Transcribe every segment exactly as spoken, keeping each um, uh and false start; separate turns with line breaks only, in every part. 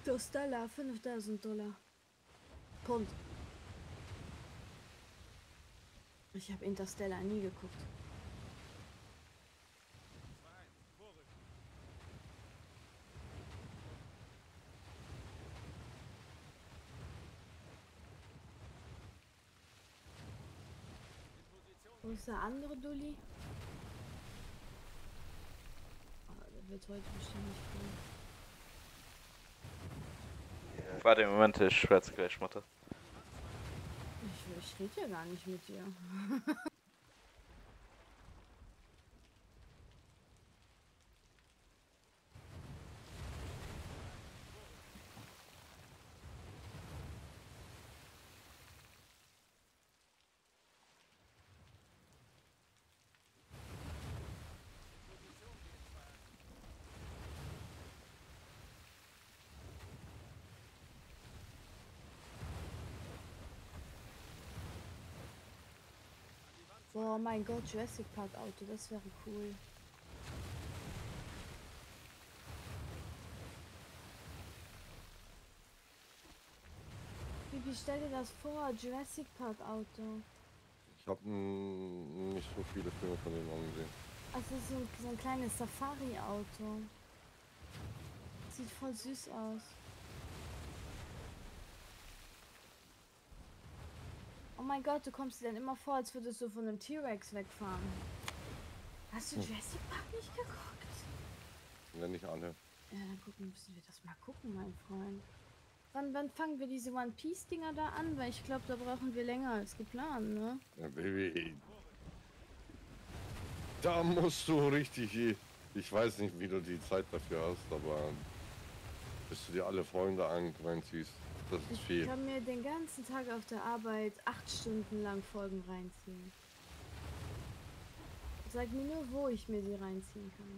Interstellar, fünftausend Dollar. Pfund. Ich habe Interstellar nie geguckt. Wo ist der andere Dulli? Oh, der wird heute bestimmt nicht kommen.
Warte, im Moment, ich schwärze gleich Mutter.
Ich, ich rede ja gar nicht mit dir. Boah, mein Gott, Jurassic Park Auto, das wäre cool. Wie stell dir das vor, Jurassic Park Auto?
Ich habe nicht so viele Filme von dem angesehen.
Also so ein, so ein kleines Safari-Auto. Sieht voll süß aus. Oh mein Gott, du kommst dir dann immer vor, als würdest du von einem T-Rex wegfahren. Hast du
Hm.
Jurassic Park nicht geguckt?
Wenn nicht alle.
Ja, dann gucken, müssen wir das mal gucken, mein Freund. Wann, wann fangen wir diese One Piece Dinger da an? Weil ich glaube, da brauchen wir länger als geplant, ne?
Ja, Baby. Da musst du richtig. Ich weiß nicht, wie du die Zeit dafür hast, aber bis du dir alle Freunde reinziehst, das ist
Ich
viel.
Ich kann mir den ganzen Tag auf der Arbeit acht Stunden lang Folgen reinziehen. Sag mir nur, wo ich mir sie reinziehen kann.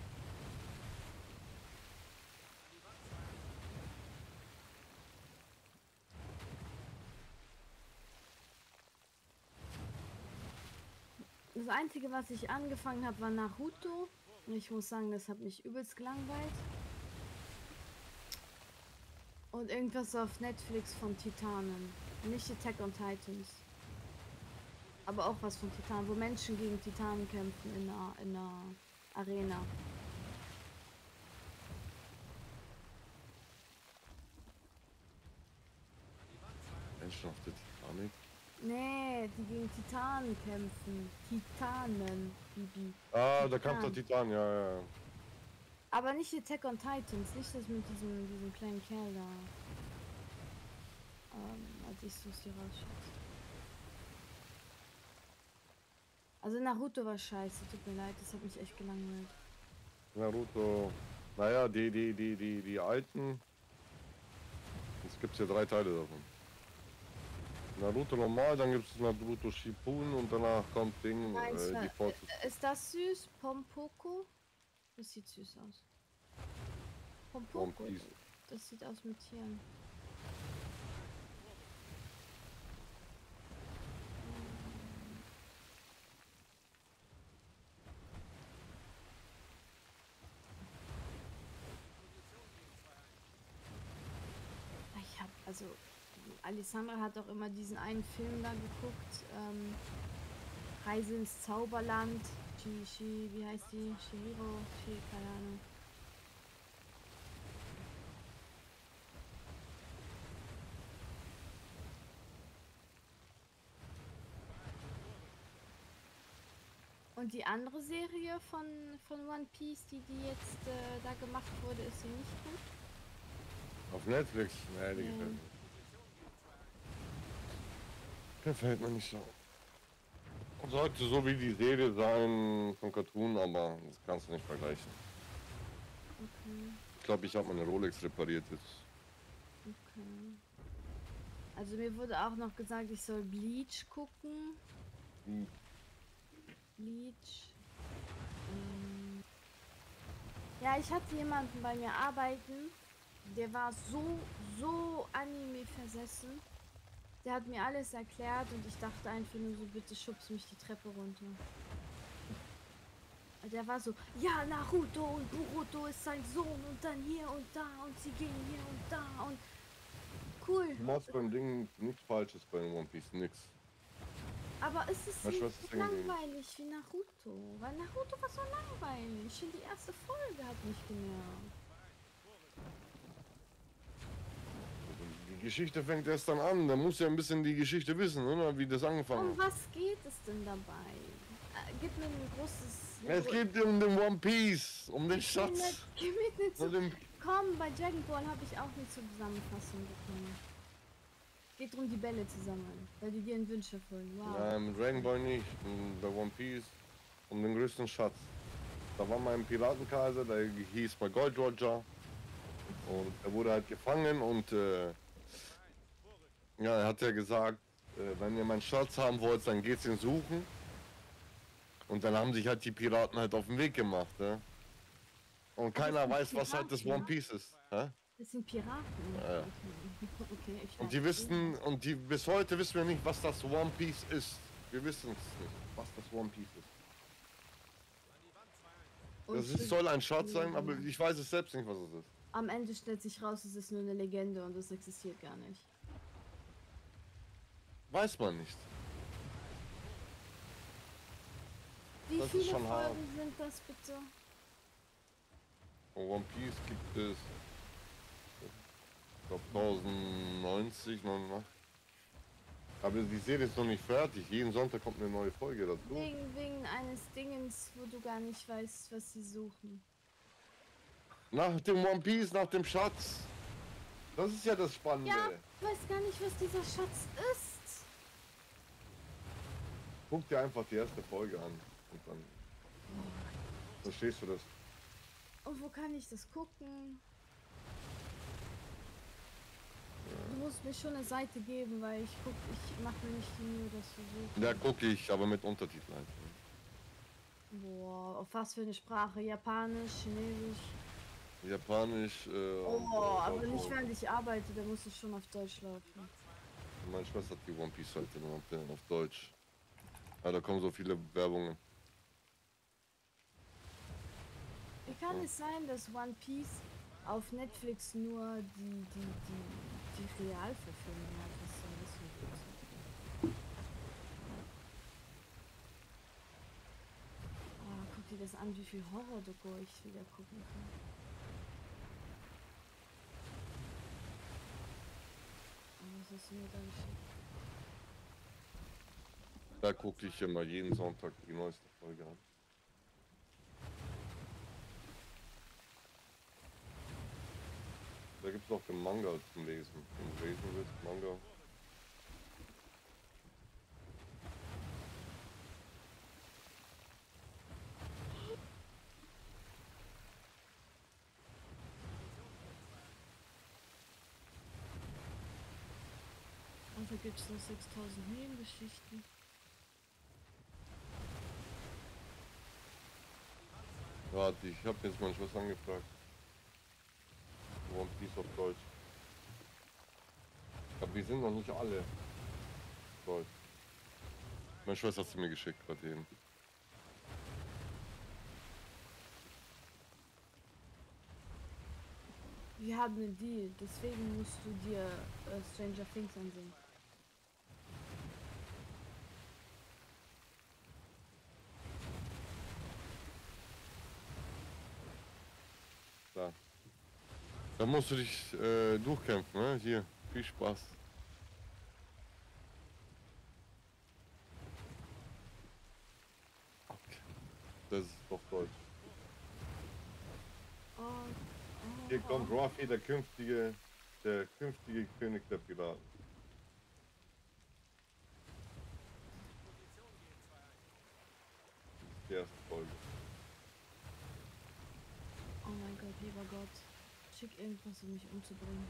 Das Einzige, was ich angefangen habe, war Naruto. Und ich muss sagen, das hat mich übelst gelangweilt. Und irgendwas auf Netflix von Titanen. Nicht Attack on Titans. Aber auch was von Titanen, wo Menschen gegen Titanen kämpfen in einer, in einer Arena.
Menschen auf der Titanic?
Nee, die gegen Titanen kämpfen. Titanen, Bibi.
Ah,
Titan.
da kam der Titan, ja, ja.
Aber nicht Attack on Titans, nicht das mit diesem, diesem kleinen Kerl da. Ähm, als ich so hier rausschieße. Also Naruto war scheiße, tut mir leid, das hat mich echt gelangweilt.
Naruto. Naja, die, die, die, die, die alten. Es gibt ja drei Teile davon. Naruto normal, dann gibt es Naruto Shippuden und danach kommt Ding,
Meinst
äh,
du,
die Fortsetzung.
ist das süß? Pompoko? Das sieht süß aus. Pompoko, das sieht aus mit Tieren. Ich hab, also, Alessandra hat auch immer diesen einen Film da geguckt, ähm, Reise ins Zauberland, Chi, Chi, wie heißt die? Chihiro, Chi, keine Ahnung. Und die andere Serie von, von One Piece, die, die jetzt äh, da gemacht wurde, ist sie nicht gut?
Auf Netflix? Nee, die
Ja.
gefällt mir. Gefällt mir nicht so. Sollte so wie die Serie sein von Cartoon, aber das kannst du nicht vergleichen.
Okay.
Ich glaube, ich habe meine Rolex repariert jetzt.
Okay. Also mir wurde auch noch gesagt, ich soll Bleach gucken.
Hm.
Bleach. Ähm ja, ich hatte jemanden bei mir arbeiten, der war so, so Anime versessen. Der hat mir alles erklärt und ich dachte einfach nur so, bitte schubst mich die Treppe runter. Der war so, ja, Naruto und Boruto ist sein Sohn und dann hier und da und sie gehen hier und da und cool.
Du machst beim Ding nichts Falsches bei One Piece, nix.
Aber es ist
Meine
nicht
Schwester ist
so
hängen geblieben.
langweilig wie Naruto. Weil Naruto war so langweilig. Schon die erste Folge hat mich genervt.
Die Geschichte fängt erst dann an. Da musst du ja ein bisschen die Geschichte wissen, oder? Wie das angefangen
Um
hat.
was geht es denn dabei? Äh, gib mir ein großes...
Es geht um den One Piece, um den
Ich will
Schatz.
nicht, gib mir nicht so...
Nur den-
Komm, bei Dragon Ball habe ich auch nicht zur Zusammenfassung bekommen. Geht darum, die Bälle zu sammeln, weil die dir in Wünsche erfüllen. Wow.
Nein, mit Dragon Ball nicht. Bei One Piece um den größten Schatz. Da war mal ein Piratenkaiser, der hieß mal Gold Roger. Und er wurde halt gefangen und äh, ja, er hat ja gesagt, äh, wenn ihr meinen Schatz haben wollt, dann geht's ihn suchen. Und dann haben sich halt die Piraten halt auf den Weg gemacht. Ja? Und keiner
sind
weiß, was halt das
Piraten,
One Piece ist. Ja?
Das sind Piraten.
Ja, ja.
Okay, okay ich
Und die wissen, und die bis heute wissen wir nicht, was das One Piece ist. Wir wissen es nicht, was das One Piece ist. Das ist, soll ein Schatz sein, aber ich weiß es selbst nicht, was es ist.
Am Ende stellt sich raus, es ist nur eine Legende und es existiert gar nicht.
Weiß man nicht.
Wie
Das ist
viele
schon
Folgen
hart.
sind das bitte?
Und One Piece gibt es, ich glaube, tausendneunzig, neunundachtzig. Aber die Serie ist noch nicht fertig. Jeden Sonntag kommt eine neue Folge dazu.
Wegen, wegen eines Dingens, wo du gar nicht weißt, was sie suchen.
Nach dem One Piece, nach dem Schatz. Das ist ja das Spannende.
Ja, ich weiß gar nicht, was dieser Schatz ist.
Guck dir einfach die erste Folge an. Und dann verstehst du das.
Und wo kann ich das gucken? Du musst mir schon eine Seite geben, weil ich guck, ich mache mir nicht die Mühe, das zu suchen.
Ja, gucke ich, aber mit Untertiteln halt.
Boah, auf was für eine Sprache? Japanisch, Chinesisch?
Japanisch, äh,
Oh,
und, äh,
aber
Deutsch.
nicht während ich arbeite, da muss es schon auf Deutsch laufen.
Meine Schwester hat die One Piece Seite auf, der- auf Deutsch. Ja, da kommen so viele Werbungen.
Wie kann es sein, dass One Piece auf Netflix nur die, die, die, die Realverfilmung hat? Das ist ein bisschen gut. Oh, guck dir das an, wie viel Horror-Doku ich wieder gucken kann. Oh, was hast du mir da geschickt?
Da gucke ich immer jeden Sonntag die neueste Folge an. Da gibt es noch den Manga zum Lesen. Wenn du lesen willst, Manga.
Und da gibt es noch sechstausend Nebengeschichten.
Warte, ich habe jetzt meine Schwester angefragt. One Piece auf Deutsch. Aber wir sind noch nicht alle Deutsch. Meine Schwester hat sie mir geschickt gerade eben.
Wir haben einen Deal, deswegen musst du dir äh, Stranger Things ansehen.
Da. Da musst du dich äh, durchkämpfen, ne? Hier, viel Spaß. Okay. Das ist doch Deutsch.
Oh, oh,
Hier kommt Ruffy, der künftige, der künftige König der Piraten. Die erste Folge.
oh mein Gott, lieber Gott. Schick irgendwas, um mich umzubringen.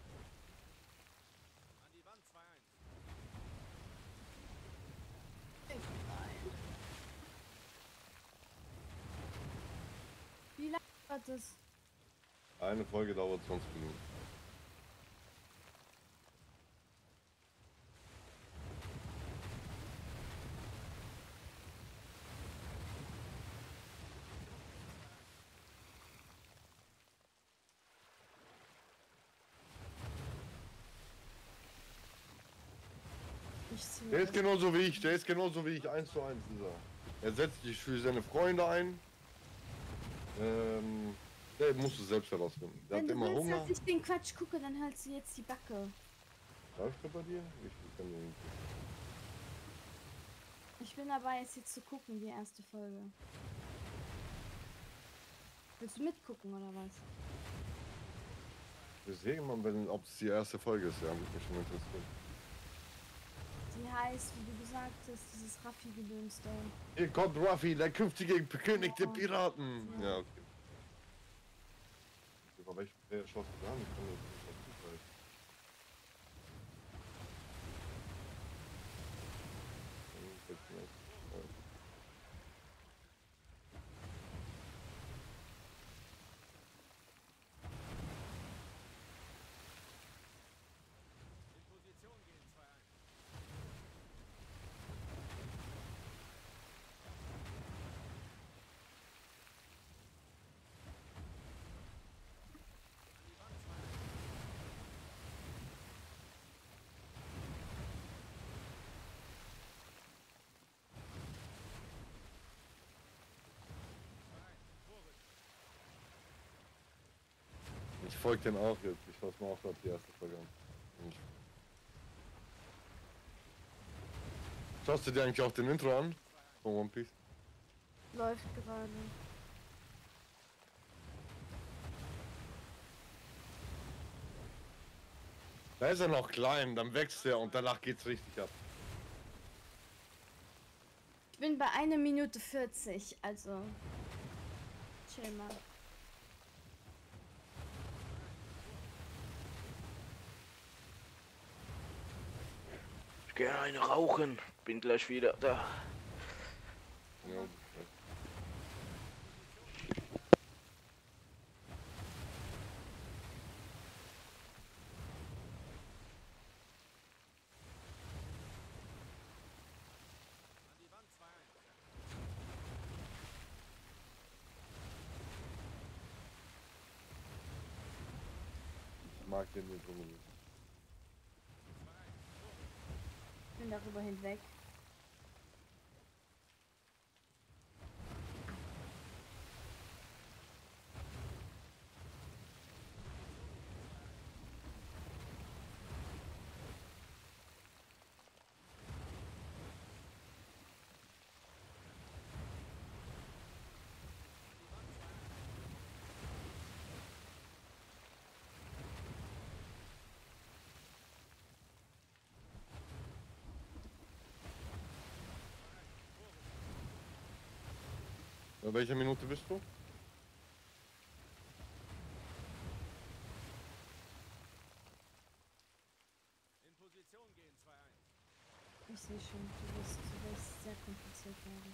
Nein. Wie lange hat das?
Eine Folge dauert zwanzig Minuten.
Ich zieh mir
Der ist
das-
genauso wie ich, der ist genauso wie ich, eins zu eins ist er. Er setzt sich für seine Freunde ein. Ähm, der muss es selbst herausfinden. Der
Wenn
hat
du
immer
willst,
Hunger.
dass ich den Quatsch gucke, dann hältst du jetzt die Backe.
Läuft der bei dir? Ich, ich kann nicht.
Ich bin dabei, es jetzt zu gucken, die erste Folge. Willst du mitgucken oder was?
Deswegen mal, wenn, ob es die erste Folge ist, ja, würde mich schon interessieren.
Die heißt, wie du gesagt hast, dieses Raffi-Gedöns da.
Hier kommt Ruffy, der künftige König der
Ja.
Piraten.
Ja.
Ja, okay. Über welchen Player schaust du da an? Ich kann das nicht auf Zufall. Ich folge den auch jetzt. Ich schaue mir auch gerade die erste Folge an. Und schaust du dir eigentlich auch den Intro an? Von One Piece?
Läuft gerade.
Da ist er noch klein, dann wächst er und danach geht's richtig ab.
Ich bin bei einer Minute vierzig, also chill mal.
Ich gehe eine rauchen. Bin gleich wieder da.
Ja. Ich mag den Intro nicht.
Ich bin darüber hinweg.
Bei welcher Minute bist du?
Ich sehe schon, du wirst, du wirst sehr kompliziert werden.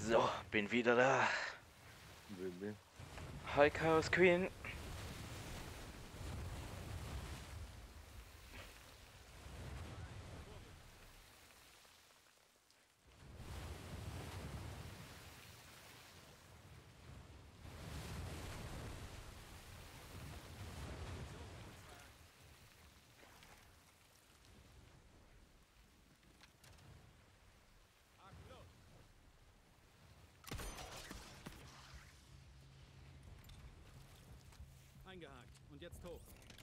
So, bin wieder da.
Baby.
Hi, Chaos Queen.
Eingehakt. Und jetzt hoch.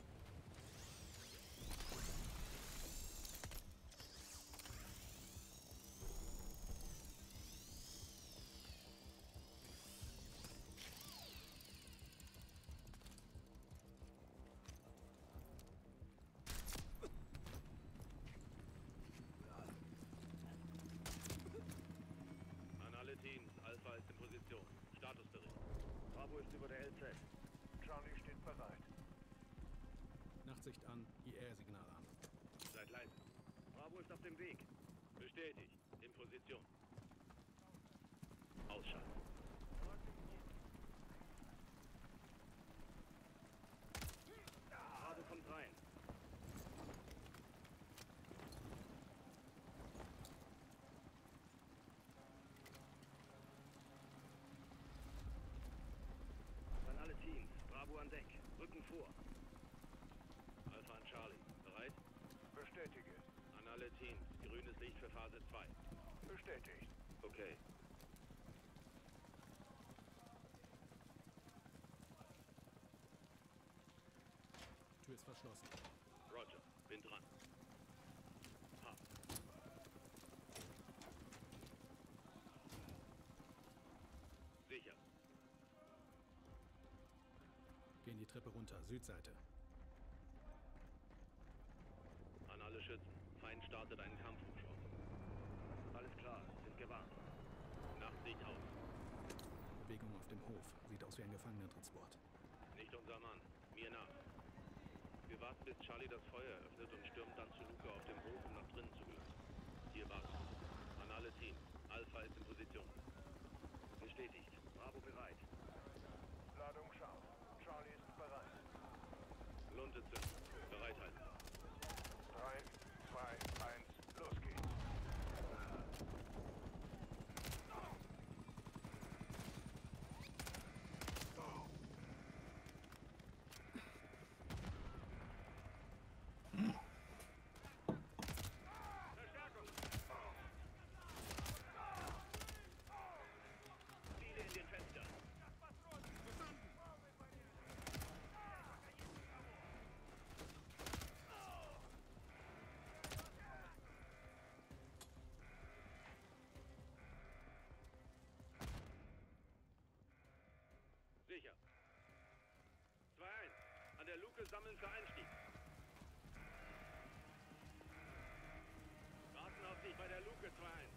An alle Teams, Alpha ist in Position. Statusbericht. Bravo ist über der L Z. Charlie steht bereit.
Nachtsicht an, I R-Signal an.
Seid leise. Bravo ist auf dem Weg. Bestätigt. In Position. Ausschalten. Bravo kommt rein. An alle Teams. Bravo an Deck. Rücken vor. Alpha an Charlie. Bereit? Bestätige. An alle Teams. Grünes Licht für Phase zwei. Bestätigt. Okay.
Tür ist verschlossen.
Roger. Bin dran. Ha. Sicher.
Gehen die Treppe runter, Südseite.
An alle Schützen. Feind startet einen Kampfhubschrauber. Alles klar. Sind gewarnt. Nachtsicht aus.
Bewegung auf dem Hof. Sieht aus wie ein Gefangenentransport.
Nicht unser Mann. Mir nach. Wir warten, bis Charlie das Feuer öffnet und stürmen dann zur Luke auf dem Hof, um nach drinnen zu gelangen. Hier warten. An alle Teams. Alpha ist in Position. Bestätigt. Bravo bereit. Ladung scharf. Charlie ist bereit. Lunte zünden. Bereithalten. drei, zwei, eins, los geht's. Verstärkung! Ziele in den Fenstern. Sicher. zwei eins. An der Luke sammeln für Einstieg. Warten auf dich bei der Luke zwei eins.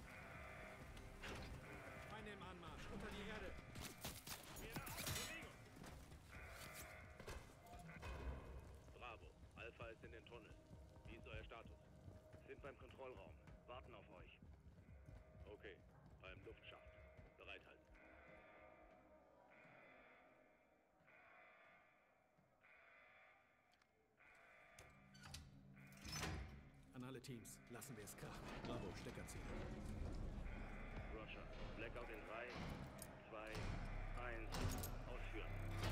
Feinde im Anmarsch, unter die Erde.
Mir nach. Bewegung. Bravo. Alpha ist in den Tunnel. Wie ist euer Status? Sind beim Kontrollraum. Warten auf euch. Okay. Beim Luftschacht. Bereithalten.
An alle Teams, lassen wir es krachen. Bravo, Stecker ziehen.
Roger. Blackout in drei, zwei, eins. Ausführen.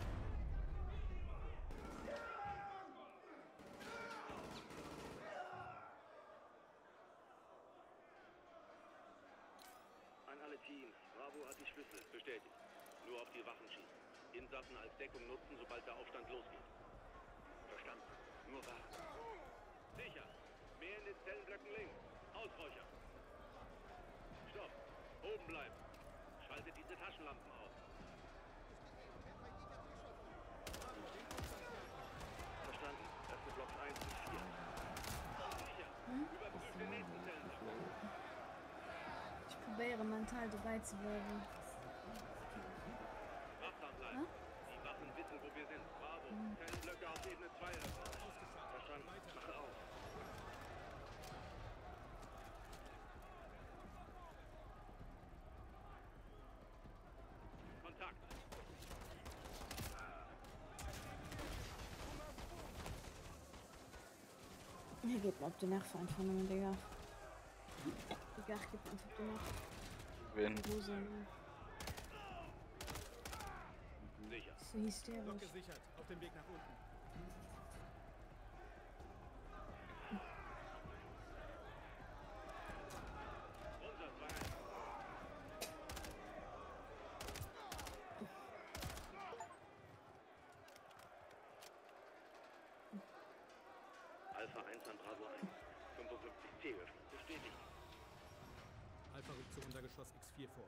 An alle Teams. Bravo hat die Schlüssel. Bestätigt. Nur auf die Wachen schießen. Insassen als Deckung nutzen, sobald der Aufstand losgeht. Verstanden. Nur warten. Sicher. Mehr in den Zellenblöcken links. Ausräuchern. Stopp. Oben bleiben. Schaltet diese Taschenlampen auf. Verstanden. Öffne Blocks eins bis vier. Sicher. Überprüft den nächsten Zellenblock.
Ich probiere mental dabei zu bleiben.
Wachsam bleiben. Die Wachen wissen, wo wir sind. Bravo. Zellenblöcke auf Ebene zwei öffnen. Verstanden. Mache auf.
Er geht mir auf den Nerv einfach nur, Digga. Digga, er geht mir auf den Nerv.
Wenn.
Wo sein?
Sicher.
So hysterisch.
Block gesichert. Auf dem Weg nach unten.
Unser Feind. Alpha eins an Bravo eins. fünfundfünfzig C geöffnet. Bestätigt.
Alpha rückt zu Untergeschoss X vier vor.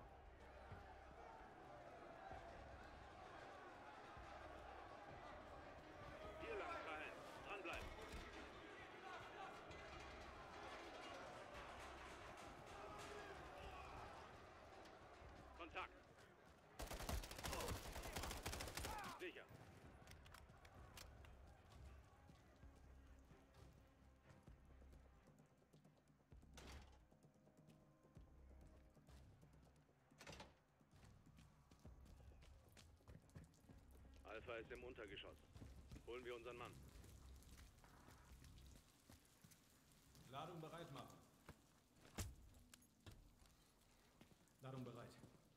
Hier lang, Feind. Dranbleiben. Kontakt. Sicher. Alpha ist im Untergeschoss. Holen wir unseren Mann.
Ladung bereit machen. Ladung bereit.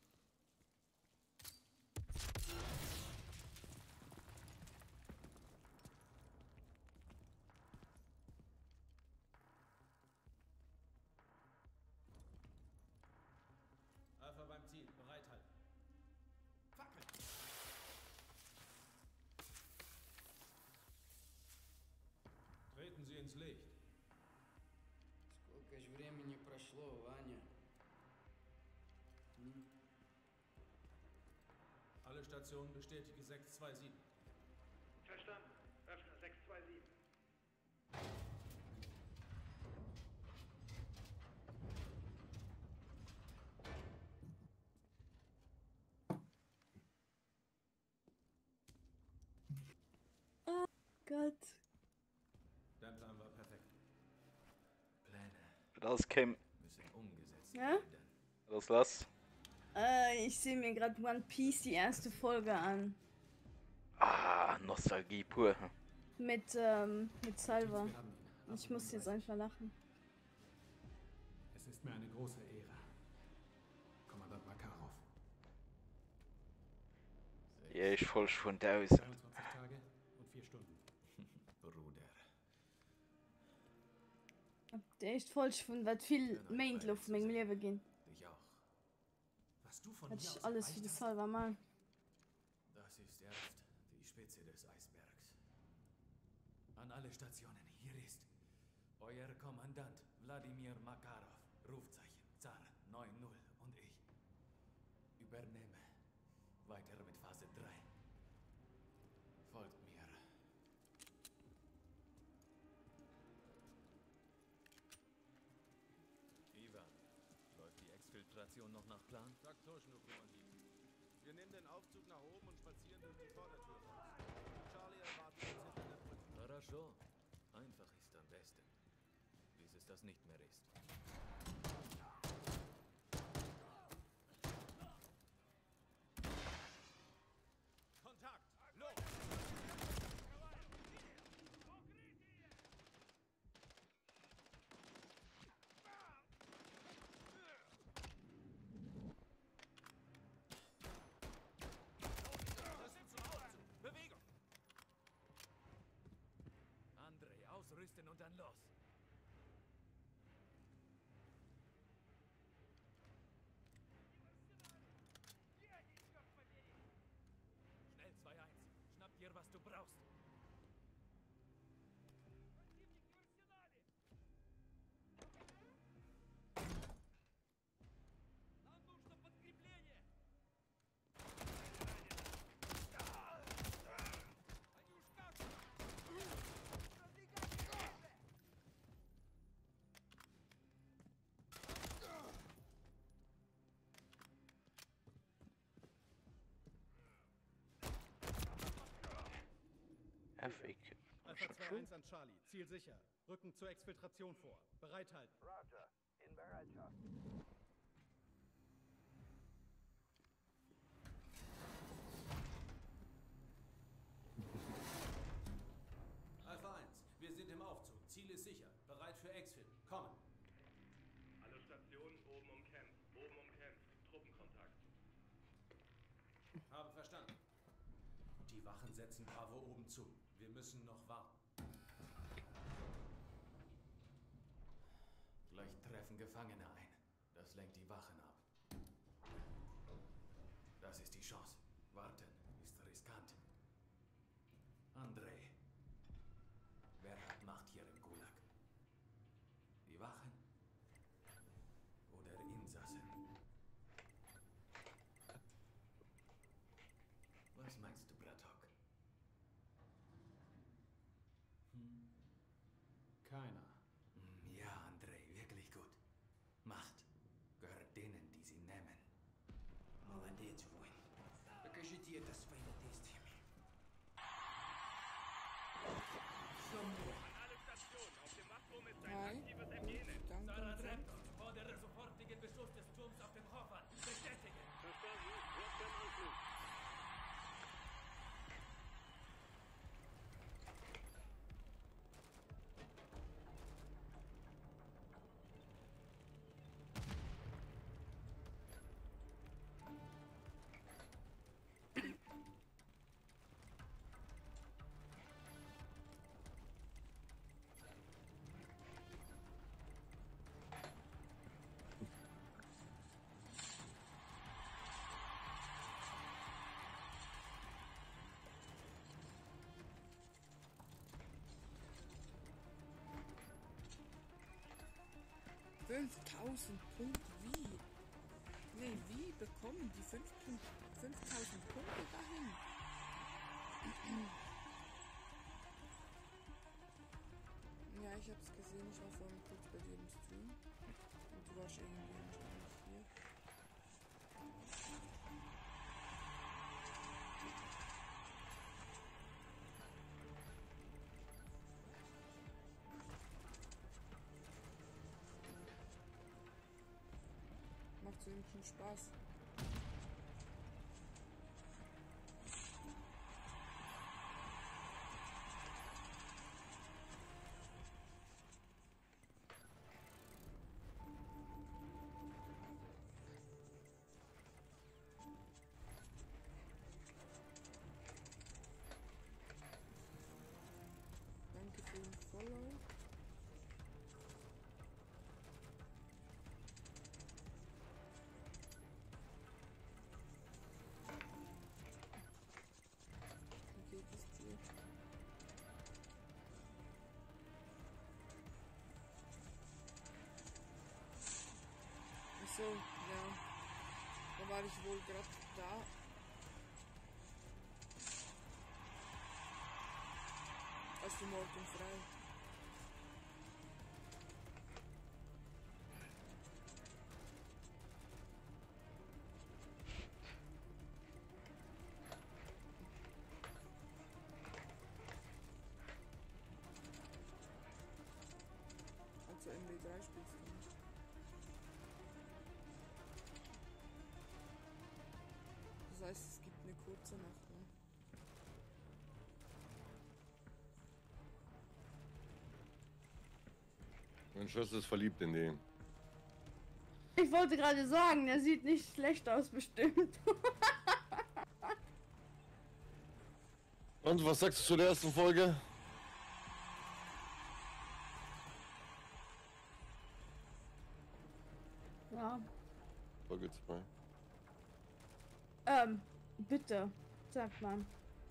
Alpha beim Ziel. Bereithalten. Fackel! Treten Sie ins Licht.
Сколько ж времени прошло, Ваня? Hm?
Alle Stationen bestätige sechs zwei sieben.
Verstanden. Öffne sechs zwei sieben.
Gott.
Dein Plan war perfekt.
Pläne
Das käme.
müssen umgesetzt
Ja?
werden.
Was lass?
Äh, ich sehe mir gerade One Piece die erste Folge an.
Ah, Nostalgie pur.
Mit, ähm, mit Salva.
Wir haben ihn.
Ich muss jetzt einfach lachen.
Es ist mir eine große Ehre. Kommandant Makarov.
Ja, ich voll schon tausend.
zweiundzwanzig Tage und vier Stunden.
Bruder.
Der ist voll von was viel Main auf meinem Leben gehen.
Dich auch.
Was du von
Hat
hier
ich
aus
alles
erreicht
für die
hast,
Salva mal.
Das ist erst die Spitze des Eisbergs. An alle Stationen, hier ist euer Kommandant Wladimir Makarov, Rufzeichen Zar neun null und ich. Übernehme. Weiter mit Phase drei. Folgt mir. Ivan, läuft die Exfiltration noch nach Plan?
Sag точно, Kommandant. Wir nehmen den Aufzug nach oben und spazieren durch die Vordertür raus. Charlie erwartet uns hinter der Brücke.
Хорошо. Einfach ist am besten. Bis es das nicht mehr ist.
Kontakt! Los!
Bewegung! André, ausrüsten und dann los. Schnell zwei eins. Schnapp dir, was du brauchst.
F-Ig.
Alpha zwei eins an Charlie. Ziel sicher. Rücken zur Exfiltration vor. Bereithalten.
Roger. In Bereitschaft.
Alpha eins. Wir sind im Aufzug. Ziel ist sicher.
Habe verstanden. Die Wachen setzen Bravo oben zu. Wir müssen noch warten. Gleich treffen Gefangene ein. Das lenkt die Wachen ab. Das ist die Chance. Warten ist riskant. André, wer hat Macht hier im Gulag? Die Wachen oder Insassen? Was meinst du, Bratok?
Hm. Keiner.
Ja, André, wirklich gut. Macht gehört denen, die sie nehmen.
Молодец, воин. Покажите это своими действиями.
Alle Stationen, auf dem Wachturm ist ein
Hi.
aktives Ergehen.
Danke.
Saradretto, fordere sofortigen Beschuss des Turms auf dem Warfar. Bestätigen.
Verstanden, wird beim Anflug.
fünftausend Punkte, wie? Nee, wie bekommen die fünf Punkt- fünftausend Punkte dahin? Ja, ich hab's gesehen, ich war vorhin kurz bei dir im Stream. Und du warst irgendwie anscheinend hier. Macht so irgendwie Spaß. Danke für den Follow. Wie geht es dir? Achso, ja. Da war ich wohl gerade da. Hast du morgen frei? Also M W drei spielst du nicht. Das heißt, es gibt eine kurze Nacht, ne?
Meine Schwester ist verliebt in den.
Ich wollte gerade sagen, der sieht nicht schlecht aus, bestimmt.
Und was sagst du zu der ersten Folge?
Ja.
Folge zwei.
Ähm, bitte, sagt man.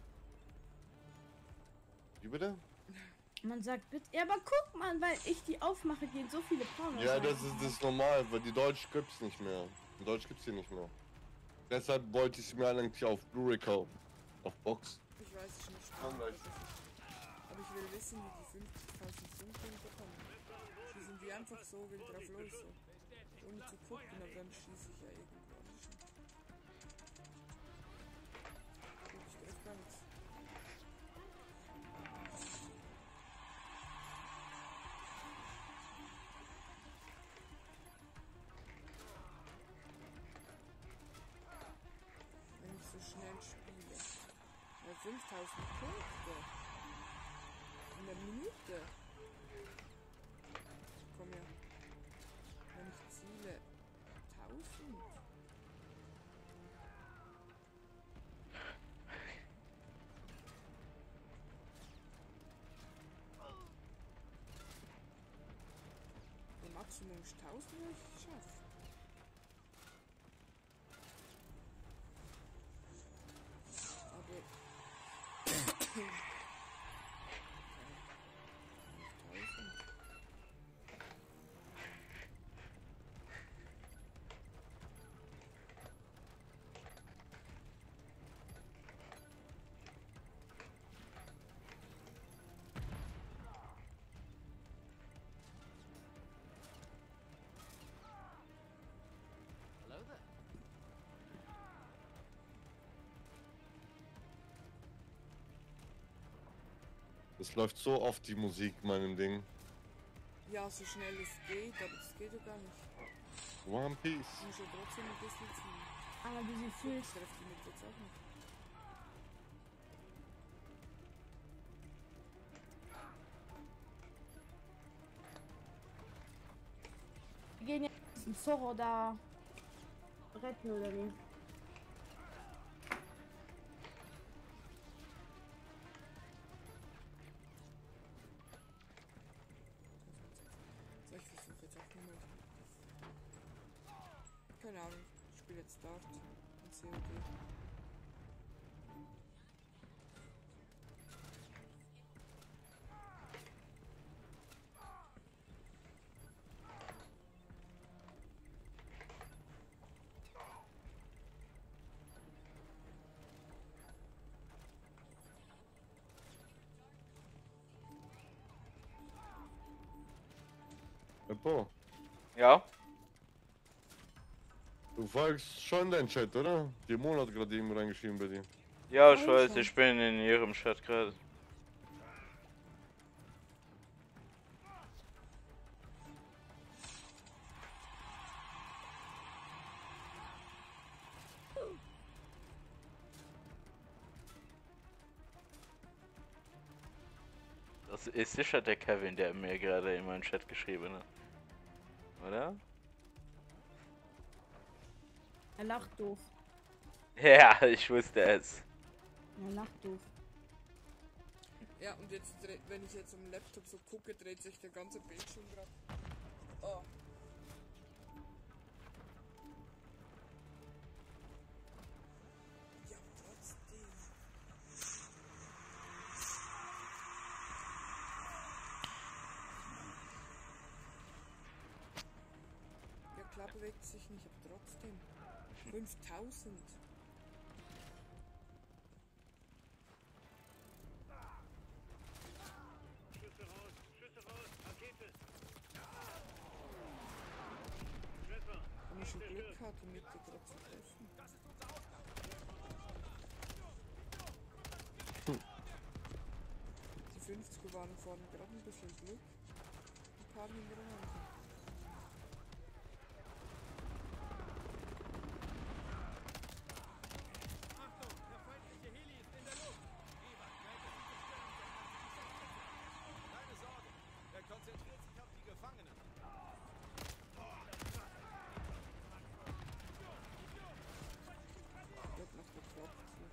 Wie bitte?
Man sagt bitte. Ja, aber guck mal, weil ich die aufmache, gehen so viele Pornos.
Ja,
rein.
das ist, das ist normal, weil die Deutsch gibt's nicht mehr. In Deutsch gibt's die nicht mehr. Deshalb wollte ich sie mir eigentlich auf Blu-ray kaufen. Auf Box.
Ich weiß es nicht.
Komm gleich.
Aber ich will wissen, wie die fünfzigtausend Punkte bekommen. Schießen die einfach so wild drauf los, so. Ohne zu gucken, aber dann schieße ich ja irgendwo an. Guck, ich treffe gar nichts. Wenn ich so schnell spiele. Ja, fünftausend Punkte. In einer Minute. Komm her. Wenn ich ziele. tausend. Maximum ist tausend, was ich schaffe. Aber... tausend.
Es läuft so oft die Musik in meinem Ding.
Ja, so schnell es geht, aber das geht ja gar nicht.
One Piece.
Ich muss ja trotzdem ein bisschen ziehen.
Aber du sie fühlst.
Ich treffe die mit jetzt auch nicht.
Wir gehen jetzt zum Zorro da retten oder wie?
So, ich versuche jetzt auch nochmal. Keine Ahnung, ich spiele jetzt Dart und C O D.
Beppo,
Ja?
du folgst schon deinen Chat, oder? Die Mona hat gerade eben reingeschrieben bei dir.
Ja, ich weiß, ich bin in ihrem Chat gerade. Das ist sicher der Kevin, der mir gerade in meinen Chat geschrieben hat. Oder?
Er lacht doof.
Ja, ich wusste es.
Er lacht doof.
Ja, und jetzt, dreh- wenn ich jetzt am Laptop so gucke, dreht sich der ganze Bildschirm gerade. Oh. Ja, trotzdem. Ja, klar bewegt sich nicht, aber trotzdem. fünftausend.
Schüsse raus, Schüsse raus, Rakete.
Wenn ich schon Glück hatte, mit dir gerade zu treffen. Die fünfziger waren vorne gerade ein bisschen Glück. Ein paar hintereinander.
Achtung, der feindliche Heli ist in der Luft. Ebert, greife die Zerstörungsanlagen. Keine Sorge, er konzentriert sich auf die Gefangenen.
Wird noch geklopft hier.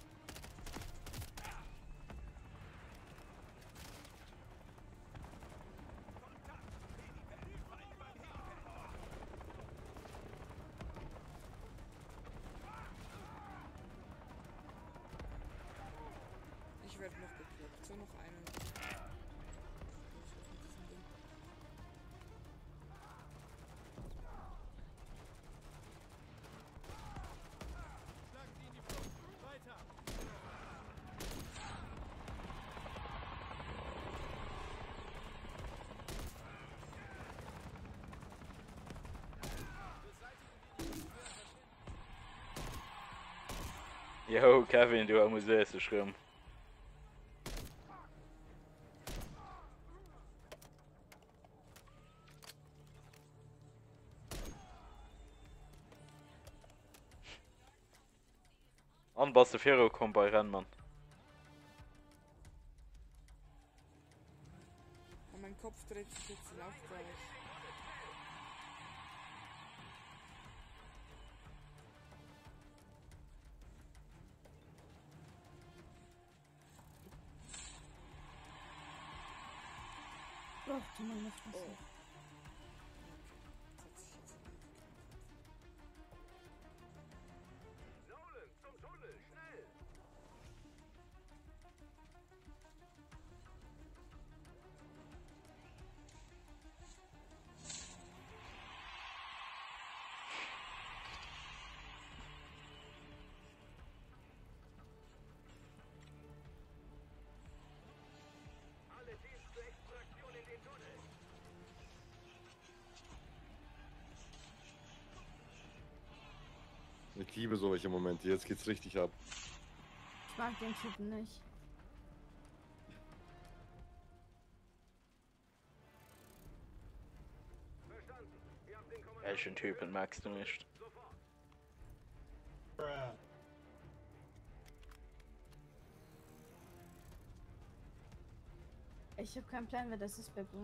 Ich werde noch gekloppt. So, noch eine. Was ist mit diesem Ding?
Schlagen Sie in die Flucht. Weiter.
Yo, Kevin, du musst es schreiben. An Bassefero kommt bei Rennmann.
Und mein Kopf dreht sich jetzt in Aufgabe.
Ach du meine Fresse.
Oh.
Ich liebe solche Momente. Jetzt geht's richtig ab.
Ich mag den Typen nicht.
Welchen Typen magst du nicht?
Ich habe keinen Plan, wer das ist, Beppo.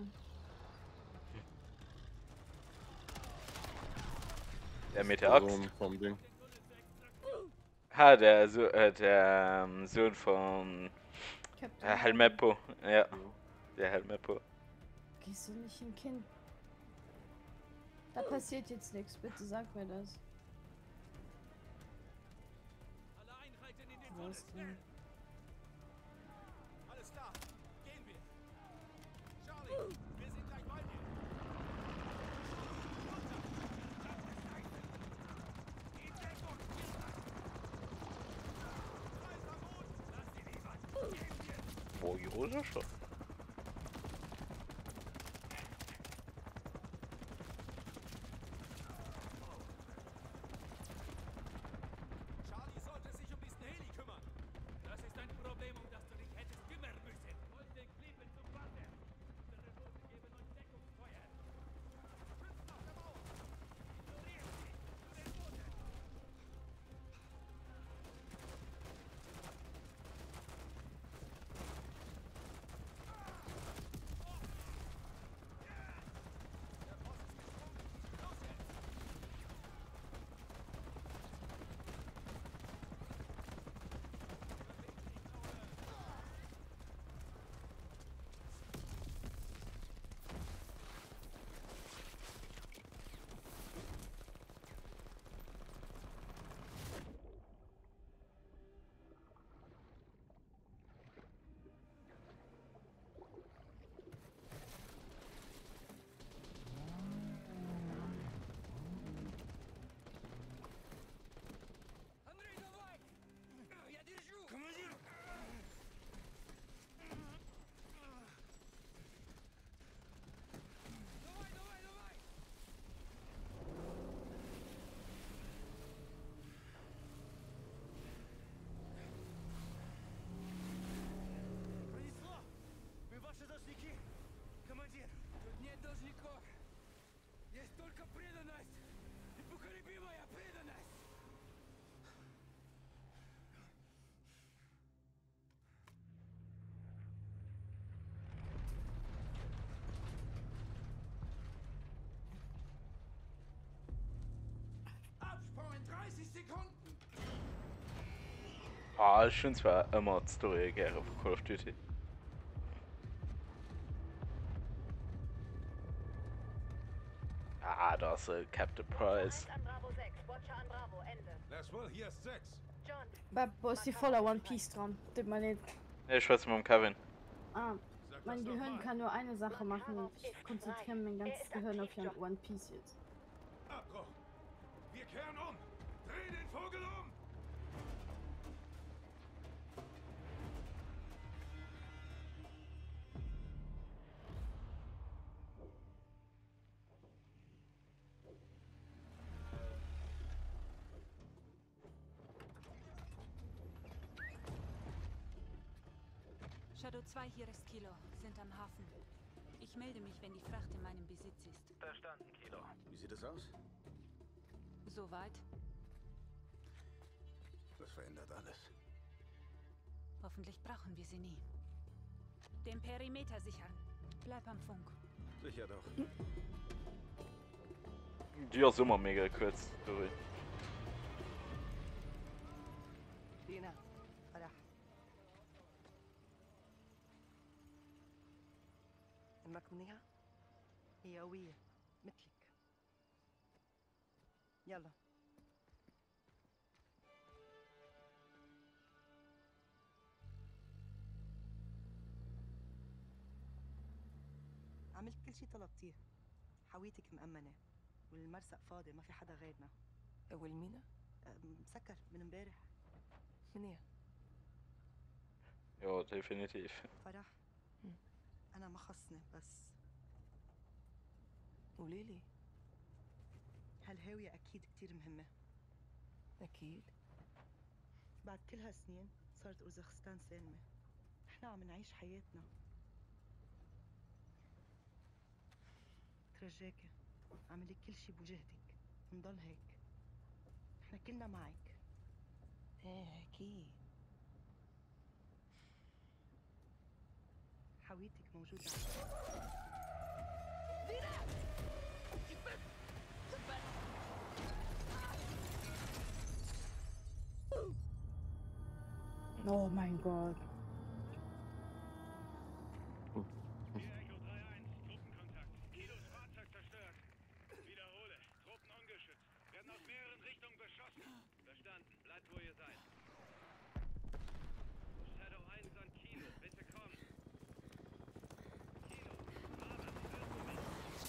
Der mit der
Also
Axt?
vom Ding.
Ha, der, so äh, der ähm, Sohn von äh, Helmeppo. Ja, der Helmeppo.
Gehst du nicht hin, Kind? Da passiert jetzt nichts, bitte sag mir das.
Alle Einheiten in den
Alles klar.
Alles klar, gehen wir. Charlie, wir sind gleich bei dir. In Deckung, hier lang. Kaiser Mut, lass sie liefern. Gehen wir.
Oh, die Hose schon.
Charlie sollte sich um diesen Heli kümmern. Das ist ein Problem, um das du dich hättest kümmern müssen. Holt den Klippen zum Wasser. Unsere Busse geben euch Deckungsfeuer. Schützen auf der Mauer. Ignoriert sie. Zu den Booten. Der Boss ist gesprungen. Los jetzt. Андрей, давай! Я держу! Командир! Давай, давай, давай! Пронесло! Мы ваши должники! Командир! Тут нет должников! Есть только преданность! Непоколебимая преданность! Absprung in dreißig Sekunden!
Ah, ist schon zwar immer die Story gerne von Call of Duty. Ah, da ist äh, Captain Price.
An Bravo sechs, Watcher an Bravo, Ende.
Laswell, hier ist sechs.
John,
Beppo ist die voller One Piece dran. Tipp mal nicht.
Ja, ich schwätze mit dem Kevin.
Ah,
Sag
mein
das
Gehirn
nochmal.
kann nur eine Sache machen. Ich konzentriere mein ganzes Gehirn auf One Piece jetzt.
Abbruch! Wir kehren um! Dreh den Vogel um!
Shadow zwei, hier ist Kilo. Sind am Hafen. Ich melde mich, wenn die Fracht in meinem Besitz ist.
Verstanden, Kilo.
Wie sieht es aus?
Soweit.
Das verändert alles.
Hoffentlich brauchen wir sie nie. Den Perimeter sichern. Bleib am Funk.
Sicher doch.
Die ist immer mega kurz, Story.
Dina, فرح. أمك منيحة؟ هي قوية مثلك. يلا. عملت كل شي طلبتيه. حاويتك مأمنة والمرسق فاضي، ما في حدا غيرنا. والمينا؟ مسكر من امبارح. منيح.
Ja, definitiv.
فرح. أنا ما خصني بس. قوليلي. هالهاوية أكيد كتير مهمة. أكيد. بعد كل هالسنين صارت أوزبكستان سالمة. نحن عم نعيش حياتنا. ترجاكي اعملي كل شي بوجهدك ونضل هيك. نحن كلنا معك. ايه أكيد. حويتك موجودة عندك.
Oh mein Gott.
Hier Echo drei eins, Truppenkontakt. Kilos Fahrzeug zerstört. Wiederhole, Truppen ungeschützt. Werden aus mehreren Richtungen beschossen. Verstanden, bleibt wo ihr seid. Shadow eins an Kilo, bitte kommen. Kilo, Robert, hörst du mich?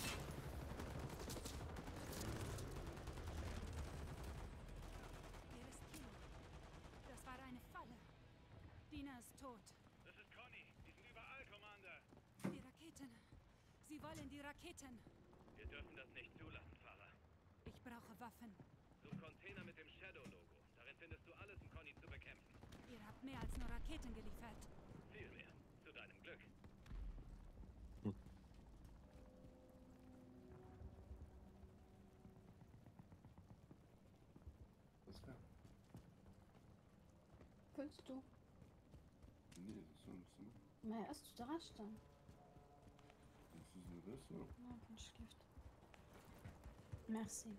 Hier ist Kilo. Das war eine Falle. Dina ist tot.
Das ist Conny. Die sind überall, Commander.
Die Raketen. Sie wollen die Raketen.
Wir dürfen das nicht zulassen, Fahrer.
Ich brauche Waffen.
Such Container mit dem Shadow-Logo. Darin findest du alles, um Conny zu bekämpfen.
Ihr habt mehr als nur Raketen geliefert.
Viel mehr. Zu deinem Glück.
Was wäre?
Willst du?
Nee, das ist so ein bisschen.
ما استدرجت.
Das ist ein Risse.
ما كنتش كيفت. Merci.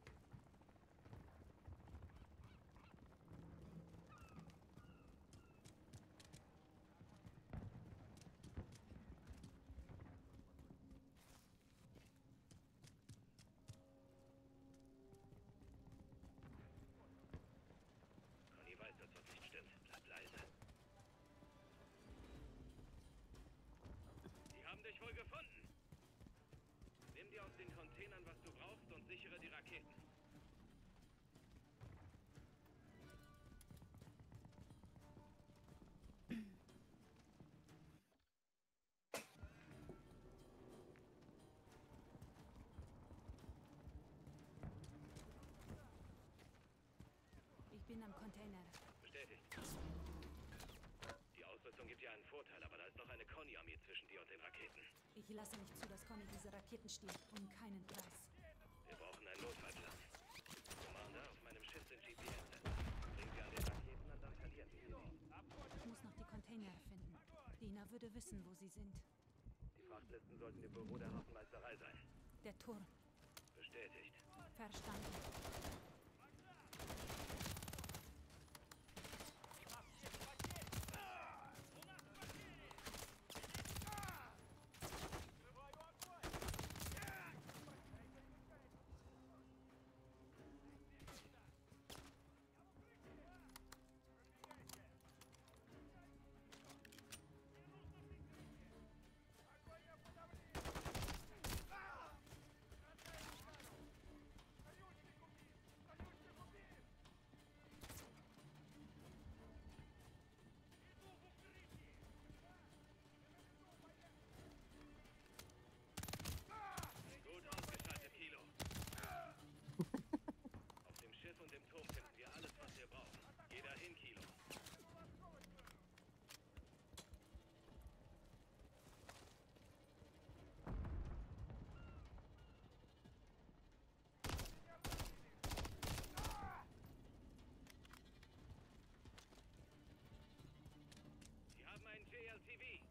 Conny weiß, dass was nicht stimmt. Bleib leise. Die haben dich wohl gefunden. Nimm dir aus den Containern, was du brauchst, und sichere die Raketen.
Ich bin am Container.
Bestätigt. Die Ausrüstung gibt dir einen Vorteil, aber da ist noch eine Conny-Armee zwischen dir und den Raketen.
Ich lasse nicht zu, dass Conny diese Raketen stiehlt. Um keinen Preis.
Wir brauchen einen Notfallplan. Commander, auf meinem Schiff sind G P S-Sender. Bringen wir an den Raketen an, dann verlieren wir sie nicht.
Ich muss noch die Container finden. Dina würde wissen, wo sie sind.
Die Frachtlisten sollten im Büro der Hafenmeisterei sein.
Der Turm.
Bestätigt.
Verstanden.
Gut ausgeschaltet, Kilo. Auf dem Schiff und im Turm finden wir alles, was wir brauchen. Geh dahin, Kilo. Sie haben einen J L T V.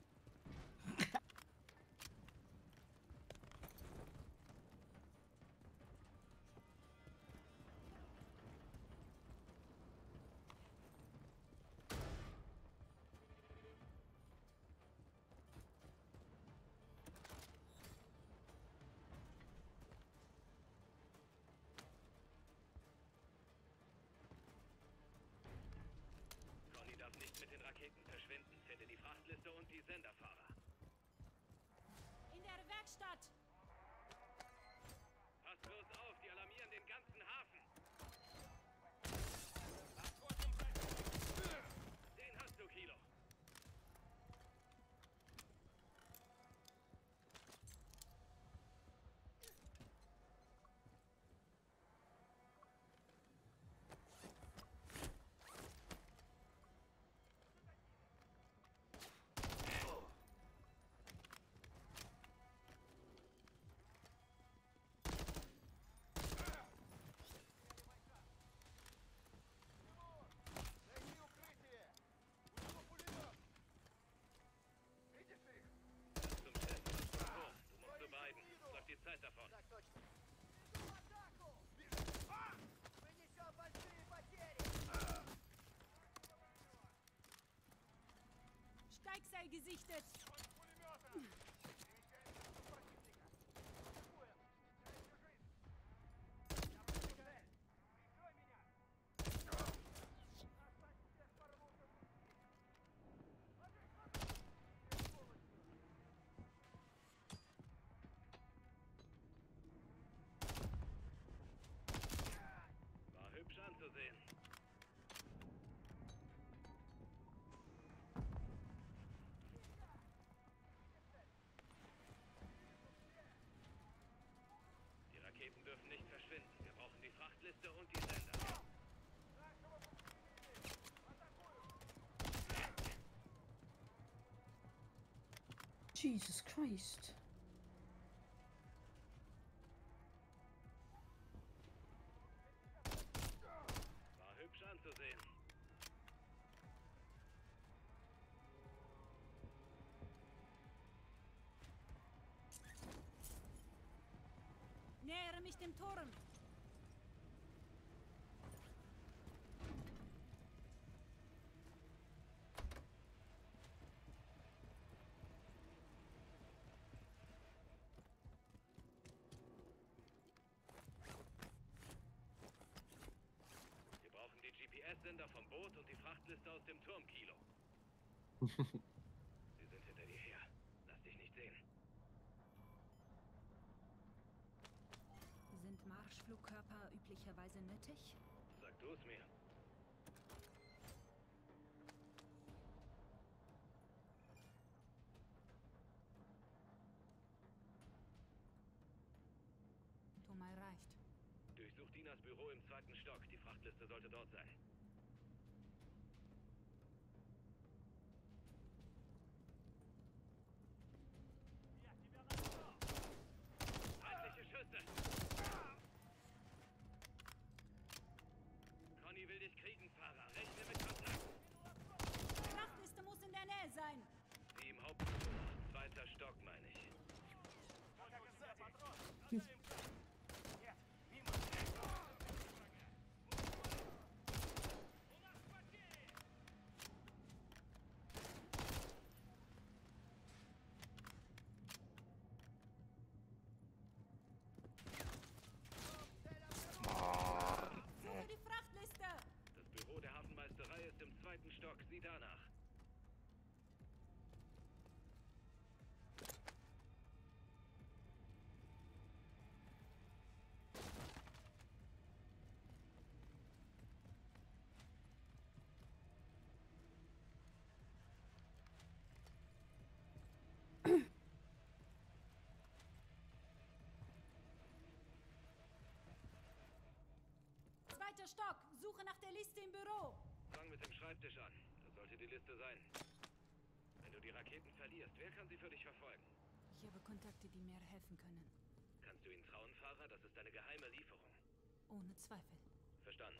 Conny darf nicht mit den Raketen verschwinden. Finde die Frachtliste und die Senderfahrer.
In der Werkstatt!
Passt bloß auf, die alarmieren den ganzen Hafen. Den hast du, Kilo.
Zwei gesichtet.
War hübsch anzusehen. Die Raketen dürfen nicht verschwinden. Wir brauchen die Frachtliste und die Sender.
Jesus Christ.
War hübsch anzusehen.
Nähere mich dem Turm.
Wir brauchen die G P S-Sender vom Boot und die Frachtliste aus dem Turm, Kilo. Sie sind hinter dir her. Lass dich nicht sehen.
Sind Marschflugkörper üblicherweise nötig?
Sag du es mir.
Tomai reicht.
Durchsuch Dinas Büro im zweiten Stock. Die Frachtliste sollte dort sein. Feindliche Schüsse! Conny will dich kriegen, Fahrer. Rechne mit Kontakt.
Die Frachtliste muss in der Nähe sein.
Sie im Hauptbüro. Zweiter Stock, meine ich.
Suche die Frachtliste.
Das Büro der Hafenmeisterei ist im zweiten Stock. Sieh danach.
Zweiter Stock. Suche nach der Liste im Büro.
Fang mit dem Schreibtisch an. Das sollte die Liste sein. Wenn du die Raketen verlierst, wer kann sie für dich verfolgen?
Ich habe Kontakte, die mir helfen können.
Kannst du ihnen trauen, Fahrer? Das ist eine geheime Lieferung.
Ohne Zweifel.
Verstanden.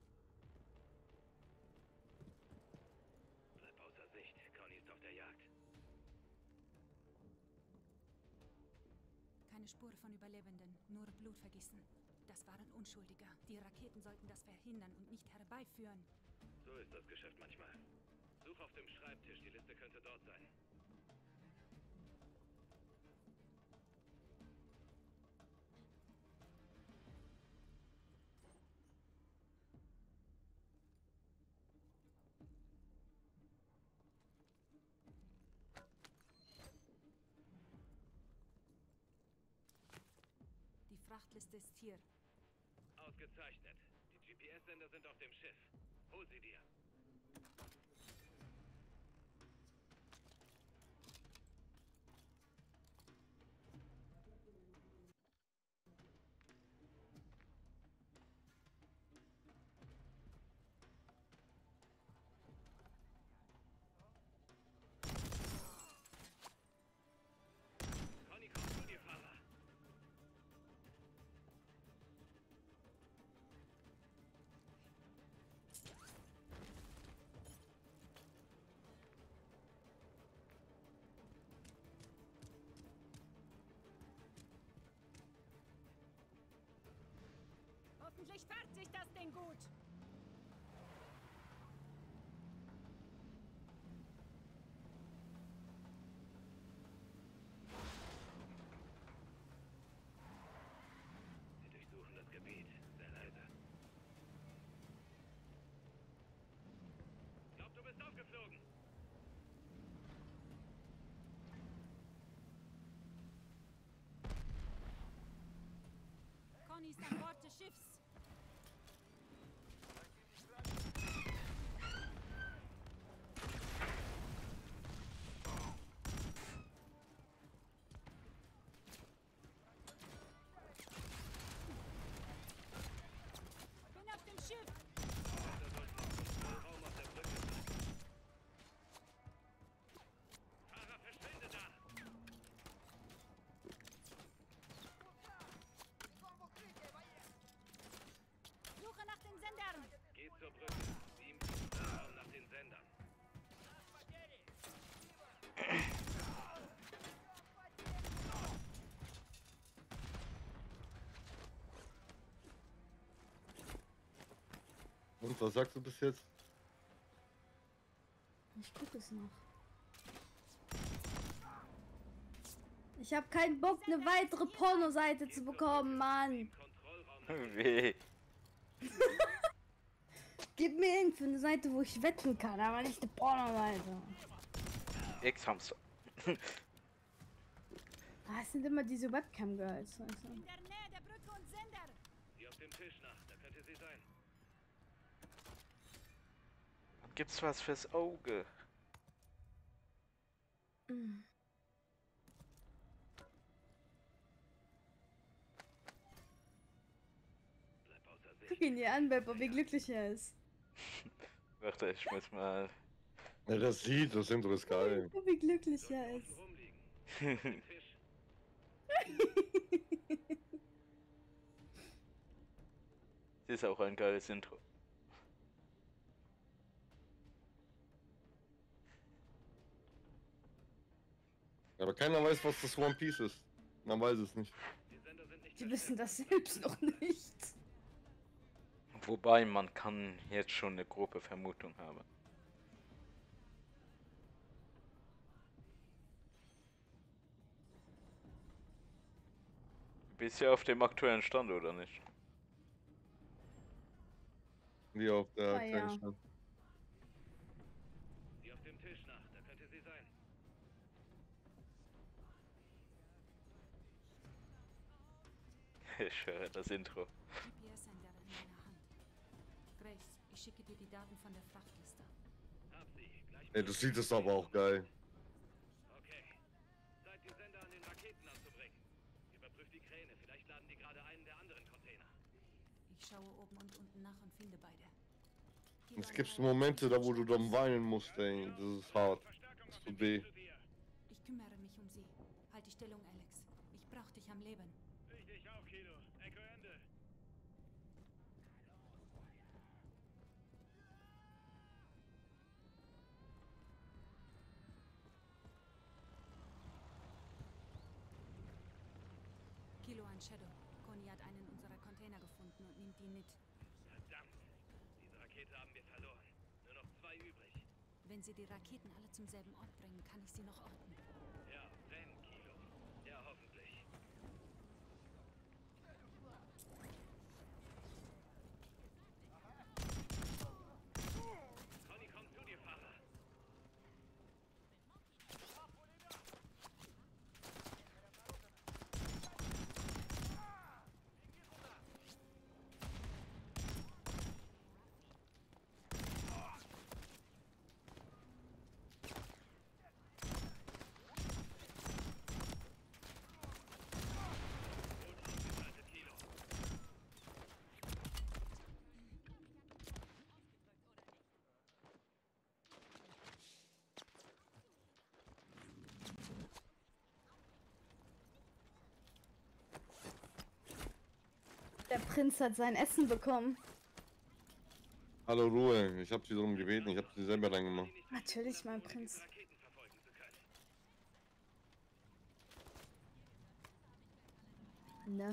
Bleib außer Sicht. Conny ist auf der Jagd.
Keine Spur von Überlebenden, nur Blutvergießen. Das waren Unschuldige. Die Raketen sollten das verhindern und nicht herbeiführen.
So ist das Geschäft manchmal. Such auf dem Schreibtisch. Die Liste könnte dort sein.
Die Frachtliste ist hier.
Ausgezeichnet. Die G P S-Sender sind auf dem Schiff. Hol sie dir. Conny, komm zu dir, Fahrer.
Hoffentlich fährt sich das Ding gut. Charlie ist an Bord des Schiffs. Bin auf dem Schiff.
Fahrer, verschwinde da!
Suche nach den Sendern.
Geht zur Brücke. Beam Raum nach den Sendern.
Und was sagst du bis jetzt?
Ich gucke es noch. Ich habe keinen Bock, eine weitere Pornoseite zu bekommen, Mann.
Weh.
Gib mir irgendwie eine Seite, wo ich wetten kann, aber nicht eine Pornoseite.
X-Hamster.
Ah, es sind immer diese Webcam-Girls, weißt du?
In der Nähe der Brücke und Sender.
Sieh auf dem Tisch nach, da könnte sie sein.
Gibt's was fürs Auge?
Mm.
Bleib außer Sicht.
Guck ihn dir an, Beppo, wie glücklich er ist.
Warte, ich muss mal.
Ja, das sieht, das Intro ist geil.
Guck, wie glücklich er ist.
Rumliegen. Auf dem Tisch.
Das ist auch ein geiles Intro.
Aber keiner weiß, was das One Piece ist. Man weiß es nicht.
Die Sender sind nicht
Die wissen das selbst noch nicht.
Wobei man kann jetzt schon eine grobe Vermutung haben. Bist ja auf dem aktuellen Stand, oder nicht?
Wie auf der
Ah,
kleinen
ja.
Stadt.
Sieh auf dem Tisch nach, da könnte sie sein.
Ich höre das Intro.
G P S-Sender in meiner Hand. Grace, ich schicke dir die Daten von der Frachtliste.
Hab sie. Gleich
Ey, das sieht es aber auch geil.
Okay. Zeit, die Sender an den Raketen anzubringen. Überprüft die Kräne. Vielleicht laden die gerade einen der anderen Container.
Ich schaue oben und unten nach und finde beide.
Es gibt Momente, da wo du dann weinen musst, ey. Das ist hart. Das tut weh.
Ich kümmere mich um sie. Halt die Stellung, Alex. Ich brauche dich am Leben.
Ich dich auch, Kilo. Echo Ende.
Kilo an Shadow. Conny hat einen unserer Container gefunden und nimmt ihn mit.
Verdammt. Diese Rakete haben wir verloren. Nur noch zwei übrig.
Wenn sie die Raketen alle zum selben Ort bringen, kann ich sie noch orten.
Ja, wenn, Kilo. Ja, hoffentlich. Conny, komm zu dir, Fahrer.
Der Prinz hat sein Essen bekommen.
Hallo Ruhe, ich hab sie darum gebeten, ich hab sie selber reingemacht.
Natürlich, mein Prinz.
Raketen verfolgen zu können.
Ne?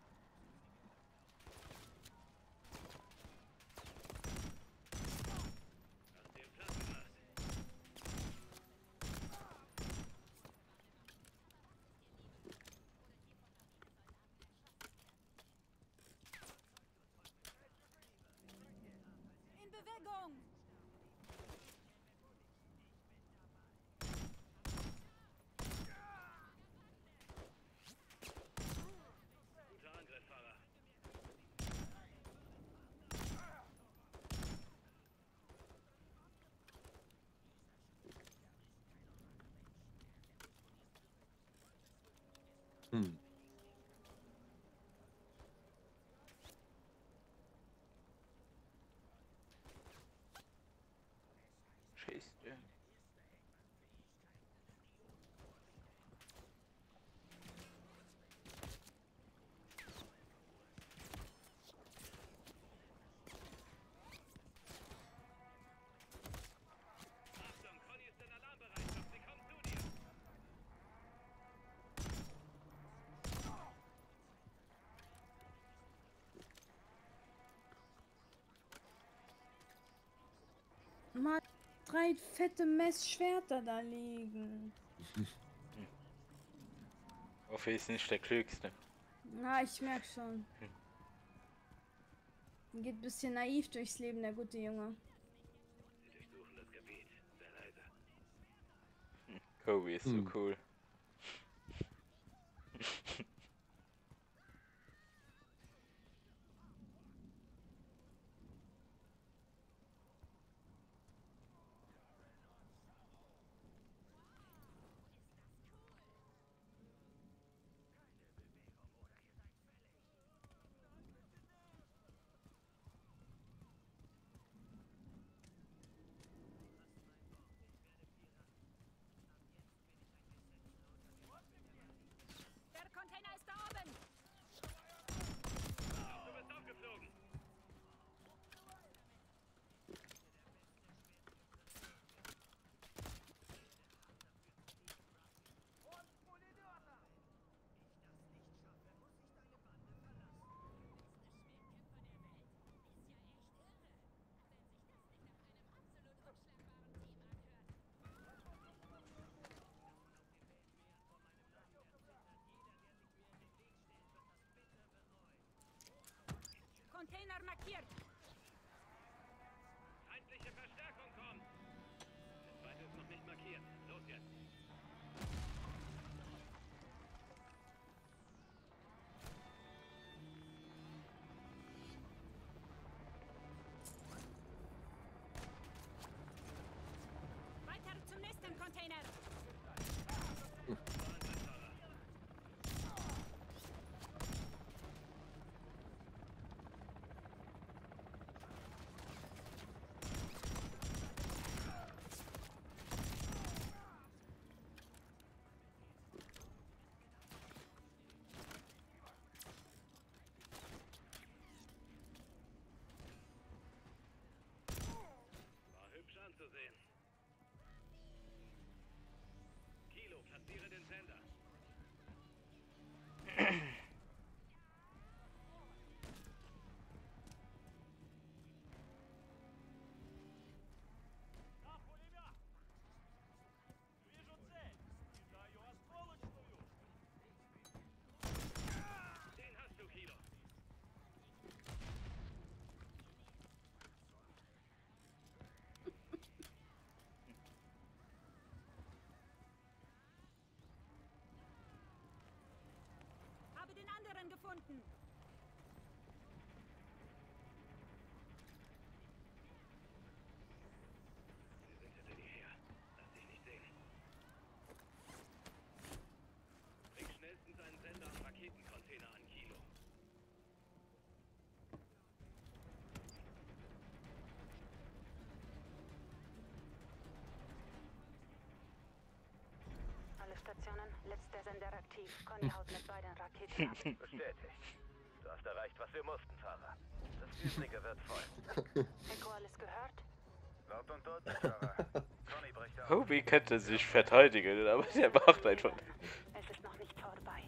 Hast den Platz gemacht.
In Bewegung!
Guter Angriff, Fahrer.
Hm.
Scheiße.
Mal drei fette Messschwerter da liegen.
Hoffe, ist nicht der Klügste.
Na, ich merk schon. Geht ein bisschen naiv durchs Leben, der gute Junge.
Sie durchsuchen das Gebiet. Sehr leise.
Kobe ist
Hm.
so cool.
Der Container ist da oben!
Du bist aufgeflogen.
Container markiert!
Feindliche Verstärkung kommt. Der zweite ist noch nicht markiert. Los jetzt.
Weiter zum nächsten Container!
War hübsch anzusehen. Kilo, platziere den Sender. Den hast du, Kilo.
Habe den anderen gefunden!
Sie sind hinter dir her. Lass dich nicht sehen. Bring schnellstens einen Sender am Raketencontainer an, Kilo.
Alle Stationen, letzter Sender aktiv. Conny haut mit beiden Raketen ab.
Bestätigt. Du hast erreicht, was wir mussten, Fahrer. Das Übrige wird voll.
Echo, alles gehört?
Laut und deutlich, Fahrer. Conny bricht auf.
Kobe könnte sich verteidigen, aber der macht einfach.
Es ist noch nicht vorbei.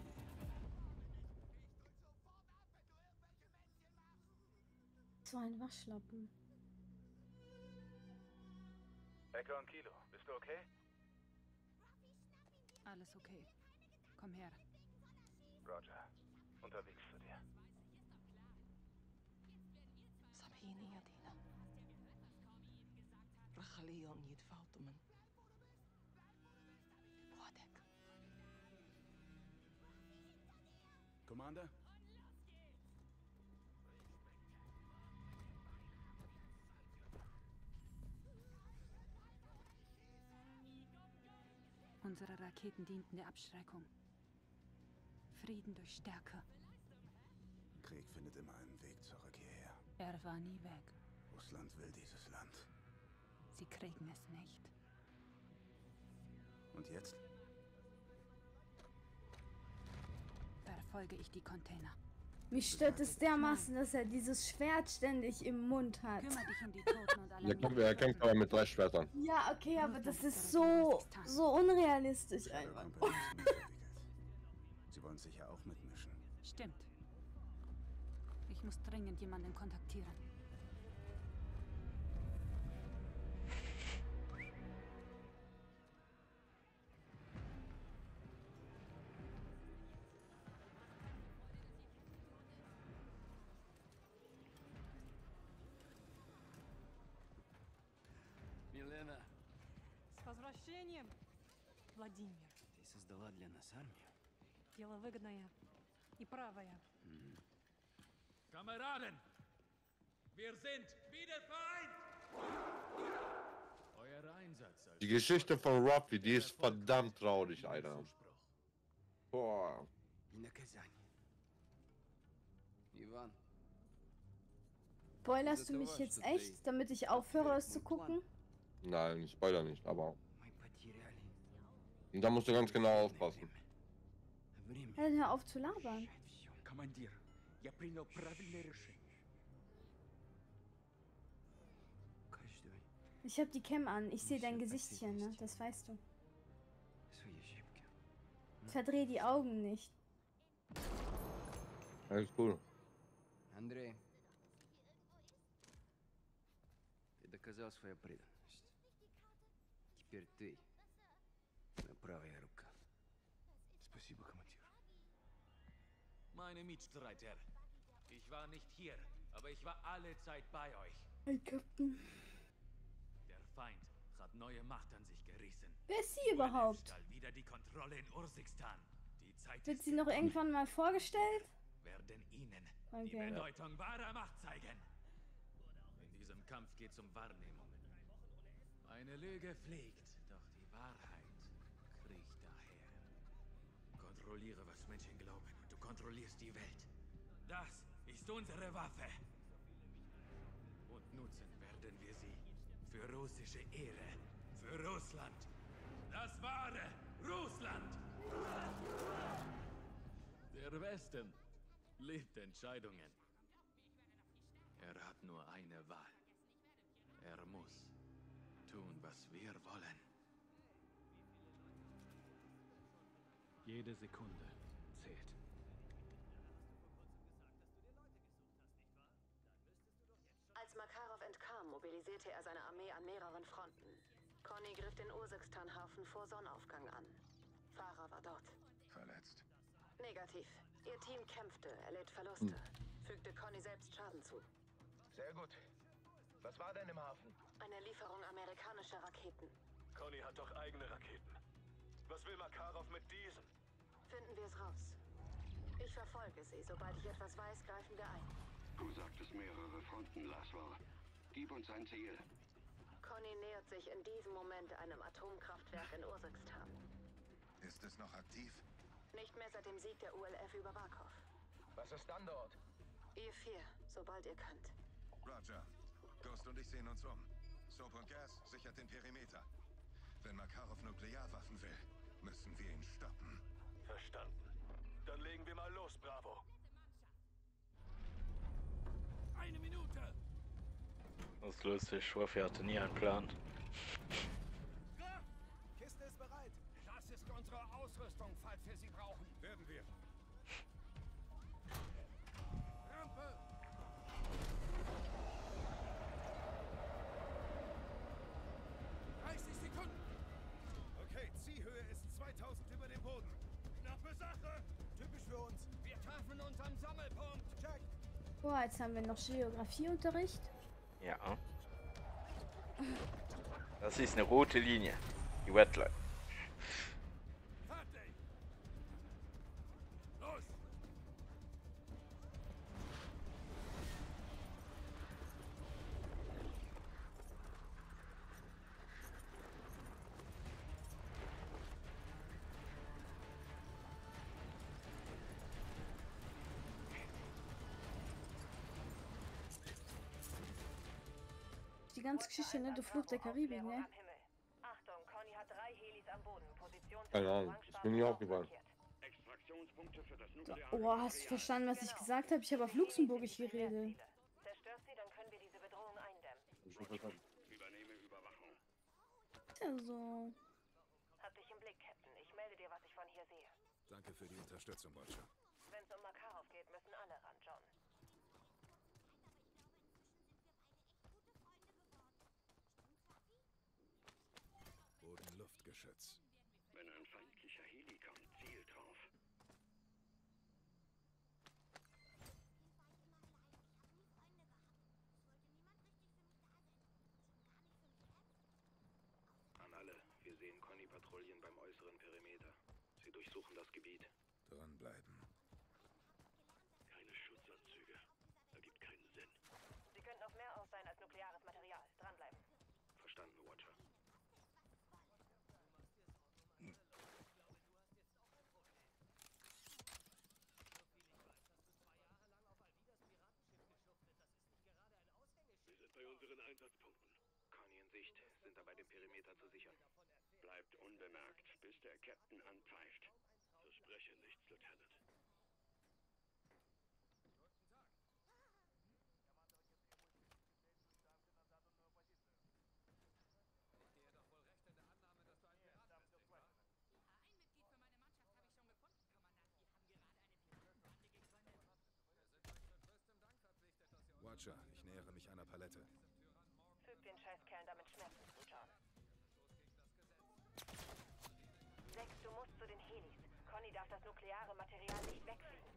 So ein Waschlappen.
Echo und Kilo, bist du okay?
Alles okay. Komm her.
Roger. Unterwegs zu dir.
سامحيني يا دينا. رح خليهم يتفاوتوا من بوعدك.
Commander?
Unsere Raketen dienten der Abschreckung. Frieden durch Stärke.
Krieg findet immer einen Weg zurück hierher.
Er war nie weg.
Russland will dieses Land.
Sie kriegen es nicht.
Und jetzt?
Verfolge ich die Container.
Mich stört es dermaßen, dass er dieses Schwert ständig im Mund hat.
Kümmere dich um die Toten und alle.
Der kämpft, er kämpft aber mit drei Schwertern.
Ja, okay, aber das ist so, so unrealistisch einfach.
Sie wollen sicher auch mitmischen.
Stimmt. Ich muss dringend jemanden kontaktieren.
Елена,
С возвращением, Владимир.
ты создала для нас армию?
Дело выгодное и правое.
Kameraden! Wir sind wieder Feind! Euer Einsatz als
Die Geschichte von Ruffy, die ist verdammt traurig, Alter. Boah.
И наказание. Иван,
Spoilerst du mich jetzt echt, damit ich aufhöre, es zu gucken?
Nein, ich spoiler nicht, aber.
мы потеряли
Und da musst du ganz genau aufpassen.
время.
Ja, dann hör auf zu labern.
Командир, я принял правильное решение. Каждый
Ich hab die Cam an, ich sehe dein Gesichtchen, ne? Das weißt du.
свои ошибки.
Verdreh die Augen nicht.
Alles cool.
Андрей, ты доказал свою преданность. Теперь ты моя правая рука.
Спасибо, командир.
Meine Mitstreiter. Ich war nicht hier, aber ich war alle Zeit bei euch.
Hey, Captain.
Der Feind hat neue Macht an sich gerissen.
Wer ist sie überhaupt?
Stahl wieder die Kontrolle in Urzikstan. Die Zeit
Wird
ist
sie noch irgendwann mal vorgestellt?
werden ihnen die
Okay.
Bedeutung wahrer Macht zeigen. In diesem Kampf geht es um Wahrnehmung. Eine Lüge fliegt, doch die Wahrheit kriecht daher. Kontrolliere, was Menschen glauben, und du kontrollierst die Welt. Das ist unsere Waffe. Und nutzen werden wir sie für russische Ehre, für Russland. Das wahre Russland! Der Westen liebt Entscheidungen. Er hat nur eine Wahl. Er muss tun, was wir wollen.
Jede Sekunde zählt.
Als Makarov entkam, mobilisierte er seine Armee an mehreren Fronten. Conny griff den Urzikstan-Hafen vor Sonnenaufgang an. Farah war dort.
Verletzt.
Negativ. Ihr Team kämpfte, erlitt Verluste. Fügte Conny selbst Schaden zu.
Sehr gut. Was war denn im Hafen?
Eine Lieferung amerikanischer Raketen.
Conny hat doch eigene Raketen. Was will Makarov mit diesen?
Finden wir es raus. Ich verfolge sie. Sobald ich etwas weiß, greifen wir ein.
Du sagtest mehrere Fronten, Laswar. Gib uns ein Ziel.
Conny nähert sich in diesem Moment einem Atomkraftwerk in Urzikstan.
Ist es noch aktiv?
Nicht mehr seit dem Sieg der U L F über Barkov.
Was ist dann dort?
Ihr vier, sobald ihr könnt.
Roger. Ghost und ich sehen uns um. Soap und Gas sichert den Perimeter. Wenn Makarov Nuklearwaffen will, müssen wir ihn stoppen.
Verstanden. Dann legen wir mal los, Bravo.
Eine Minute!
Das ist lustig, Warfy hatte nie einen Plan.
Kiste ist bereit. Das ist unsere Ausrüstung, falls wir sie brauchen.
Werden wir.
Rampe! dreißig Sekunden.
Okay, Zielhöhe ist zweitausend über dem Boden.
Knappe Sache.
Typisch für uns.
Wir treffen uns am Sammelpunkt.
Check.
Boah, jetzt haben wir noch Geografieunterricht.
Ja. Das ist eine rote Linie. Die Wetline.
Fertig. Los.
die ganze Geschichte, ne? Der Fluch der Karibik, ne?
Achtung, Conny hat drei Helis am Boden. Position
Keine Ahnung, ist mir nicht aufgefallen.
Extraktionspunkte für das
So,
nukleare
oh, hast du verstanden, was ich gesagt habe? Ich habe auf Luxemburgisch geredet.
Zerstört sie, dann können wir diese Bedrohung eindämmen.
Hab schon verstanden.
Übernehme Überwachung.
Ja, so.
Hab dich im Blick, Captain. Ich melde dir, was ich von hier sehe.
Danke für die Unterstützung, Butcher.
Wenn es um Makarov geht, müssen alle ran, John.
Boden-Luftgeschütz.
Wenn ein feindlicher Heli kommt, ziel drauf.
An alle, wir sehen Conny-Patrouillen beim äußeren Perimeter. Sie durchsuchen das Gebiet.
Dranbleiben.
Keine Schutzanzüge. Ergibt keinen Sinn.
Sie könnten auf mehr aus sein als nukleares Material. Dranbleiben.
Verstanden, Watcher.
Wir sind bei unseren Einsatzpunkten.
Conny in Sicht, sind dabei den Perimeter zu sichern.
Bleibt unbemerkt, bis der Captain anpfeift. Verspreche nichts, Lieutenant.
Ich gehe doch wohl recht in der Annahme, dass du ein Pirat bist, nicht wahr?
Ein Mitglied für meine Mannschaft habe ich schon gefunden, Kommandant. Wir haben gerade eine Piratenbande gegründet.
Wir sind euch zu größtem Dank verpflichtet, dass ihr uns...
Watcher, ich nähere mich einer Palette.
Füg den Scheißkerlen damit Schmerzen zu, John. Sechs, du musst zu den Helis. Conny darf das nukleare Material nicht wegfliegen.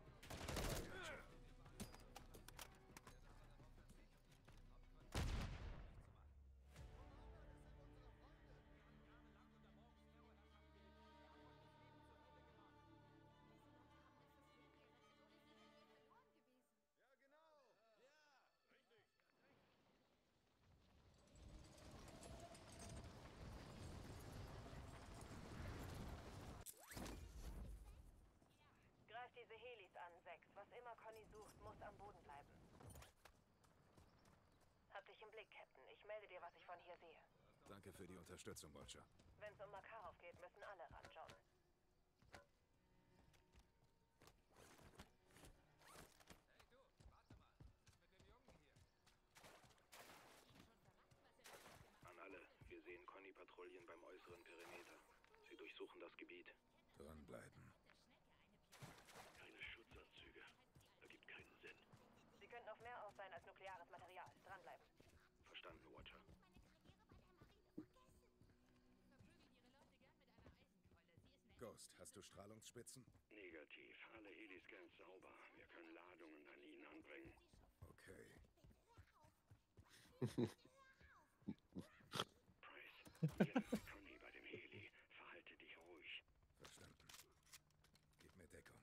Greif diese Helis an, Sechs. Was immer Conny sucht, muss am Boden bleiben. Hab dich im Blick, Captain. Ich melde dir, was ich von hier sehe.
Danke für die Unterstützung, Butcher.
Wenn es um Makarov geht, müssen alle ran, John.
Hey du, warte mal. Was ist mit dem Jungen hier?
An alle, wir sehen Conny-Patrouillen beim äußeren Perimeter. Sie durchsuchen das Gebiet.
Dranbleiben.
Keine Schutzanzüge. Ergibt keinen Sinn.
Sie könnten auf mehr aus sein als nukleares Material. Dranbleiben.
Verstanden, Watcher.
Ghost, hast du Strahlungsspitzen?
Negativ. Alle Heliscans sauber. Wir können Ladungen an ihnen anbringen.
Okay.
Price, hier ist Conny bei dem Heli. Verhalte dich ruhig.
Verstanden. Gib mir Deckung.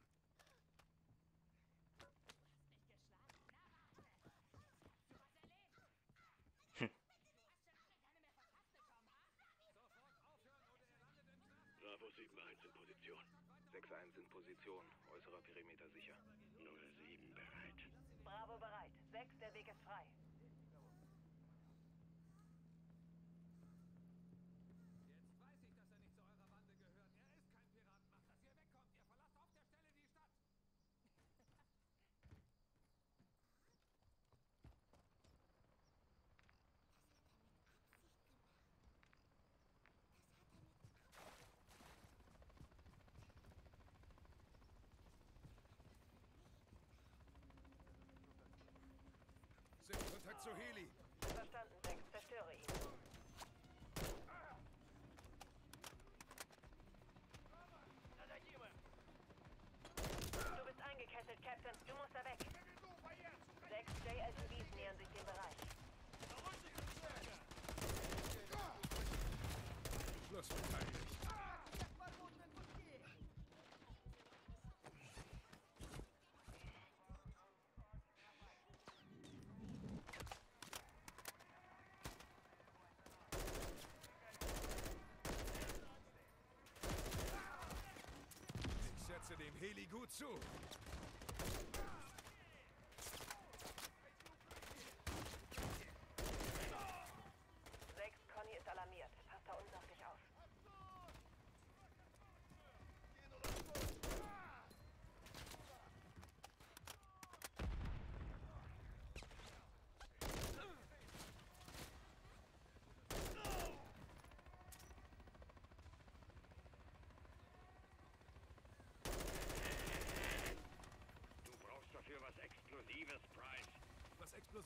Bravo sieben eins in Position.
sechs eins in Position. Äußerer Perimeter sicher.
null sieben bereit.
Bravo bereit. Sechs, der Weg ist frei.
Jetzt weiß ich, dass er nicht zu eurer Bande gehört. Er ist kein Pirat. Macht, dass ihr wegkommt. Ihr verlasst auf der Stelle die Stadt.
Kontakt zu Heli.
Verstanden, Sechs. Zerstöre ihn. Du bist eingekesselt, Captain. Du musst da weg. Sechs, J L T Bs nähern sich dem Bereich.
Schluss verteidigt. Ich setze dem Heli gut zu.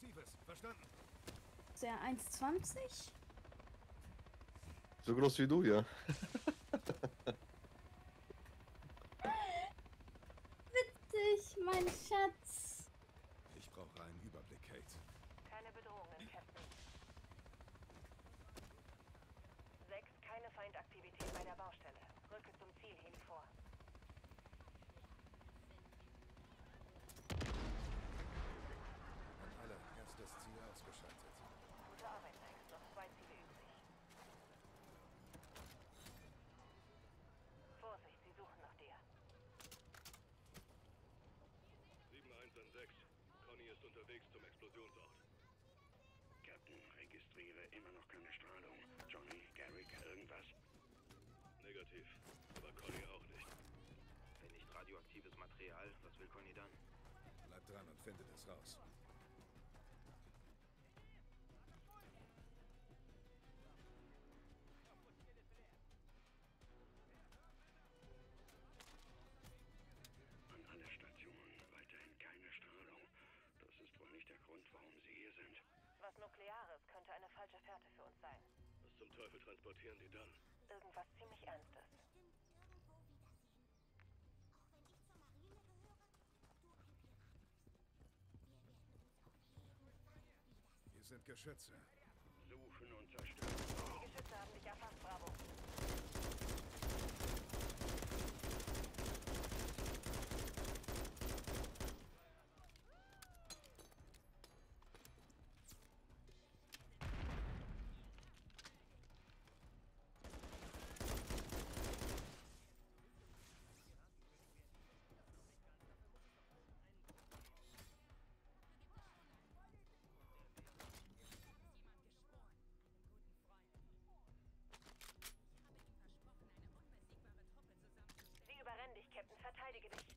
Radioaktives. Verstanden?
Ist er eins zwanzig?
So groß wie du, ja.
Witzig, mein Schatz.
Ich brauche einen Überblick, Kate.
Keine Bedrohungen, Captain. sechs, keine Feindaktivität bei der Baustelle. Rücke zum Ziel, Heli vor.
An alle, erstes Ziel ausgeschaltet.
Gute Arbeit, Max. Noch zwei Ziele übrig. Vorsicht, sie suchen nach dir.
sieben eins an sechs. Conny ist unterwegs zum Explosionsort.
Captain, registriere immer noch keine Strahlung. Johnny, Garrick, irgendwas?
Negativ. Aber Conny auch nicht.
Wenn nicht radioaktives Material, was will Conny dann?
Bleib dran und findet es raus.
An alle Stationen, weiterhin keine Strahlung. Das ist wohl nicht der Grund, warum Sie hier sind.
Was Nukleares könnte eine falsche Fährte für uns sein.
Was zum Teufel transportieren die dann?
Irgendwas ziemlich Ernstes.
Hier sind Geschütze.
Suchen und zerstören.
Die Geschütze haben dich erfasst, Bravo. Sie überrennen dich, Captain. Verteidige dich.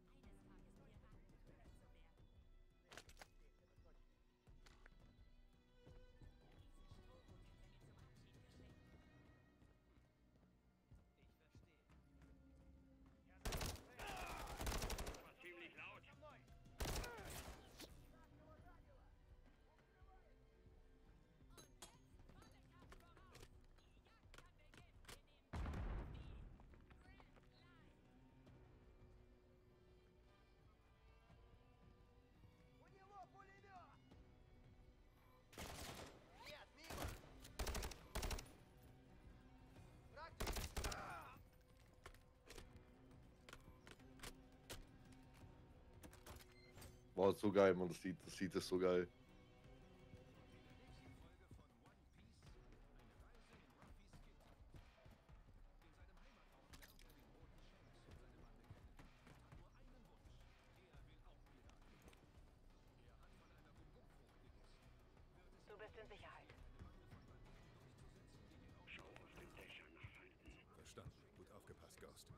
War ziemlich laut.
Boah, so geil, man. Das sieht, das sieht es so geil.
Du bist in Sicherheit.
Schau auf den Dächern nach Feinden.
Verstanden. Gut aufgepasst, Ghost.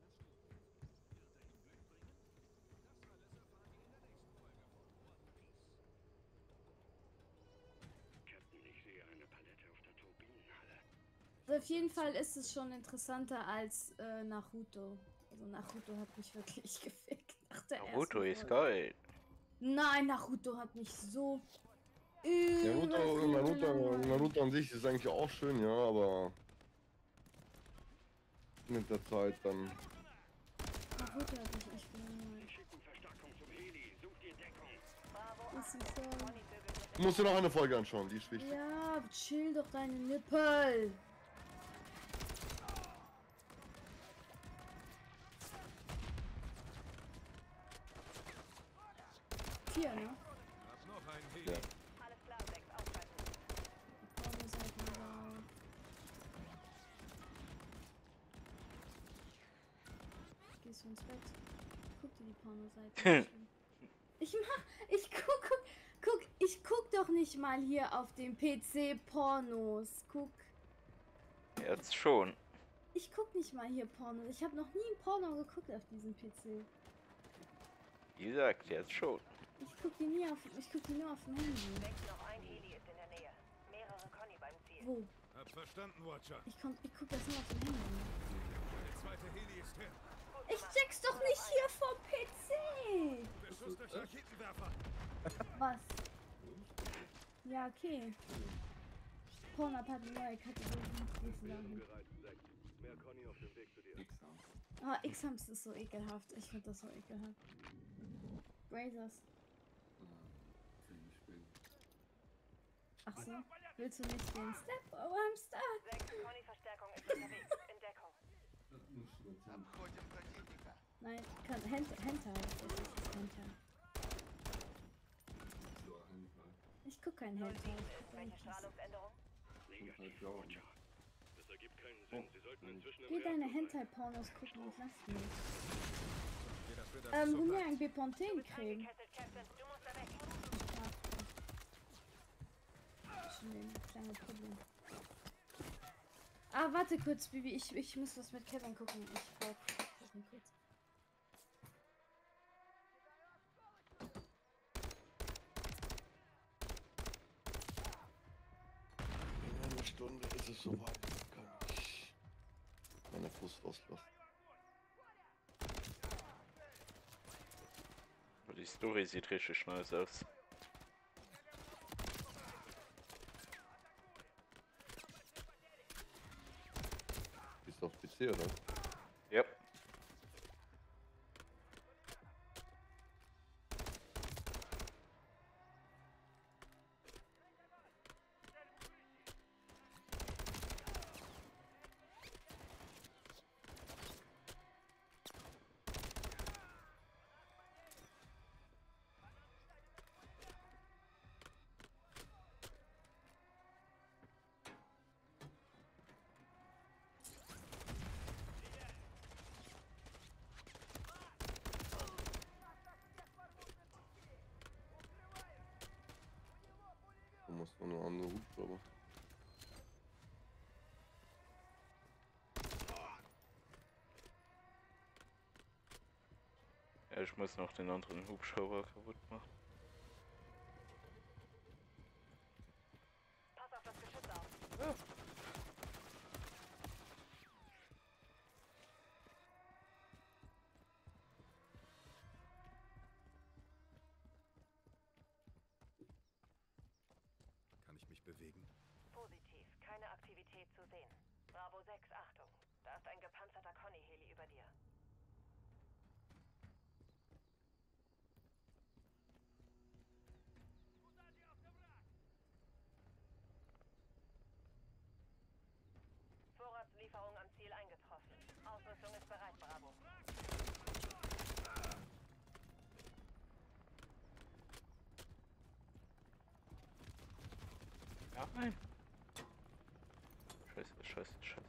Captain, ich sehe eine Palette auf der Turbinenhalle.
Also auf jeden Fall ist es schon interessanter als äh, Naruto. Also Naruto hat mich wirklich gefickt. Nach der
Naruto
ersten
ist
Folge.
geil.
Nein, Naruto hat mich so
Naruto, Naruto,
überlangweilt.
Naruto an sich ist eigentlich auch schön, ja, aber mit der Zeit dann.
Naruto hat mich echt gelangweilt.
Schicken Verstärkung zum Heli. Such dir Deckung.
Was ist so?
Du musst dir noch eine Folge anschauen, die ist wichtig.
Ja, chill doch deine Nippel. Vier, ne?
Hab noch einen Heli.
Ja.
Alles klar, sechs. Ausschalten.
Pornoseiten da. Gehst du ins Bett? Guck dir die Pornoseite an. Ich mach, ich guck, guck, guck, ich guck doch nicht mal hier auf dem P C Pornos. Guck.
Jetzt schon.
Ich guck nicht mal hier Pornos. Ich habe noch nie ein Porno geguckt auf diesem P C.
Wie gesagt, jetzt schon.
Ich guck die nie auf, ich guck die nur auf dem Handy.
Sechs, noch ein Heli ist in der Nähe. Mehrere Conny beim Ziel.
Wo?
Hab verstanden, Watcher.
Ich, komm, ich guck das nur auf dem Handy.
Der zweite Heli ist hin.
Ich check's doch nicht hier vom P C.
Beschuss durch Raketenwerfer.
Was? Ja, okay. Pornhub hat eine neue Kategorie. Gehst du dahin?
Mehr Conny auf dem Weg zu dir.
Ah, X-Hams ist so ekelhaft. Ich finde das so ekelhaft. Brazers. Ach so, willst du nicht den Step? Oh, I'm stuck.
sechs Conny-Verstärkung ist unterwegs. In Deckung.
Nein, kann Hent Hentai. Das ist Hentai. Ich guck kein Hentai.
Welche Strahlungsänderung?
Das ergibt keinen Sinn. Sie sollten inzwischen im
Geh deine Hentai-Pornos gucken und lass mich. Ähm, um mir ein Beponten-Creme.
Du musst da weg.
Ein kleines Problem. Ah, warte kurz, Bibi. Ich, ich muss das mit Kevin gucken. Ich brauch Kevin kurz.
In einer Stunde ist es soweit. Kann ich meine Brust rauslassen.
Die Story sieht richtig nice aus.
Bist du auf P C, oder?
Ja.
Du musst nur eine andere Hubschrauber.
Ja, ich muss noch den anderen Hubschrauber kaputt machen.
Pass auf das Geschütz auf.
Ja.
Kann ich mich bewegen?
Positiv. Keine Aktivität zu sehen. Bravo sechs, Achtung. Da ist ein gepanzerter Conny-Heli über dir. Vorratslieferung am Ziel eingetroffen. Ausrüstung ist bereit, Bravo.
Ja, nein. Scheiße, scheiße, scheiße.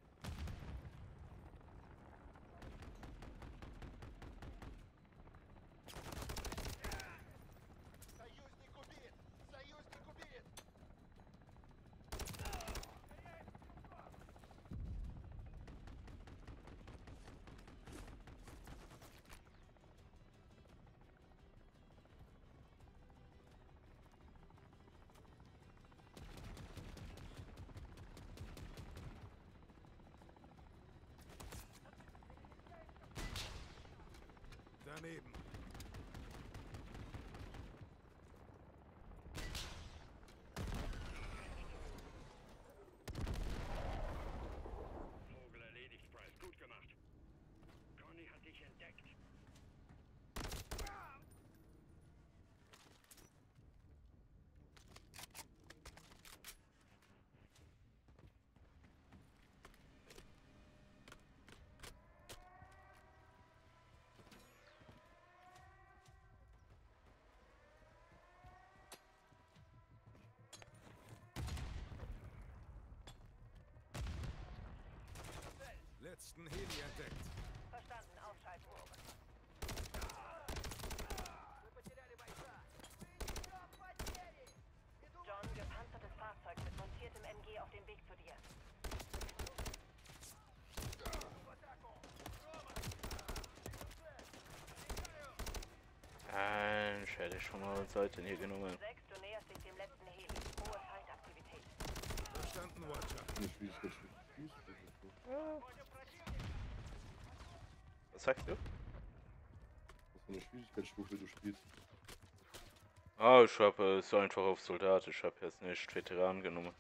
Daneben.
Vogel erledigt, Price. Gut gemacht. Conny hat dich entdeckt.
Letzten Heli entdeckt.
Verstanden, aufschalten. John, gepanzertes Fahrzeug mit montiertem M G auf dem Weg zu dir.
Nein, ich hätte schon mal Seiten hier genommen.
sechs, du näherst dich dem letzten Heli. Hohe Feindaktivität.
Verstanden, Watcher.
Was sagst du?
Was für eine Schwierigkeitsstufe du spielst.
Ah, ich habe es einfach auf Soldat. Ich habe jetzt nicht Veteran genommen.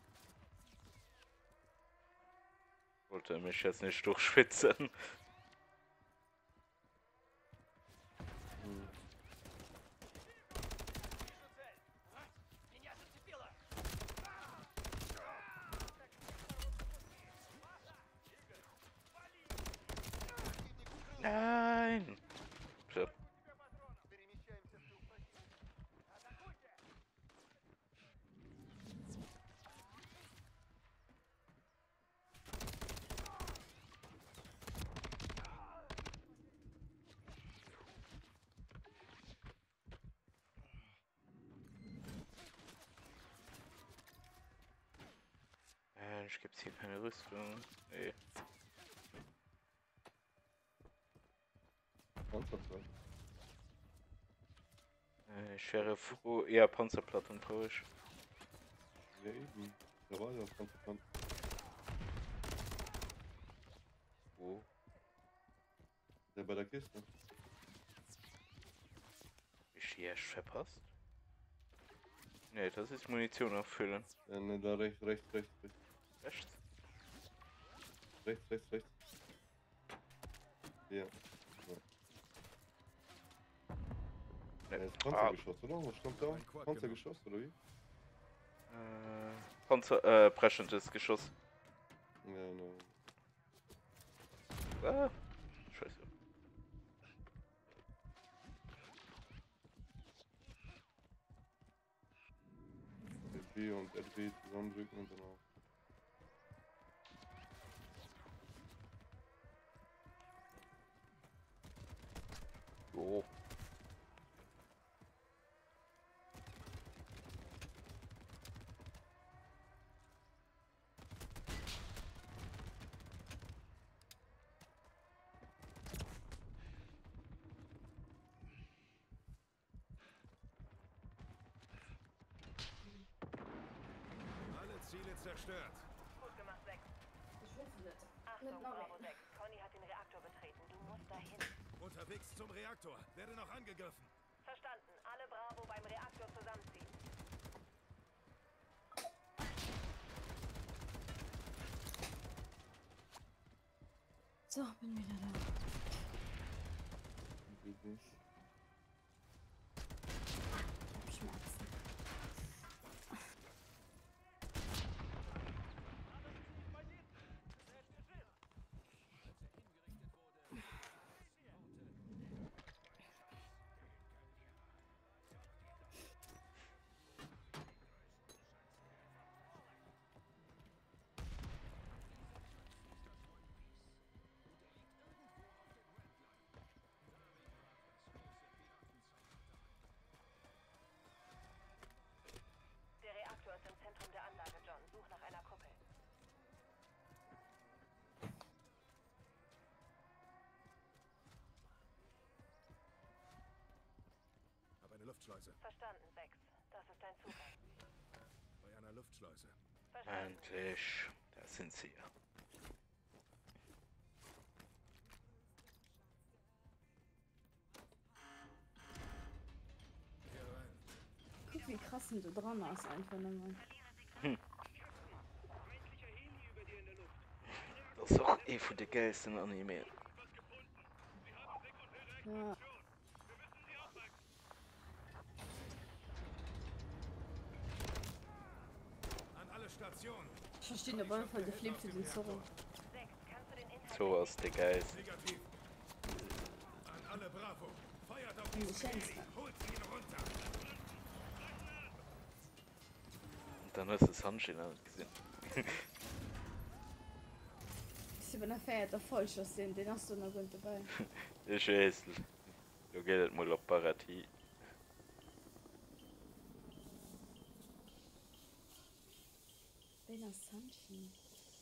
Wollte mich jetzt nicht durchschwitzen.
Hm.
Nein! So. Äh, ich gibt's hier keine Rüstung. Nee.
Panzerplatte.
Äh, ich wäre froh, eher Panzerplatten brauche ich.
Ja, eben. Da war ja Panzerplatte. Wo? Der bei der Kiste.
Ich hier erst verpasst? Nee, das ist Munition auffüllen.
Ja, ne, da rechts, rechts, rechts, rechts.
Rechts?
Rechts, rechts, rechts. Ja. Ja.
Nee.
Ja, ist Panzergeschoss, oder? Was stand da? Panzergeschoss, oder wie?
Äh, Panzer, äh, preschendes Geschoss.
Ja, ne.
Ah, scheiße.
L B und R B zusammendrücken und dann auch.
Jo.
Alle Ziele zerstört.
Gut gemacht, sechs.
Ich hoffe nicht.
Achtung, Bravo sechs. Conny hat den Reaktor betreten. Du musst dahin.
Unterwegs zum Reaktor. Werde noch angegriffen.
Verstanden. Alle Bravo beim Reaktor zusammenziehen.
So, bin wieder da.
Geht nicht.
Ich hab Schmerzen.
Der Reaktor ist im Zentrum der Anlage, John. Such nach einer Kuppel.
Hab eine Luftschleuse.
Verstanden, sechs. Das ist dein Zugang.
Bei einer Luftschleuse.
Endlich. Da sind sie ja.
Hier rein.
Guck, wie krass du dran hast, einfach nochmal.
Hm. Das ist auch eh von der geilsten Anime.
Ja.
An alle Stationen.
Ich verstehe den Ball voll geflebt für den Zorro.
So was der Geist.
Negativ. An alle Bravo. Feuert auf
Und
die
ich häng's
Heli. Holt ihn runter.
Und dann hast du das Handschellen gesehen.
Ich bin feiert der Vollschuss, den, den hast du noch gut dabei.
Ich weiß. Du gehst mal auf Partie.
Bella Sanchi.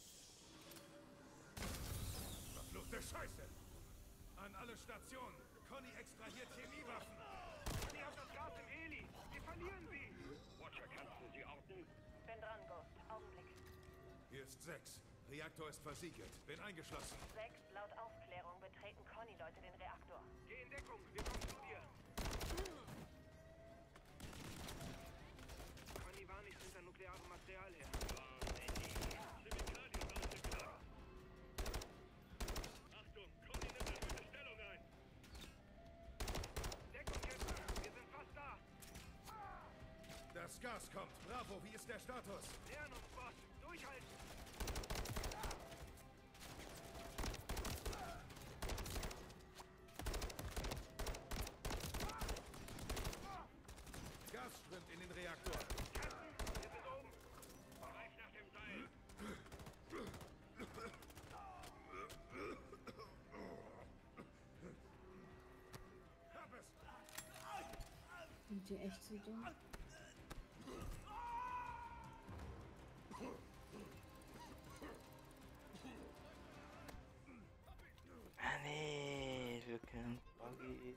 Verfluchte Scheiße. An alle Stationen. Conny extrahiert Chemiewaffen.
Conny hat das Gas im Heli. Wir verlieren sie. Watcher, kannst du sie orten?
Bin dran, Ghost. Augenblick.
Hier ist sechs. Reaktor ist versiegelt. Bin eingeschlossen.
sechs. Laut Aufklärung betreten Conny-Leute den Reaktor.
Geh in Deckung. Wir kommen zu dir.
Gas kommt. Bravo, wie ist der Status?
Nähern uns, Boss. Durchhalten.
Gas strömt in den Reaktor.
Wir sind oben. Greif nach dem Seil.
Hab es.
Sind die echt so dumm?
Ah nee, wir können Buggy.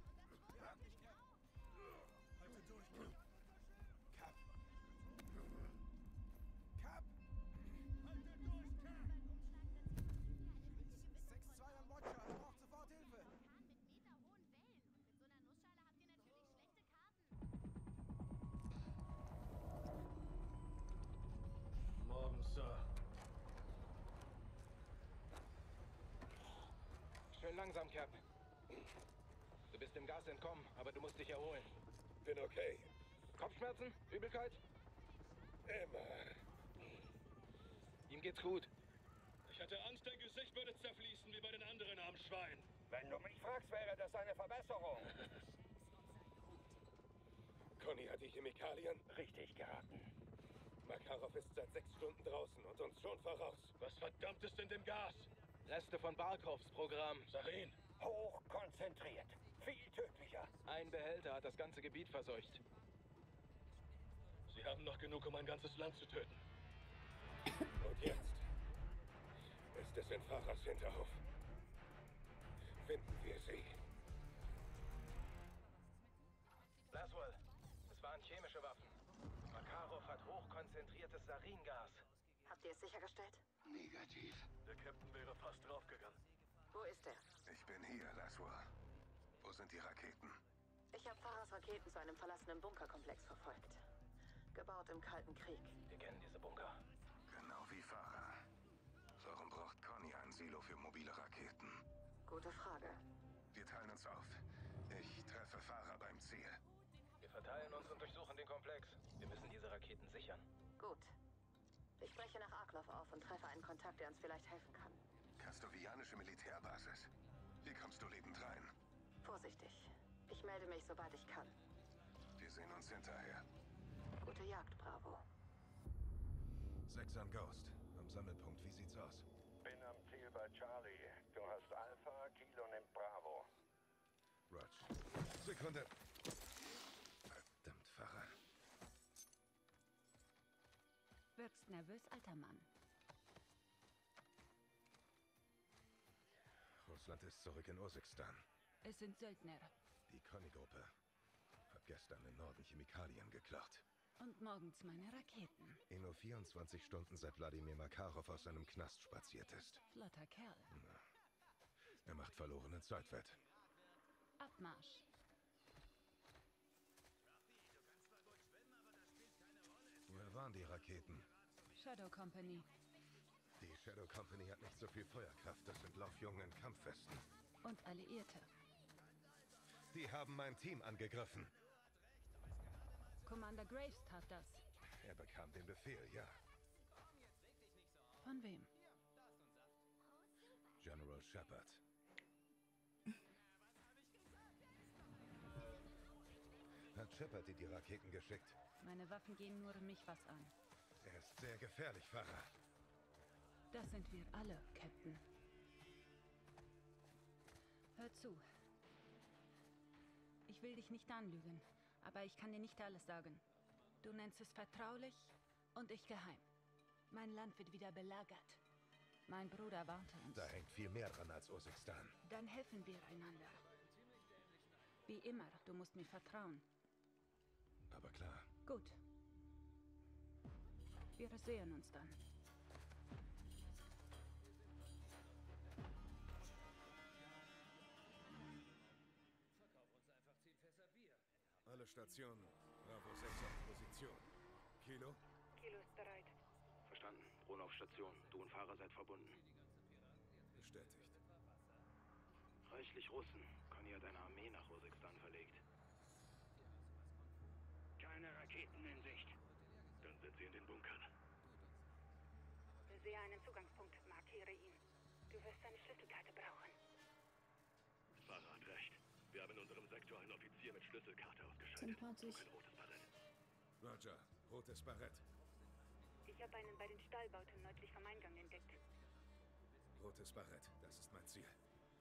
Morgen, Sir.
Schön langsam, Cap. Du bist dem Gas entkommen, aber du musst dich erholen.
Bin okay.
Kopfschmerzen? Übelkeit?
Immer.
Ihm geht's gut.
Ich hatte Angst, dein Gesicht würde zerfließen wie bei den anderen armen Schweinen.
Wenn du mich fragst, wäre das eine Verbesserung.
Conny hat die Chemikalien.
Richtig geraten.
Makarov ist seit sechs Stunden draußen und uns schon voraus.
Was verdammt ist in dem Gas?
Reste von Barkovs Programm.
Sarin.
Hochkonzentriert. Viel tödlicher. Ein Behälter hat das ganze Gebiet verseucht.
Sie haben noch genug, um ein ganzes Land zu töten.
Und jetzt ist es in Farahs Hinterhof. Finden wir sie.
Laswell, es waren chemische Waffen. Makarov hat hochkonzentriertes Saringas.
Habt ihr es sichergestellt?
Negativ.
Der Captain wäre fast draufgegangen.
Wo ist er?
Ich bin hier, Laswell. Wo sind die Raketen?
Ich habe Farahs Raketen zu einem verlassenen Bunkerkomplex verfolgt. Gebaut im Kalten Krieg.
Wir kennen diese Bunker.
Genau wie Farah. Warum braucht Conny ein Silo für mobile Raketen?
Gute Frage.
Wir teilen uns auf. Ich treffe Farah beim Ziel.
Wir verteilen uns und durchsuchen den Komplex. Wir müssen diese Raketen sichern.
Gut. Ich breche nach Arklov auf und treffe einen Kontakt, der uns vielleicht helfen kann.
Kastovianische Militärbasis. Wie kommst du lebend rein?
Vorsichtig. Ich melde mich, sobald ich kann.
Wir sehen uns hinterher.
Gute Jagd, Bravo.
Sechs an Ghost. Am Sammelpunkt. Wie sieht's aus?
Bin am Ziel bei Charlie. Du hast Alpha, Kilo nimmt Bravo.
Rutsch. Sekunde. Verdammt, Farah.
Wirkst nervös, alter Mann.
Russland ist zurück in Usbekistan.
Es sind Söldner.
Die Conny-Gruppe hat gestern im Norden Chemikalien geklaut.
Und morgens meine Raketen.
In nur vierundzwanzig Stunden, seit Wladimir Makarov aus seinem Knast spaziert ist.
Flotter Kerl.
Na, er macht verlorene Zeit wett.
Abmarsch.
Woher waren die Raketen?
Shadow Company.
Die Shadow Company hat nicht so viel Feuerkraft. Das sind Laufjungen in Kampfwesten.
Und Alliierte.
Die haben mein Team angegriffen.
Commander Graves tat das.
Er bekam den Befehl, ja.
Von wem?
General Shepard. Hat Shepard dir die Raketen geschickt?
Meine Waffen gehen nur mich was an.
Er ist sehr gefährlich, Farah.
Das sind wir alle, Captain. Hör zu. Ich will dich nicht anlügen, aber ich kann dir nicht alles sagen. Du nennst es vertraulich und ich geheim. Mein Land wird wieder belagert. Mein Bruder warnte uns.
Da hängt viel mehr dran als Usbekistan.
Dann helfen wir einander. Wie immer, du musst mir vertrauen.
Aber klar.
Gut. Wir sehen uns dann.
Alle Stationen. Bravo sechs auf Position. Kilo?
Kilo ist bereit.
Verstanden. Drohne auf Station. Du und Fahrer seid verbunden.
Bestätigt.
Reichlich Russen. Conny hat eine Armee nach Usbekistan verlegt.
Kein
keine Raketen in Sicht. Dann sind sie in den Bunkern.
Sehe einen Zugangspunkt. Markiere ihn. Du wirst eine Schlüsselkarte brauchen.
Fahrer hat recht. Wir haben in unserem Sektor einen Offizier mit Schlüsselkarte ausgeschaltet.
Sympathisch.
Such ein rotes Barett.
Roger, rotes Barett.
Ich habe einen bei den Stahlbauten nördlich vom Eingang entdeckt.
Rotes Barett, das ist mein Ziel.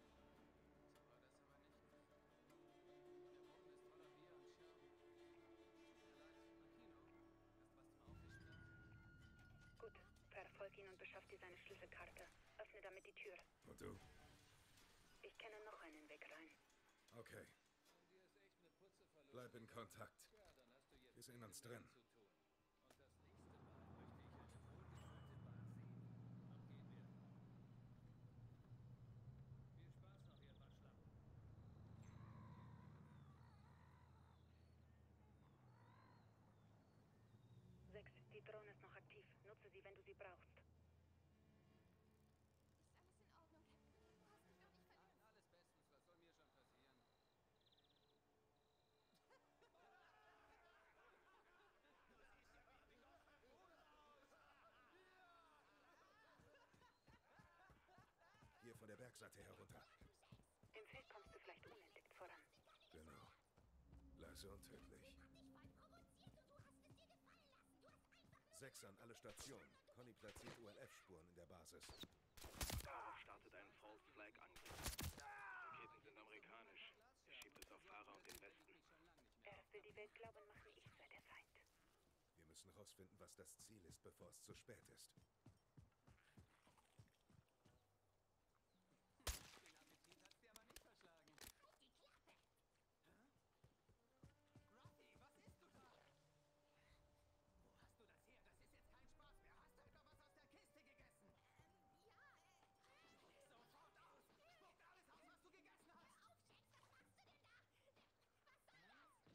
Gut, verfolg ihn und beschaff dir seine Schlüsselkarte. Öffne damit die Tür.
Und du?
Ich kenne noch einen Weg rein.
Okay. Bleib in Kontakt. Wir sehen uns drin.
Sechs, die Drohne ist noch aktiv. Nutze sie, wenn du sie brauchst.
Ist alles in Ordnung, Captain? Du hast mich doch nicht verletzt.
Alles bestens, was soll mir schon passieren?
Hier von der Bergseite herunter.
Im Feld kommst du vielleicht unentdeckt voran.
Genau. Leise und tödlich. Sechs an alle Stationen. Conny platziert U L F-Spuren in der Basis.
Makarov startet einen False Flag Angriff. Die Raketen sind amerikanisch. Er schiebt es auf Fahrer und den Westen.
Erst will die Welt glauben machen, ich sei der Feind.
Wir müssen herausfinden, was das Ziel ist, bevor es zu spät ist.
Den Appetit hat's dir aber nicht verschlagen.
Die Klappe!
Hä? Ruffy, was isst du da? Wo hast du das her? Das ist jetzt kein Spaß mehr. Hast du etwa was aus der Kiste gegessen?
Ähm, ja, äh...
Sofort aus! Spuck alles aus, was du gegessen hast!
Hör auf, Jax, was machst du denn da? Was soll das?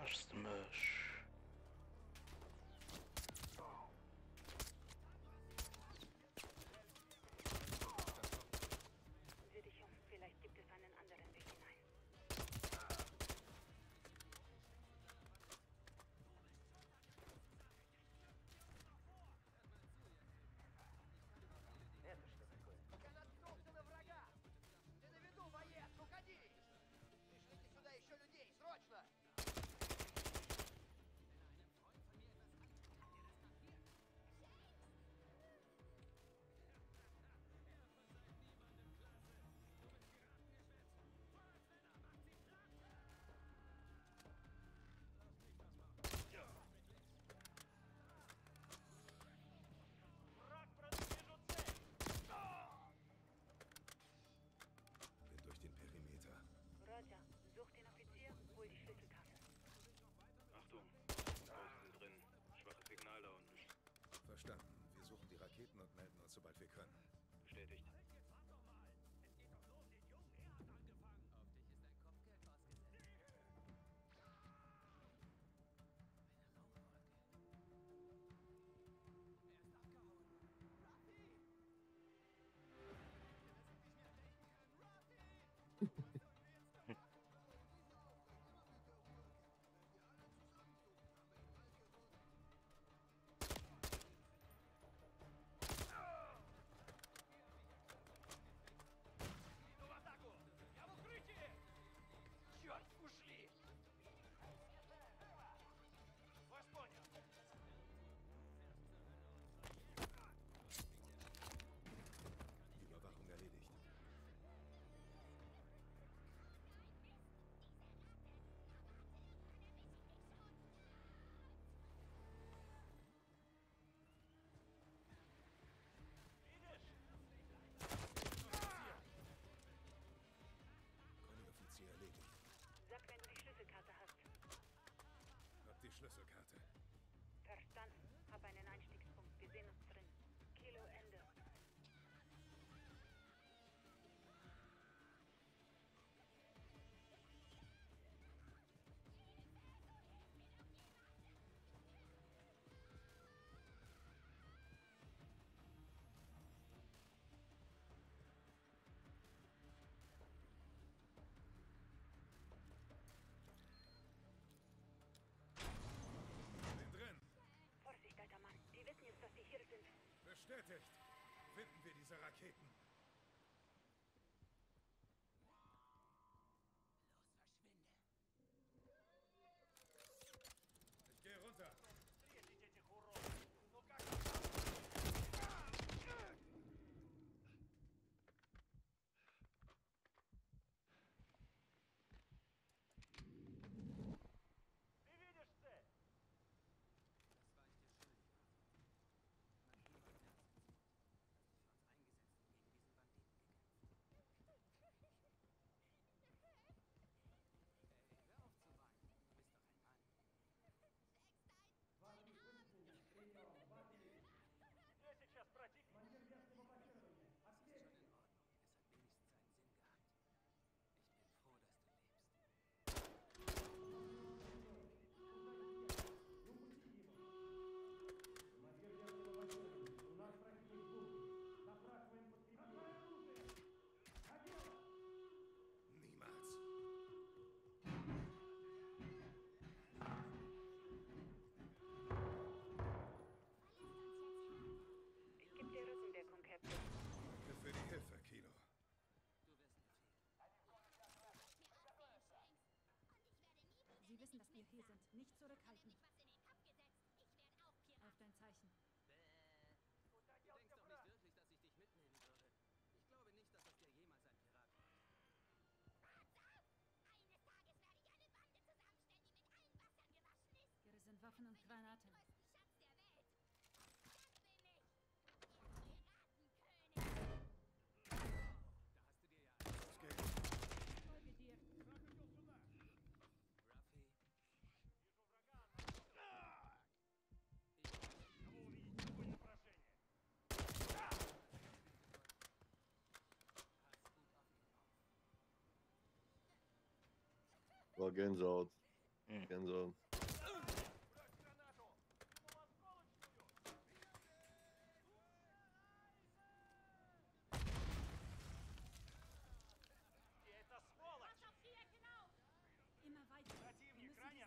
Marshmisch.
Sieh dich um, vielleicht gibt es einen anderen Weg hinein.
Я наткнулся на врага! Ты на виду, боец! Уходи! Пришлите сюда еще людей! Срочно!
Bin durch den Perimeter.
Roger, such den Offizier, hol die Schlüsselkarte.
Achtung, Außen sind drin. Schwaches Signal da unten.
Verstanden. Wir suchen die Raketen und melden uns, sobald wir können.
Bestätigt.
Иду в атаку! Я в укрытии! Черт, ушли! Вас понял!
Überwachung erledigt. Conny-Offizier erledigt.
Sag, wenn du die Schlüsselkarte hast.
Hab die Schlüsselkarte.
Verstanden. Hab einen Einstiegspunkt. Wir sehen uns drin. Kilo Ende.
Bin drin.
Vorsicht, alter Mann. Die wissen jetzt, dass wir hier sind.
Bestätigt. Finden wir diese Raketen.
Los, verschwinde!
Ich gehe runter.
Встретить этих уродов! Ну как Ты видишь цель?
Das war ich dir schuldig, Martin. Mein lieber Herzensgott, dass du für uns eingesetzt und gegen diesen Banditen gekämpft. Ey, hör auf zu weinen. Du bist doch ein Mann.
Где сейчас противник?
Es ist schon in Ordnung. Es hat wenigstens einen Sinn gehabt. Ich bin froh, dass du lebst.
Niemals.
Ich geb dir Rückendeckung, Captain.
Danke für die Hilfe, Kilo.
Du wirst mir fehlen.
Sie wissen, dass wir hier sind. Nicht zurückhalten. Auf dein Zeichen.
Du denkst doch nicht wirklich, dass ich dich mitnehmen würde. Ich glaube nicht, dass aus dir jemals ein Pirat wird.
Eines Tages werde ich eine Bande zusammenstellen, die mit allen Wassern gewaschen ist.
Hier sind Waffen und Granaten.
Größten Schatz der Welt. Das bin ich. Der Piratenkönig.
Da hast du dir ja einen.
Los geht's.
Folge dir.
Ruffy.
Кого увидеть такое поражение?
Pass gut auf ihn auf.
War Gänsehaut.
Hm.
Gänsehaut.
Immer weiter. Wir müssen diesen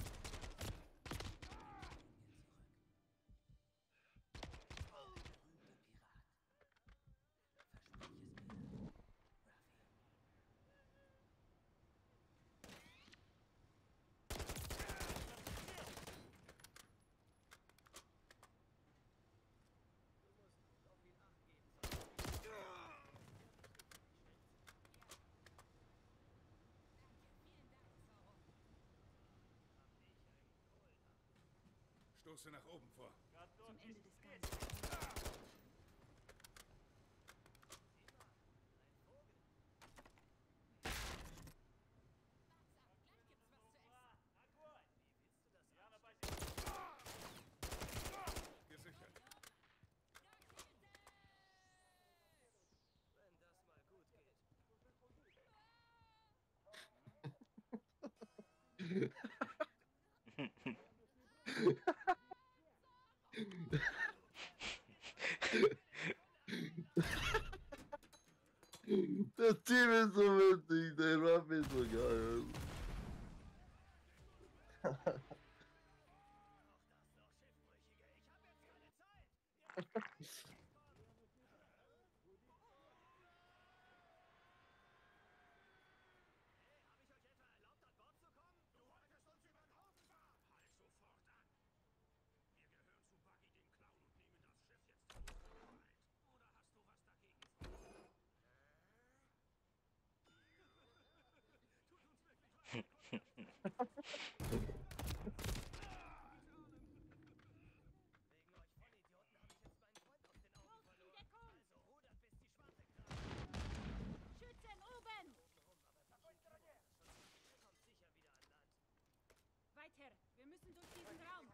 Stoße nach oben vor.
zum Ende des Ganzen.
Gesichert.
Wenn das mal gut geht.
Das Team ist so witzig, der Rap ist so geil.
Schützen oben! Weiter! Wir müssen durch diesen Raum!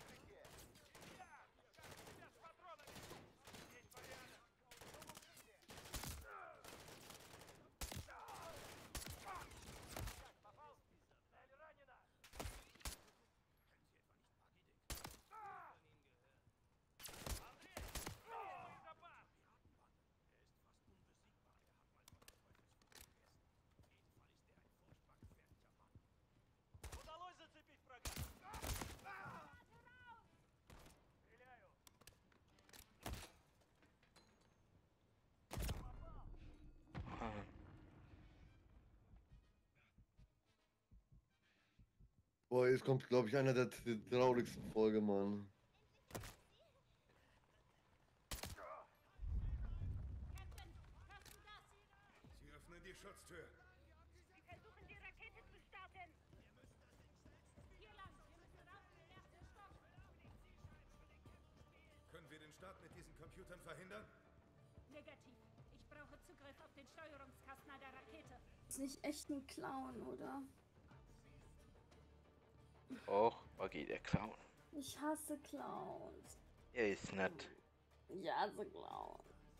Удалось зацепить врага. Стреляю.
Boah, jetzt kommt, glaube ich, einer der t- traurigsten Folgen, Mann.
Sie öffnen die Schutztür.
Sie versuchen, die Rakete zu starten.
Hier lang! Wir müssen rauf in den ersten Stock!
Können wir den Start mit diesen Computern verhindern?
Negativ. Ich brauche Zugriff auf den Steuerungskasten der Rakete.
Ist nicht echt ein Clown, oder?
Och, Buggy, der Clown.
Ich hasse Clowns.
Er ist nett.
Ich hasse Clowns.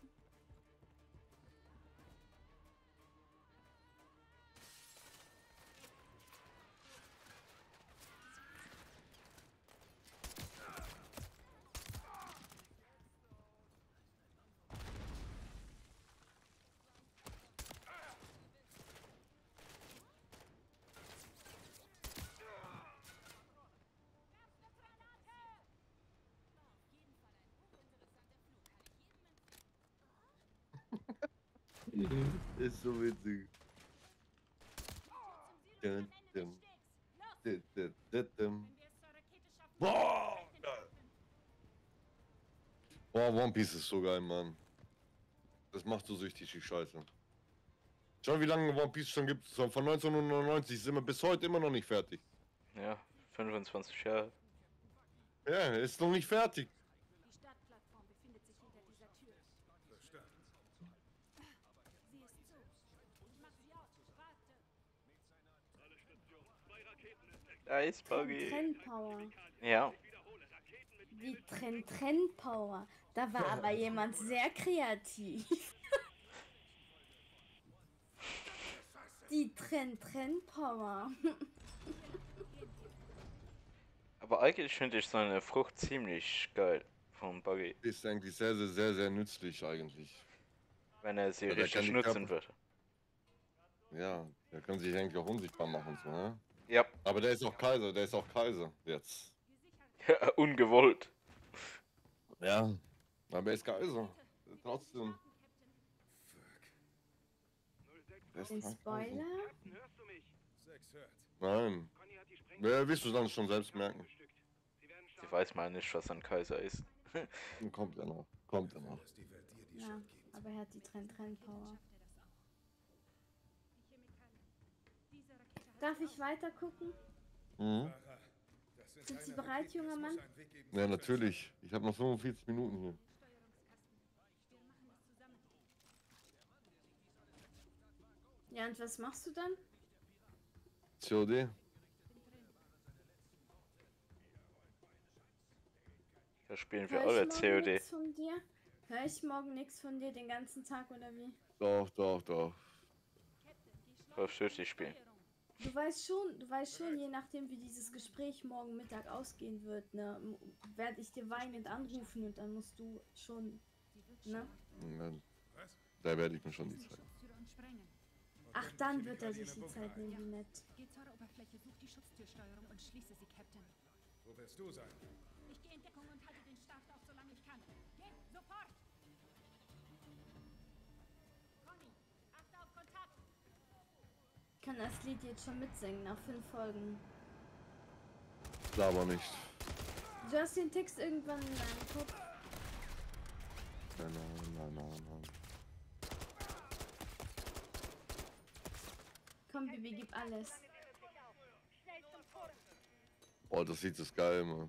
Ist so witzig. Dun, dun. Dun, dun, dun, dun. Boah! Geil. Boah, One Piece ist so geil, Mann. Das macht so süchtig, die Scheiße. Schau, wie lange One Piece schon gibt. Von neunzehnhundertneunundneunzig sind wir bis heute immer noch nicht fertig.
Ja, fünfundzwanzig Jahre.
Ja, ist noch nicht fertig.
Die Startplattform befindet sich hinter dieser Tür.
Verstanden.
Sie ist zu. Mach sie auf. Warte.
Alle Stationen. Zwei Raketen entdeckt.
Da ist Buggy.
Trennpower.
Ja.
Die Trenn-Trenn-Power. Da war aber jemand sehr kreativ. Die Trenn-Trenn-Power.
Aber eigentlich finde ich seine Frucht ziemlich geil vom Buggy.
Ist eigentlich sehr, sehr, sehr, sehr nützlich eigentlich.
Wenn er sie
Weil der kann
richtig
die
nutzen
Körper...
würde.
Ja, der kann sich eigentlich auch unsichtbar machen, so, ne?
Ja.
Aber der ist auch Kaiser, der ist auch Kaiser jetzt.
Ja, ungewollt.
Ja, aber er ist Kaiser. Trotzdem. Der ist
Den
halt
Spoiler?
Kaiser. Nein. Wer wirst du dann schon selbst merken?
Sie weiß mal nicht, was ein Kaiser ist.
Kommt ja noch. Kommt ja noch.
Ja, aber er hat die Trend-Trend-Power. Darf ich weiter gucken?
Mhm.
Sind Sie bereit, junger Mann?
Ja, natürlich. Ich habe noch fünfundvierzig Minuten hier.
Ja, und was machst du dann?
C O D.
Da spielen wir
Hör
alle
ich
C O
morgen
D.
nichts von dir? Hör ich morgen nichts von dir den ganzen Tag oder wie?
Doch, doch, doch.
Call of Duty spielen.
Du weißt schon, du weißt schon, je nachdem wie dieses Gespräch morgen Mittag ausgehen wird, ne, werde ich dir weinend anrufen und dann musst du schon, ne?
Ja, da werde ich mir schon die Zeit.
Ach, dann wird er sich die Zeit nehmen, wie nett.
Geh zur Oberfläche, such die Schutztürsteuerung und schließe sie, Captain.
Wo wirst du sein?
Ich gehe in Deckung und halte den Start auf, solange ich kann. Geh, sofort! Conny, achte auf Kontakt!
Ich kann das Lied jetzt schon mitsingen, nach fünf Folgen.
Aber nicht.
Du hast den Text irgendwann in deinem Kopf.
Nein, nein, nein, nein, nein.
Komm, Bibi, gib alles.
Oh, das sieht das geil, Mann.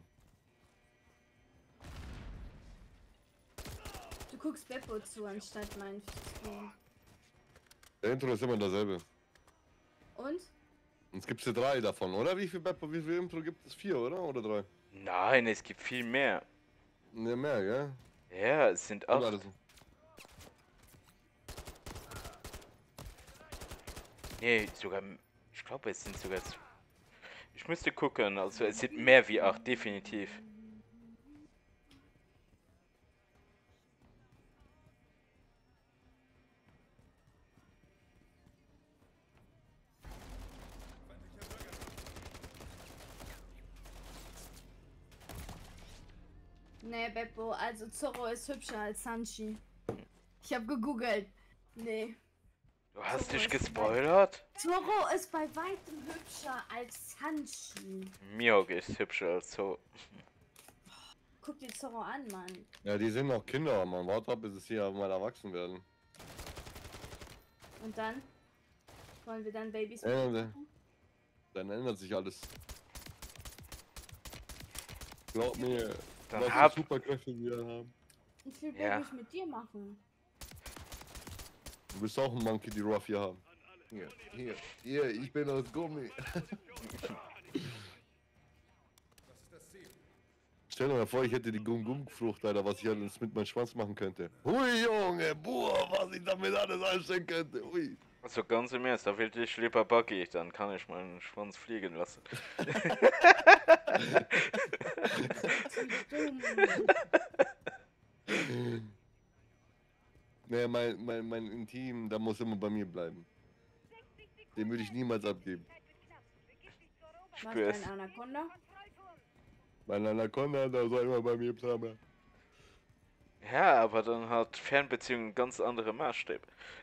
Du guckst Beppo zu, anstatt meinen zu.
Der Intro ist immer dasselbe.
Und?
Und es gibt ja drei davon, oder? Wie viel Beppo, wie viel Intro gibt es? Vier, oder? Oder drei?
Nein, es gibt viel mehr.
Ne, mehr, gell?
Ja, es sind acht.
Oder
Nee, sogar, ich glaube, es sind sogar, ich müsste gucken, also es sind mehr wie acht, definitiv.
Nee, Beppo, also Zorro ist hübscher als Sanchi. Ich hab gegoogelt. Nee.
Du hast
Zorro
dich
ist
gespoilert?
bei- Zorro ist bei weitem hübscher als Sanchi.
Miog ist hübscher als so.
Guck dir Zorro an, Mann.
Ja, die sind noch Kinder, man. Warte ab, bis es hier mal erwachsen werden.
Und dann? Wollen wir dann Babys
Ja,
machen?
dann, dann ändert sich alles. Glaub mir,
Dann
was
hab-
für Superkräfte wir haben.
Ich will
Ja.
Babys mit dir machen.
Du bist auch ein Monkey, die Ruff hier haben. Hier, hier, hier, ich bin aus Gummi. Stell dir mal vor, ich hätte die Gum-Gum-Frucht, Alter, was ich alles mit meinem Schwanz machen könnte. Hui, Junge, boah, was ich damit alles anstellen könnte. Hui.
Also ganz im Ernst, da will ich lieber Buggy, dann kann ich meinen Schwanz fliegen lassen.
Naja, mein, mein, mein Intim, da muss immer bei mir bleiben. Den würde ich niemals abgeben.
Was,
Spür's.
dein Anaconda?
Mein Anaconda, da soll immer bei mir bleiben.
Ja, aber dann hat Fernbeziehung ganz andere Maßstäbe.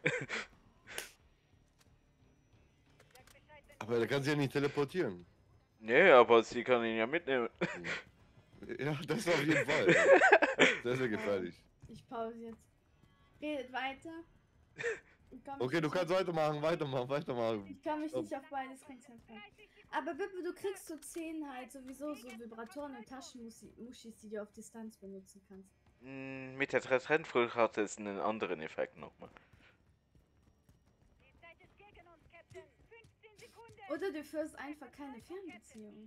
Aber da kann sie ja nicht teleportieren.
Nee, aber sie kann ihn ja mitnehmen.
Ja, das auf jeden Fall. Das ist ja gefährlich.
Ich pause jetzt. Redet weiter. Ich kann mich
Okay, du
nicht
kannst
auf-
weitermachen, weitermachen, weitermachen.
Ich kann mich nicht auf beides konzentrieren. Aber Bippe, du kriegst so zehn halt sowieso so Vibratoren und Taschenmuschis, die du auf Distanz benutzen kannst.
Mm, Mit der Trendfrucht hat es einen anderen Effekt nochmal.
Oder du führst einfach keine Fernbeziehung.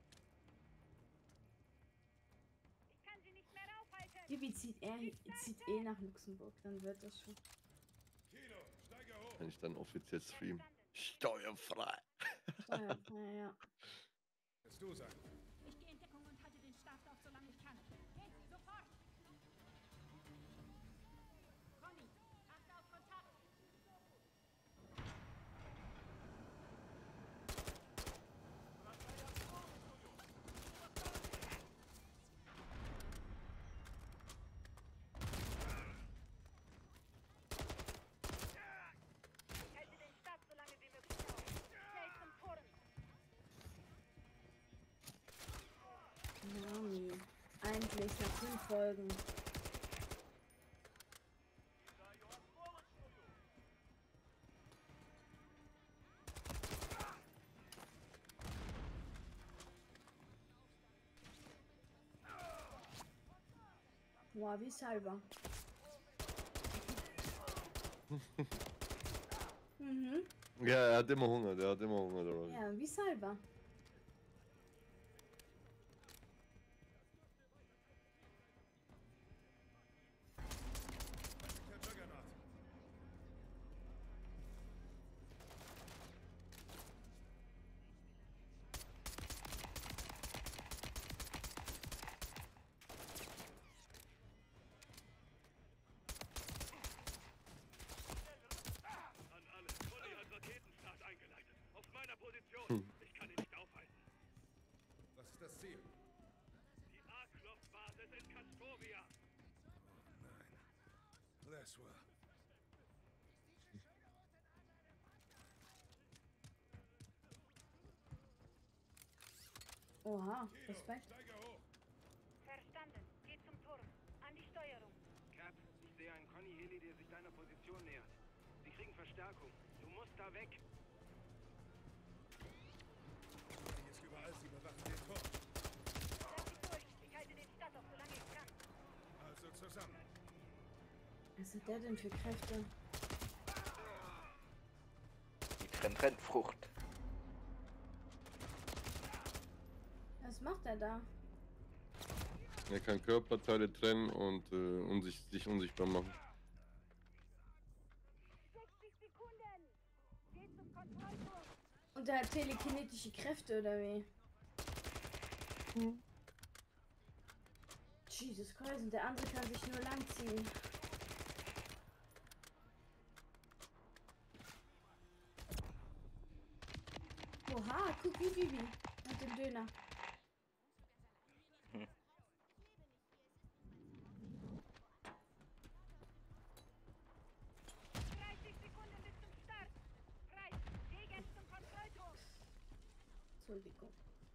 Bibi zieht, er, zieht eh nach Luxemburg, dann wird das schon.
Wenn ich dann offiziell stream. Steuerfrei.
Steuerfrei, ja.
Willst du sein?
Ich gehe in Deckung
endlich nach fünf Folgen. Boah, wie Salva. Mhm.
Ja, er hat immer Hunger, der hat immer Hunger, der Robbie.
Ja, wie Salva.
An alle. Conny hat Raketenstart eingeleitet. Auf meiner Position.
Hm.
Ich kann ihn nicht aufhalten.
Was ist das Ziel?
Die Arklov-Basis in Kastovia.
Nein. Laswell.
Oha, Respekt.
Steige hoch.
Verstanden. Geht zum Turm. An die Steuerung.
Cap, ich sehe einen Conny-Heli, der sich deiner Position nähert. Sie kriegen Verstärkung. Du musst da weg.
Conny ist überall, sie bewachen den Turm.
Lass sie durch. Ich halte den Standort, solange ich kann.
Also zusammen.
Was hat der denn für Kräfte?
Die Trenn-Trenn-Frucht.
Was macht er da?
Er kann Körperteile trennen und äh, unsich sich unsichtbar machen.
sechzig Sekunden. Geht zum Kontrollturm.
Und er hat telekinetische Kräfte, oder wie?
Hm.
Jesus Christ, und der andere kann sich nur langziehen. Oha, guck wie Bibi mit dem Döner.
dreißig Sekunden bis zum Start. Frei. Geh jetzt zum Kontrollturm.
Entschuldigung.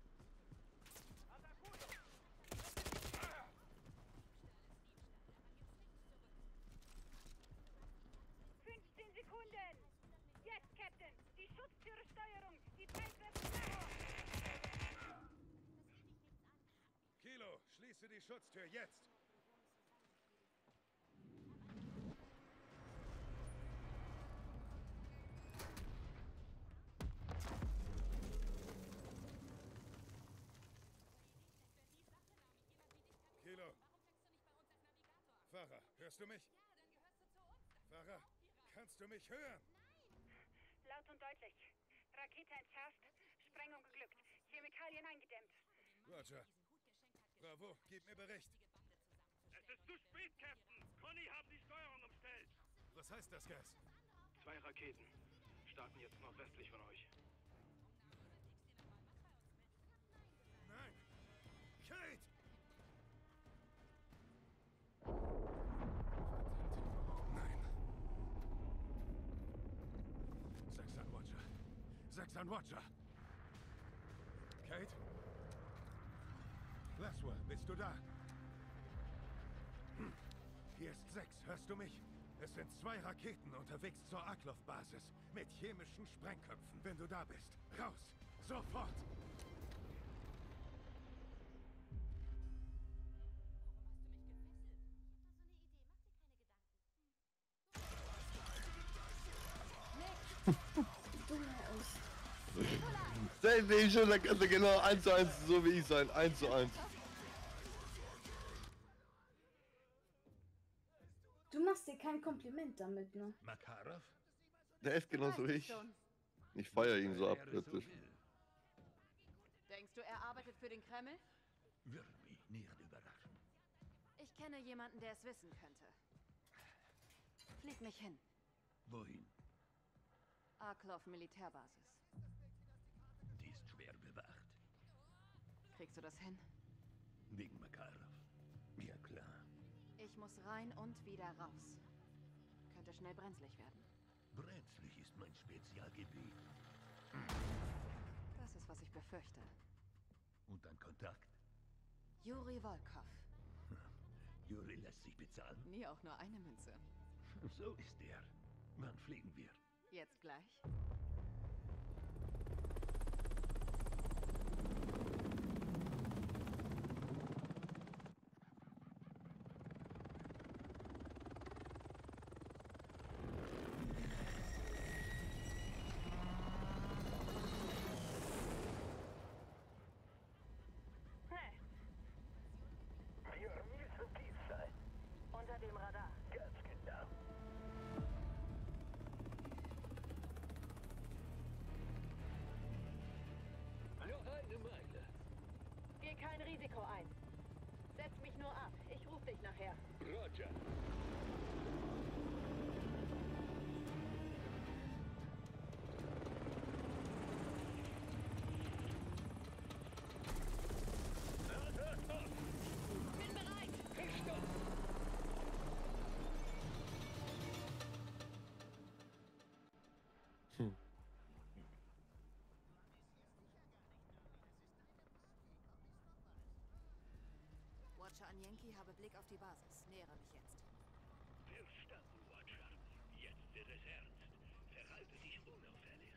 fünfzehn Sekunden. Jetzt, Captain. Die Schutztüre Steuerung. Die Treibkräfte nach.
Kilo, schließe die Schutztür jetzt. Kilo. Fahrer, hörst du mich? Fahrer, kannst du mich hören?
Laut und deutlich. Rakete entschärft. Sprengung geglückt. Chemikalien eingedämmt.
Roger. Bravo, gib mir Bericht.
Es ist zu spät, Captain. Conny haben die Steuerung umstellt.
Was heißt das, Gas?
Zwei Raketen. Starten jetzt nordwestlich von euch.
Nein! Kate! Nein. Sechs an Roger. Sechs an Roger. Kate? Laswell, bist du da? Hm. Hier ist sechs, hörst du mich? Es sind zwei Raketen unterwegs zur Arklov-Basis mit chemischen Sprengköpfen. Wenn du da bist, raus! Sofort!
Stell dich schon, da kannst du genau eins zu eins so wie ich sein. eins zu eins.
Du machst dir kein Kompliment damit, ne?
Makarov?
Der ist genauso wie ich. Ich feiere ihn so abkritisch.
Denkst du, er arbeitet für den Kreml?
Würde mich nicht überraschen.
Ich kenne jemanden, der es wissen könnte. Flieg mich hin.
Wohin?
Arklov Militärbasis.
Die ist schwer bewacht.
Kriegst du das hin?
Wegen Makarov. Ja, klar.
Ich muss rein und wieder raus. Könnte schnell brenzlig werden.
Brenzlig ist mein Spezialgebiet.
Das ist, was ich befürchte.
Und ein Kontakt?
Juri Volkov.
Juri lässt sich bezahlen.
Nie auch nur eine Münze.
So ist er. Wann fliegen wir?
Jetzt gleich.
Wir müssen tief sein. Unter dem Radar. Ganz genau.
Noch eine Meile.
Geh kein Risiko ein. Setz mich nur ab. Ich ruf dich nachher.
Roger.
Bin bereit.
Verstanden.
Hm.
Watcher an Yankee, habe Blick auf die Basis. Nähere mich jetzt.
Verstanden, Watcher. Jetzt wird es ernst. Verhalte dich unauffällig.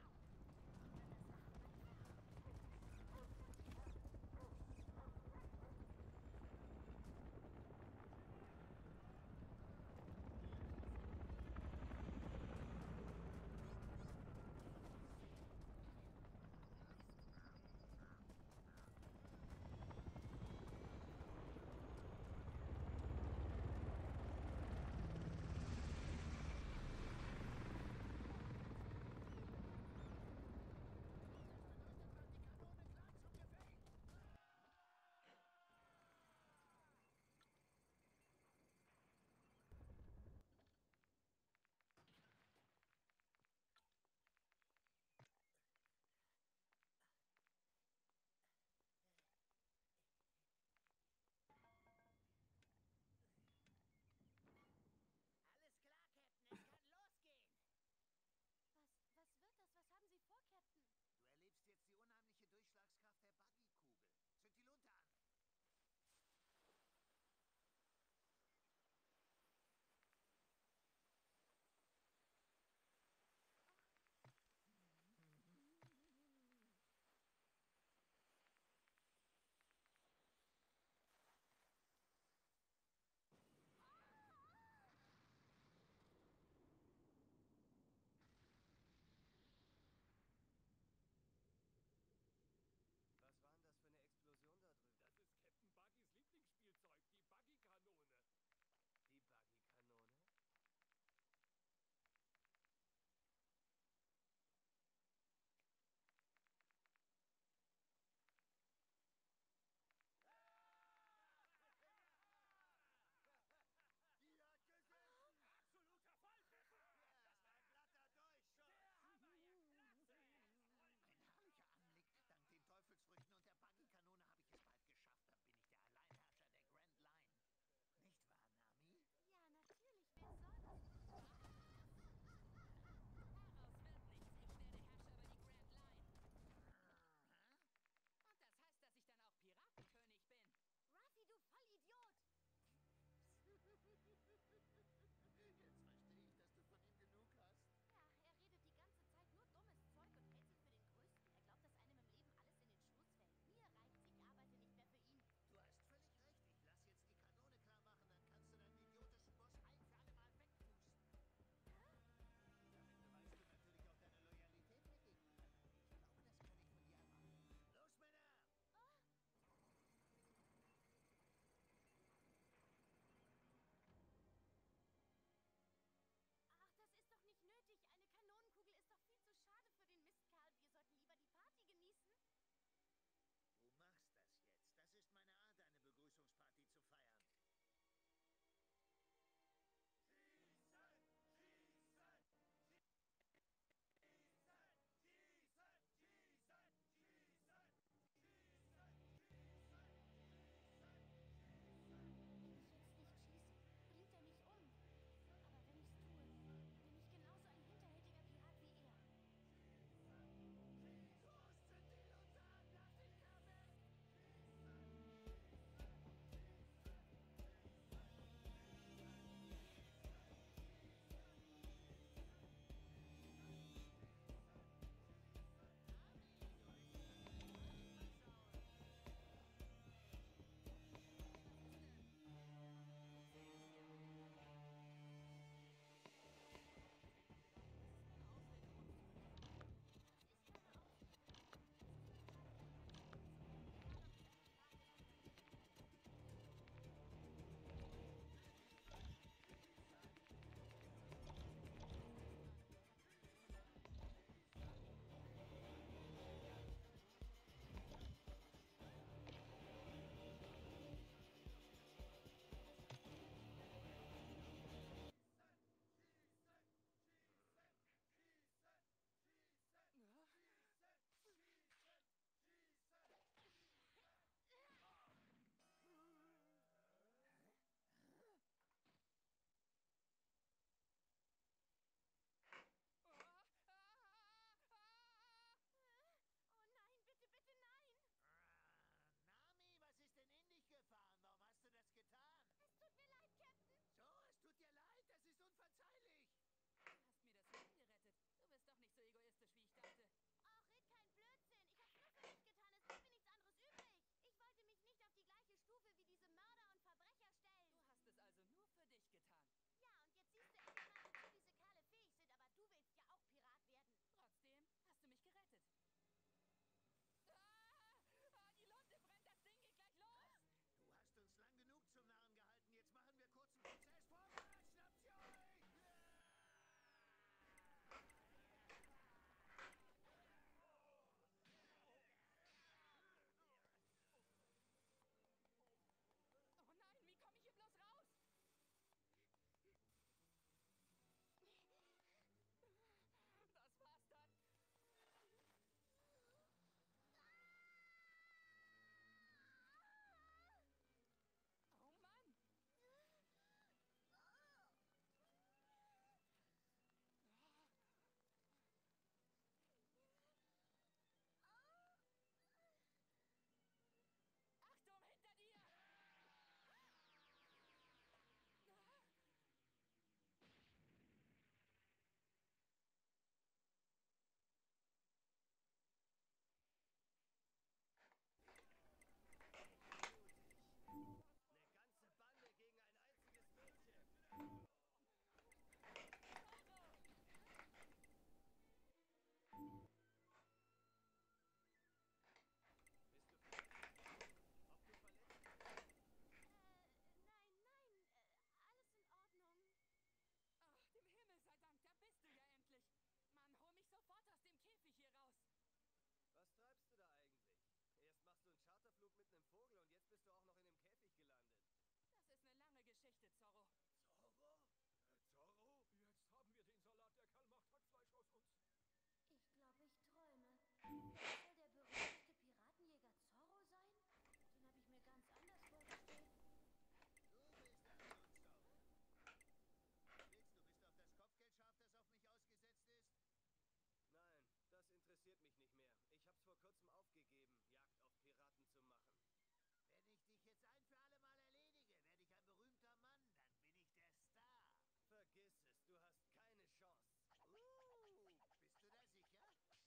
bist du auch noch in dem Käfig gelandet?
Das ist eine lange Geschichte, Zorro.
Zorro? Zorro?
Jetzt haben wir den Salat, der Kerl macht Hackfleisch aus uns.
Ich glaube, ich träume. Das soll der berühmteste Piratenjäger Zorro sein? Den habe ich mir ganz anders vorgestellt.
Du bist also Zorro. Was willst du? Bist du auf das Kopfgeld scharf, das auf mich ausgesetzt ist?
Nein, das interessiert mich nicht mehr. Ich hab's vor kurzem aufgegeben, Jagd auf Piraten zu machen.
Wenn ich dich jetzt ein für alle Mal erledige, werde ich ein berühmter Mann. Dann bin ich der Star.
Vergiss es, du hast keine Chance.
Uh, bist du da sicher?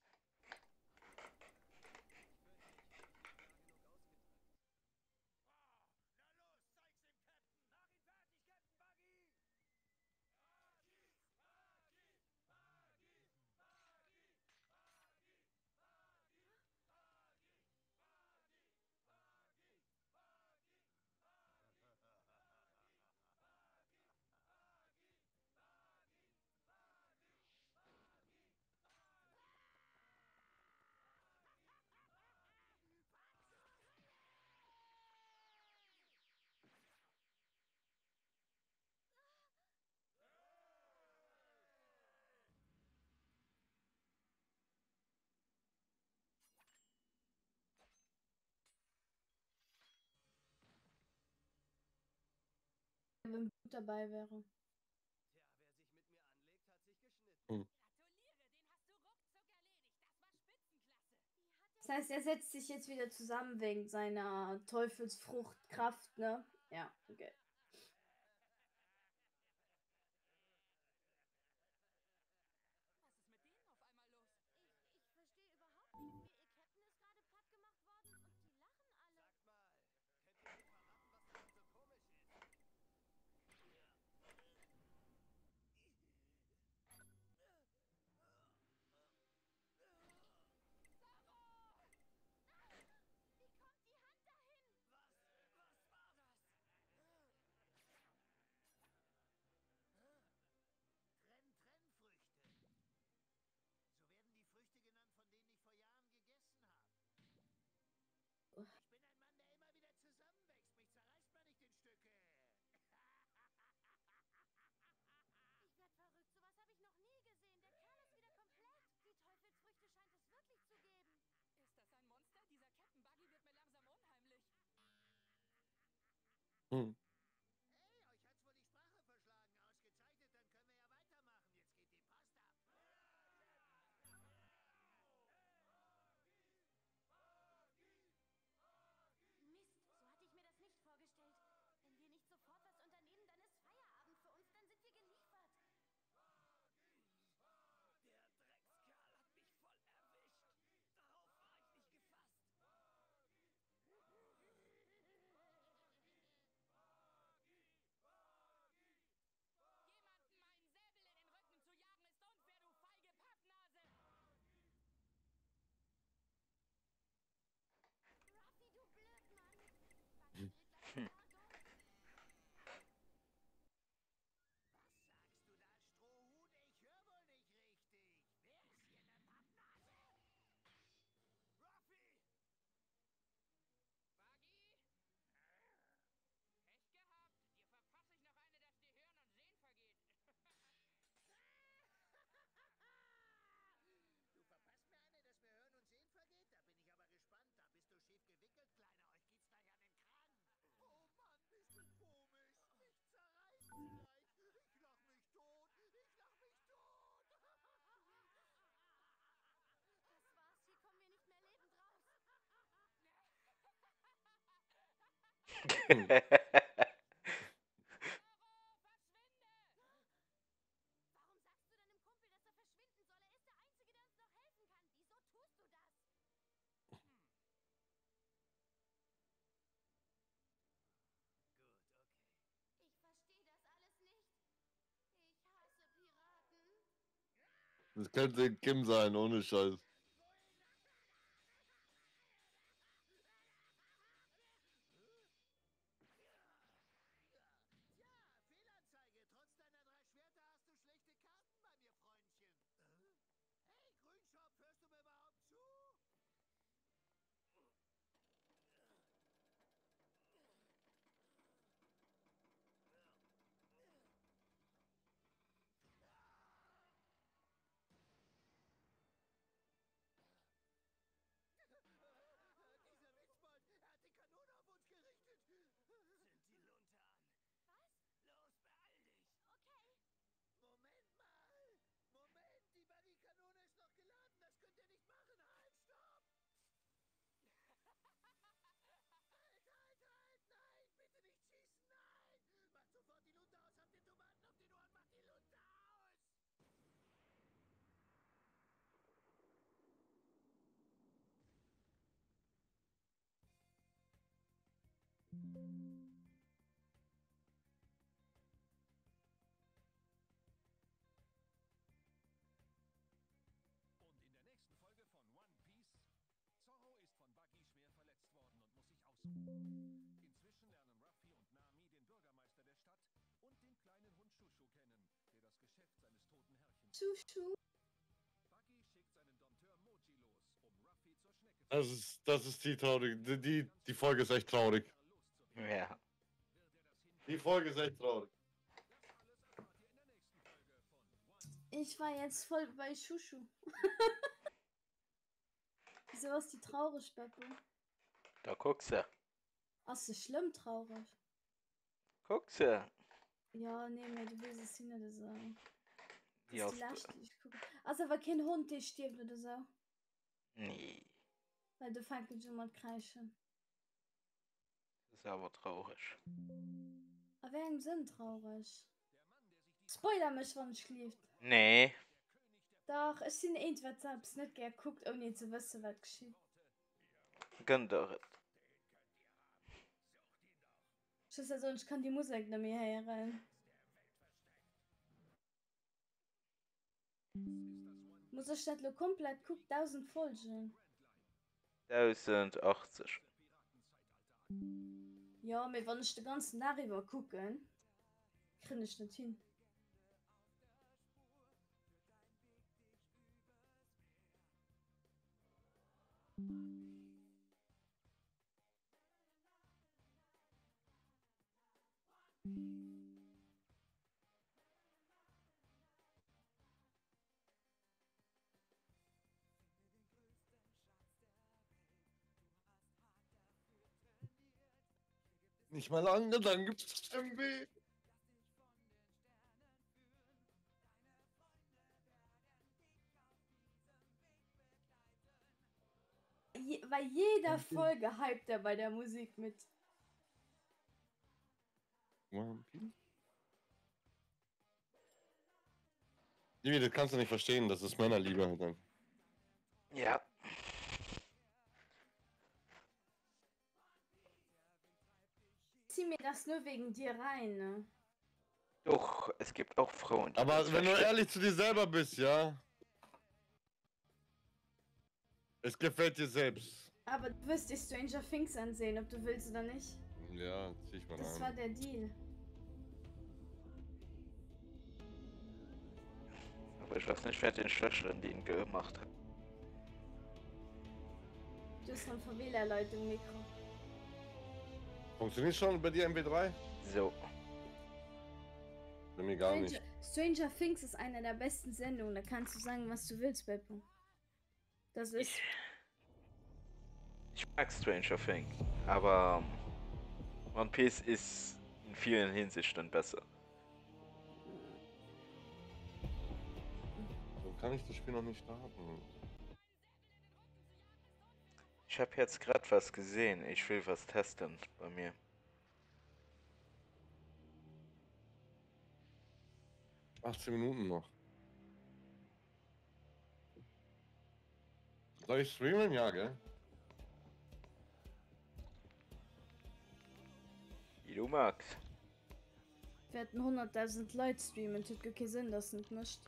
Ich fürchte, ich habe mich nicht klar genug ausgedrückt.
Oh, na los, zeig's dem Captain.
Mach ihn fertig, Captain Buggy! Buggy! Buggy! Buggy! Buggy! Buggy! Buggy! Buggy! Buggy! Buggy! Buggy!
Wenn Blut dabei wäre.
Tja, wer sich mit mir anlegt, hat sich geschnitten.
Hm.
Gratuliere, den hast du ruckzuck erledigt. Das war Spitzenklasse.
Das heißt, er setzt sich jetzt wieder zusammen wegen seiner Teufelsfruchtkraft, ne? Ja, okay.
Was ist mit denen auf einmal los?
Ich, ich verstehe überhaupt nichts. Ihr Captain ist gerade platt gemacht worden und die lachen alle.
Sagt mal, könnt ihr mir verraten, was daran so komisch ist?
Zorro!
Wie kommt die Hand dahin?
Was? Was war das?
Trenn-Trenn-Früchte. So werden die Früchte genannt, von denen ich vor Jahren gegessen habe. Ich bin ein Mann, der immer wieder zusammenwächst. Mich zerreißt man nicht in Stücke.
Ich werd verrückt. Sowas habe ich noch nie gesehen. Der Kerl ist wieder komplett. Die Teufelsfrüchte scheint es wirklich zu geben.
Ist das ein Monster? Dieser Captain Buggy wird mir langsam unheimlich.
Hm.
Hey, euch hat's wohl die Sprache verschlagen. Ausgezeichnet, dann können wir ja weitermachen. Jetzt geht die Post ab.
Mist, so hatte ich mir das nicht vorgestellt. Wenn wir nicht sofort was unternehmen, dann ist Feierabend für uns. Dann sind wir geliefert.
Der Dreckskerl hat mich voll erwischt. Darauf war ich nicht gefasst.
Jemanden meinen Säbel in den Rücken zu jagen ist unfair, du feige Pappnase!
Ruffy, du Blödmann. Buggy dreht gleich die Lage.
Was sagst du da, Strohhut? Ich höre wohl nicht richtig. Wer ist hier eine Pappnase?
Ruffy!
Buggy? Pech gehabt. Dir verpasse ich noch eine, dass dir Hören und Sehen vergeht.
Du verpasst mir eine, dass mir Hören und Sehen vergeht? Da bin ich aber gespannt. Da bist du schief gewickelt, Kleiner. Euch geht's gleich an den Kragen. Oh Mann, bist du komisch. Mich zerreißt gleich. Ich lach mich tot. Ich lach mich tot.
Das war's, hier kommen wir nicht mehr lebend raus. Warum sagst du deinem Kumpel, dass er verschwinden soll? Er ist der Einzige, der uns noch helfen kann. Wieso tust du das?
Hm. Gut, okay.
Ich verstehe das alles nicht. Ich hasse Piraten.
Das könnte Kim sein, ohne Scheiß.
Tja, Fehlanzeige. Trotz deiner drei Schwerter hast du schlechte Karten bei mir, Freundchen. Hey, Grünschopf, hörst du mir überhaupt zu?
Schuschu.
Das ist, das ist die traurig. Die, die, die Folge ist echt traurig.
Ja.
Die Folge ist echt traurig.
Ich war jetzt voll bei Schuschu. Wieso ist die traurig, Beppo?
Da guckst du.
Ach, so schlimm traurig.
Guckst du.
Ja, nee, mehr, du willst es nicht so. Das
Ja,
ist die Last, die ich gucke. Also, aber kein Hund, der stirbt oder so.
nee.
Weil du fängst schon mal kreischen.
Das ist aber traurig.
Aber wegen sind traurig. Spoiler mich, wann ich schläft.
Nee.
Doch, ich bin irgendwas selbst nicht geguckt, ohne zu wissen, was geschieht.
Gönn doch.
Ich weiß also, ich kann die Musik nicht mehr hören. Muss ich das nur komplett gucken? tausend Folgen.
tausendachtzig.
Ja, aber wenn ich den ganzen Tag über gucken, kriege ich nicht hin.
Nicht mal lange, dann gibt's M W.
Je, bei jeder Folge hypt er bei der Musik mit.
One Piece? Jimmy, das kannst du nicht verstehen, das ist Männerliebe halt einfach.
Ja.
Zieh mir das nur wegen dir rein, ne?
Doch, es gibt auch Frauen, die
Aber
das
wenn du
verstehen.
ehrlich zu dir selber bist, ja? Es gefällt dir selbst.
Aber du wirst dir Stranger Things ansehen, ob du willst oder nicht.
Ja, zieh ich mal
Das
an.
war der Deal.
Aber ich weiß nicht, wer den schlechteren den gemacht hat.
Du hast von V W-Leitung Mikro.
Funktioniert schon bei dir M P drei?
So.
Bei mir gar
Stranger,
nicht.
Stranger Things ist eine der besten Sendungen. Da kannst du sagen, was du willst, Beppo. Das ist.
Ich mag Stranger Things, aber One Piece ist in vielen Hinsichten besser.
So kann ich das Spiel noch nicht starten.
Ich habe jetzt gerade was gesehen. Ich will was testen bei mir.
achtzehn Minuten noch. Soll ich streamen? Ja, gell?
Wie du magst.
Wir hatten hunderttausend Leute streamen. Tut gar keinen Sinn, dass es nicht mischt.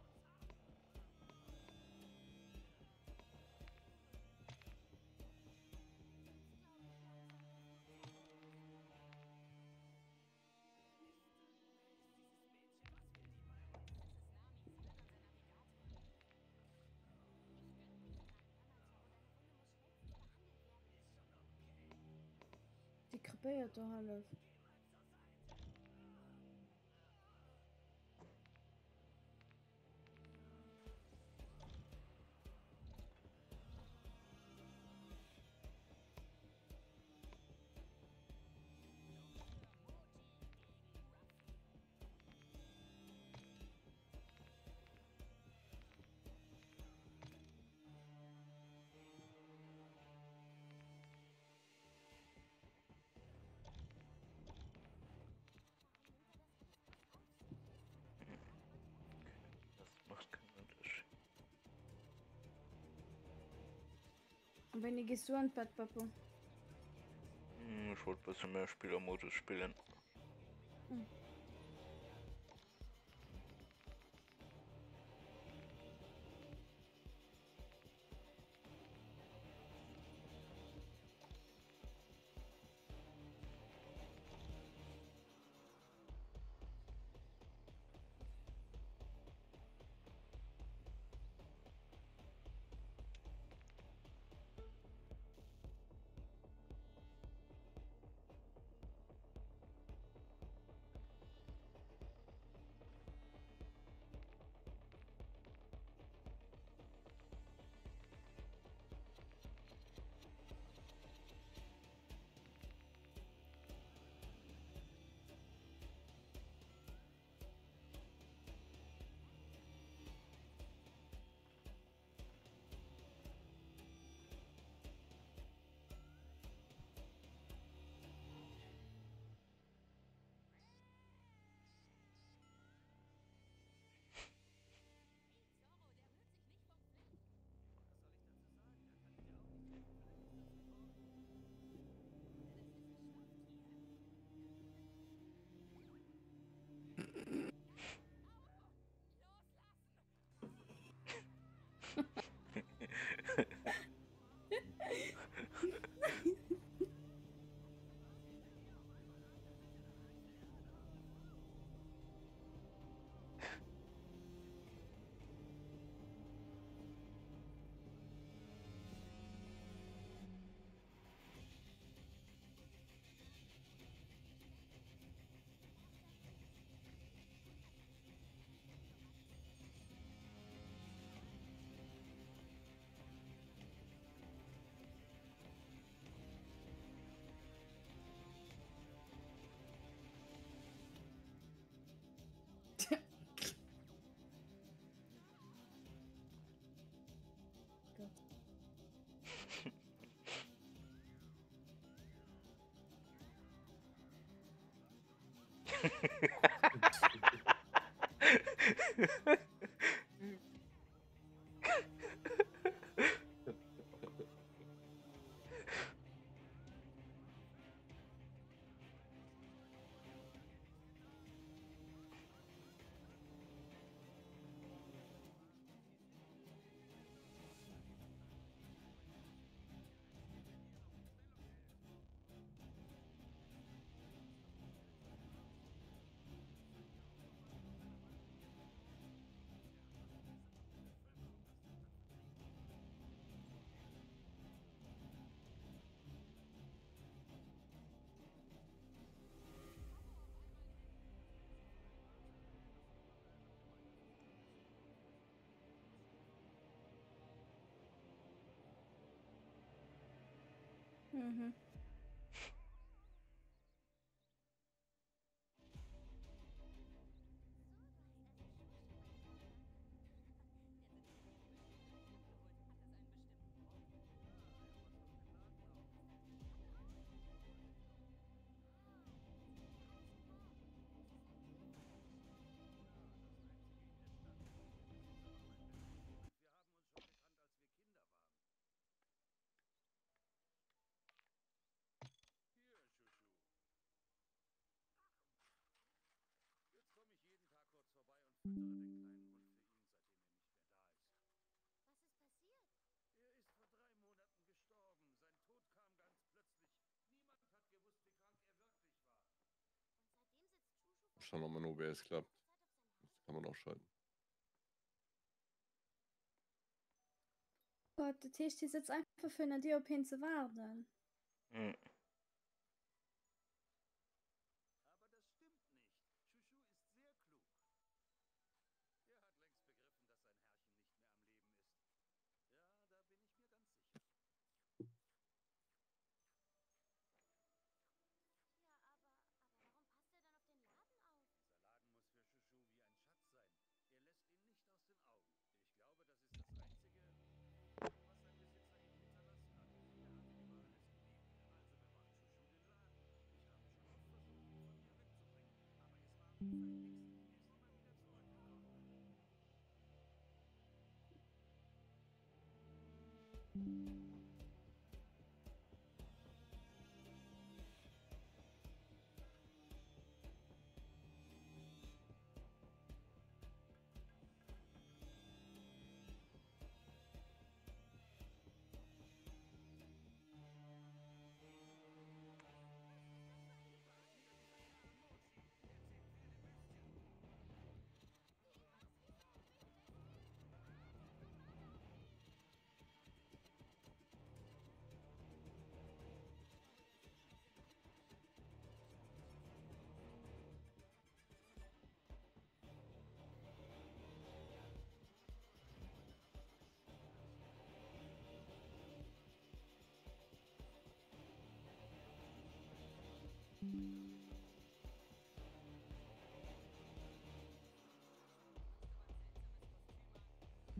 Die krepiert doch alles.
Das macht keinen Unterschied.
Und wenn die gehst du an Bett, Beppo?
Hm, ich Ich wollte ein bisschen mehr Spielermodus spielen.
Hm. Mhm.
Füttere den kleinen Hund für ihn, seitdem er nicht mehr da ist.
Was ist passiert?
Er ist vor drei Monaten gestorben. Sein Tod kam ganz plötzlich. Niemand hat gewusst, wie krank er wirklich war.
Und seitdem sitzt Shushu
Schauen wir mal, ob er es klappt. Das kann man auch schalten.
Gott, der Tisch ist jetzt einfach für eine D O P zu warten.
Hm.
Aber das stimmt nicht. Shushu ist sehr klug. Er hat längst begriffen, dass sein Herrchen nicht mehr am Leben ist. Ja, da bin ich mir ganz sicher.
Ja, aber, aber warum passt er dann auf den Laden auf?
Dieser Laden muss für Shushu wie ein Schatz sein. Er lässt ihn nicht aus den Augen. Ich glaube, das ist das Einzige, was sein Besitzer ihm hinterlassen hat. Er hat ihm immer alles gegeben. Also bewahrt Shushu den Laden. Ich habe schon oft versucht, ihn von hier wegzubringen. Aber es war wie verhext. Er ist immer wieder zurückgelaufen.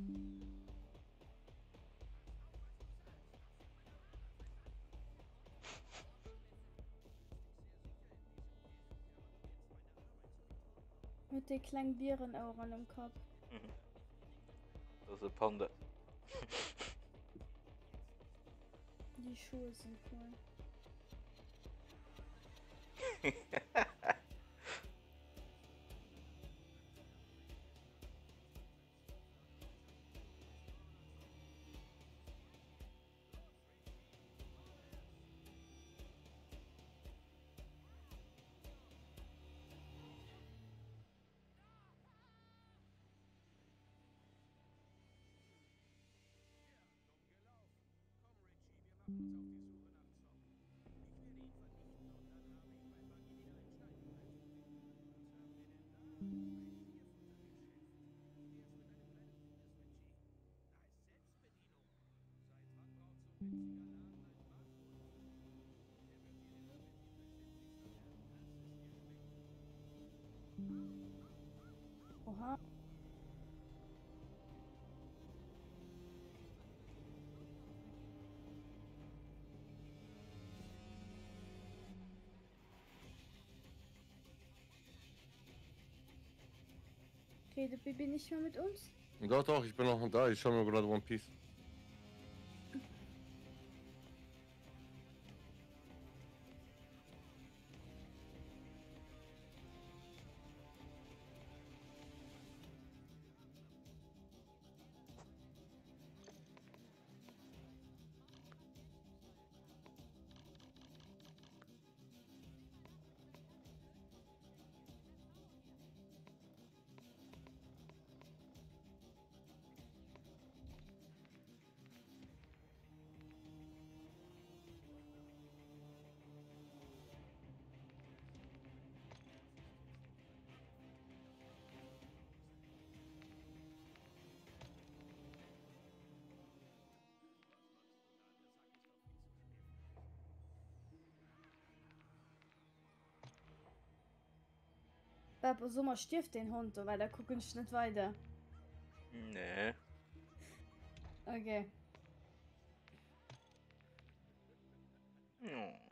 Mit den kleinen Bierenohren im Kopf.
Mhm. Das ist ein Panda.
Die Schuhe sind cool. Oha. Redet Bibi nicht mehr mit uns?
Doch, doch, ich bin noch da. Ich schaue mir gerade One Piece.
Papa, Sommer stirbt den Hund, weil er guckt nicht weiter.
Nee.
Okay.
Ja.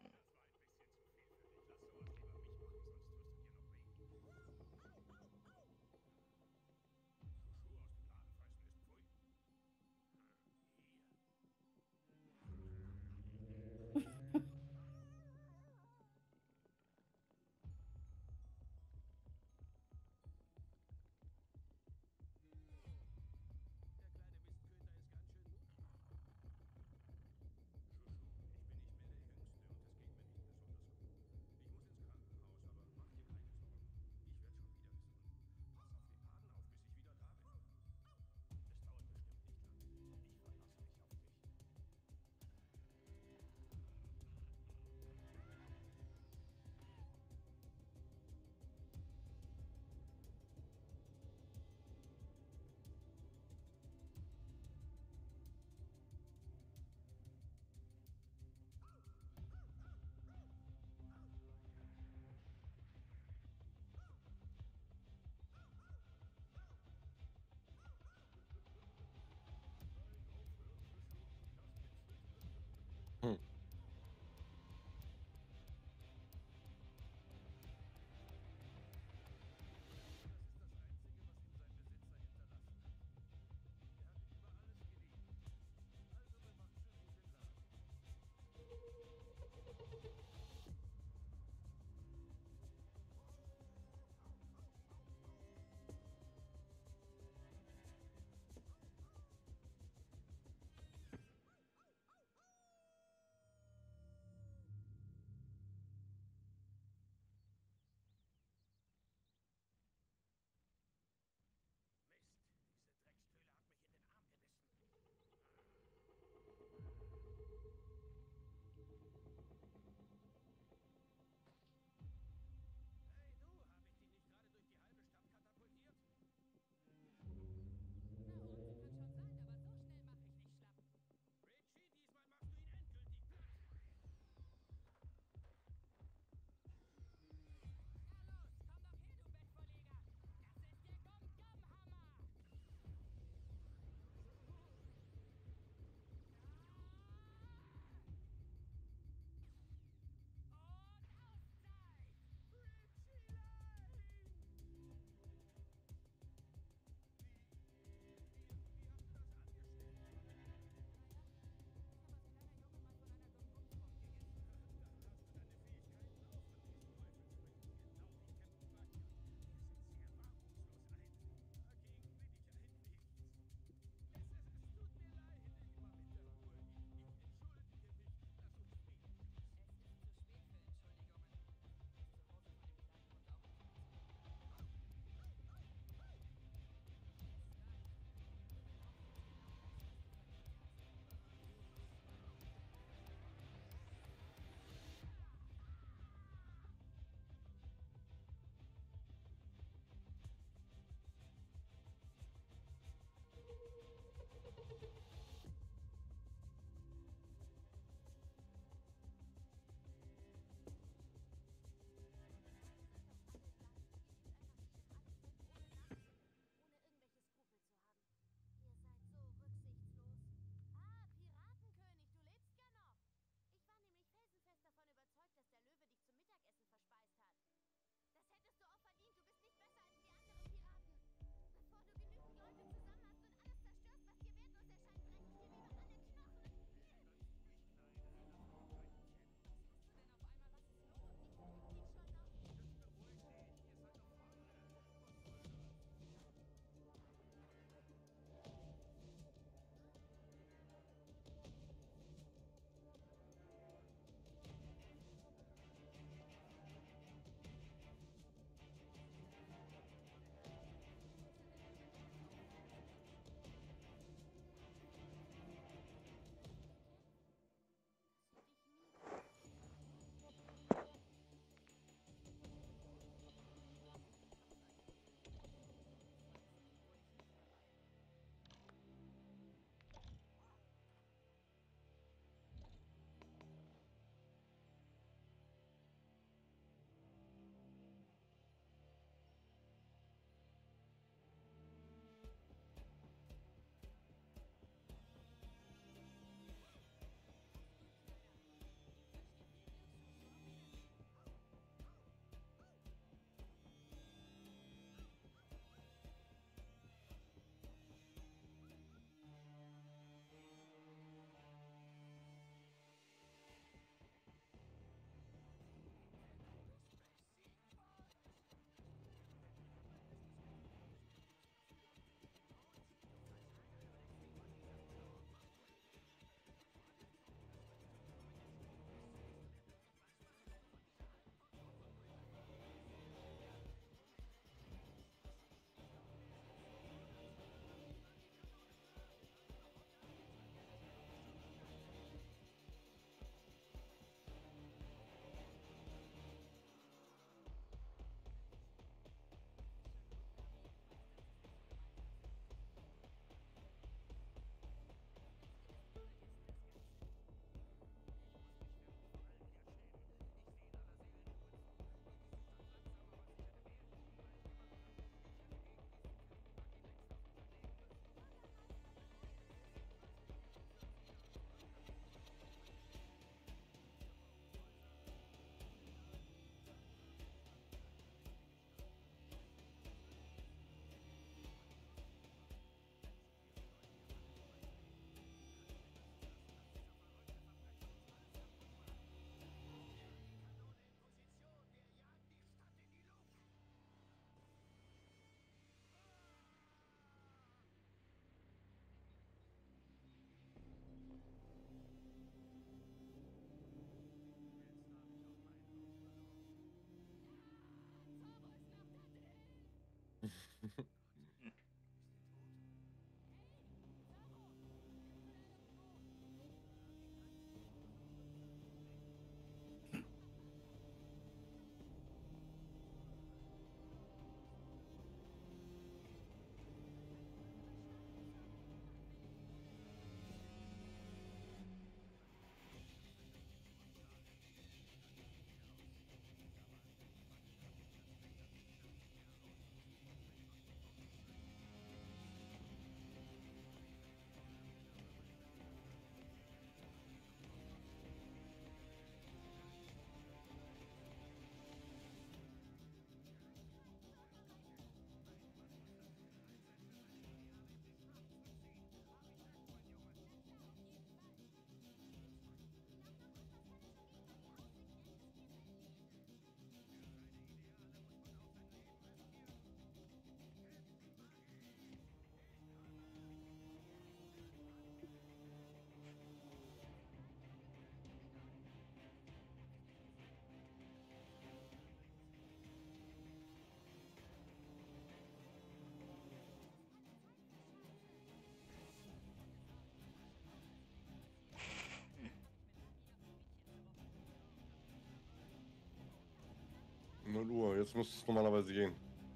null Uhr, jetzt muss es normalerweise gehen.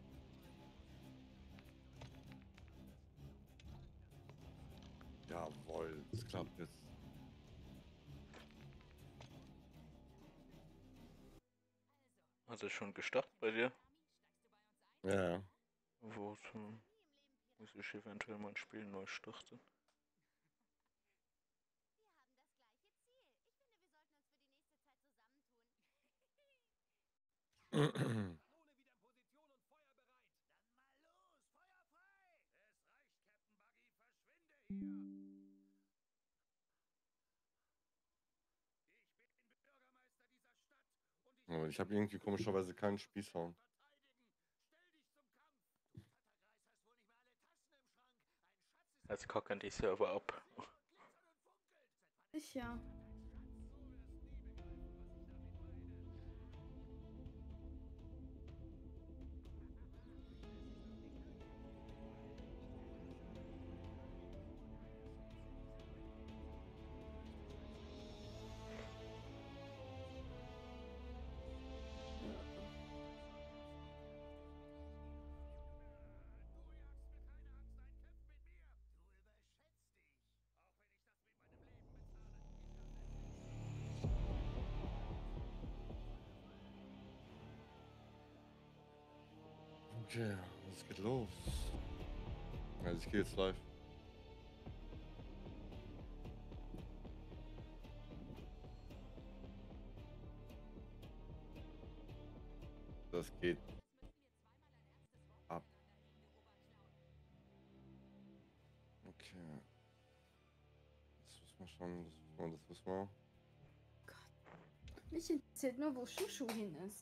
Jawohl, das klappt jetzt.
Hat er schon gestartet bei dir?
Ja.
Wo zum. Muss ich eventuell mal ein Spiel neu starten?
Ich habe irgendwie komischerweise keinen Spießhorn.
Jetzt kacken die Server ab.
Ich ja.
Okay, es geht los. Also ich gehe jetzt live. Das geht ab. Okay. Das wissen wir schon, das wissen wir, das wissen wir.
Gott. Mich interessiert nur, wo Schuschu hin ist.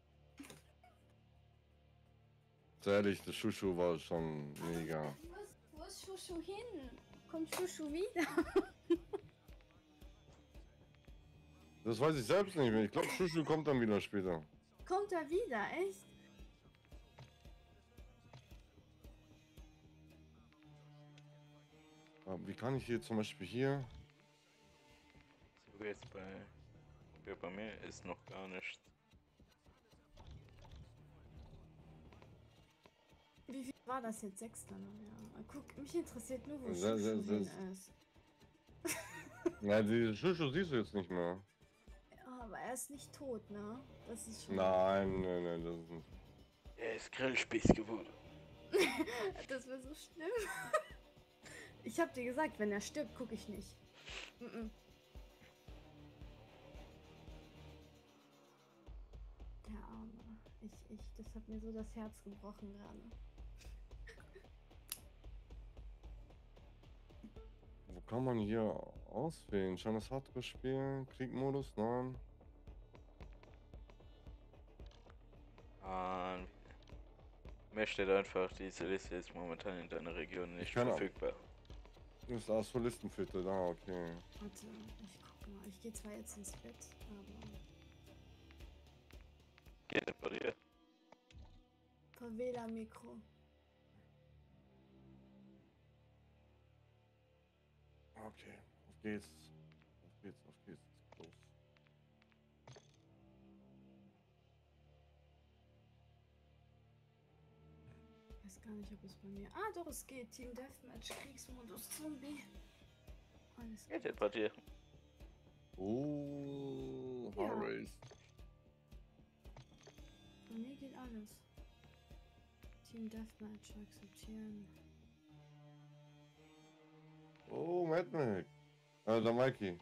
Sehr ehrlich, das Schuschu war schon mega.
Wo ist, wo ist Schuschu hin? Kommt Schuschu wieder?
Das weiß ich selbst nicht mehr. Ich glaube, Schuschu kommt dann wieder später.
Kommt er wieder, echt?
Aber wie kann ich hier zum Beispiel hier?
So jetzt bei. Ja, bei mir ist noch gar nichts.
Wie viel war das jetzt? Sechs dann? Ja. Guck, mich interessiert nur, wo
Sehr, sehr,
Schuschu
sehr,
hin ist.
Na, die Schuschu siehst du jetzt nicht mehr.
Ja, aber er ist nicht tot, ne? Das ist schon.
Nein, nein, nein, das ist nicht.
Er ist Grillspieß geworden.
Das wäre so schlimm. Ich hab dir gesagt, wenn er stirbt, gucke ich nicht. Mm -mm. Der Arme. Ich, ich, das hat mir so das Herz gebrochen gerade.
Wo kann man hier auswählen? Schon das Hardcore spielen? Kriegmodus? Nein.
Und mir steht einfach, diese Liste ist momentan in deiner Region nicht
Keine
verfügbar.
Das ist das für Listenviertel da, okay.
Warte, ich guck mal. Ich gehe zwar jetzt ins Bett, aber.
Geht das bei dir?
Per W L A N-Mikro.
Okay, auf geht's. Auf geht's, auf geht's. Los.
Ich weiß gar nicht, ob es bei mir... Ah, doch, es geht. Team Deathmatch, Kriegsmodus, Zombie. Alles
Geht jetzt bei dir.
Oh,
Ja.
Hard-Race.
Bei mir geht alles. Team Deathmatch akzeptieren.
Oh, Mad Max. Äh, der Mikey.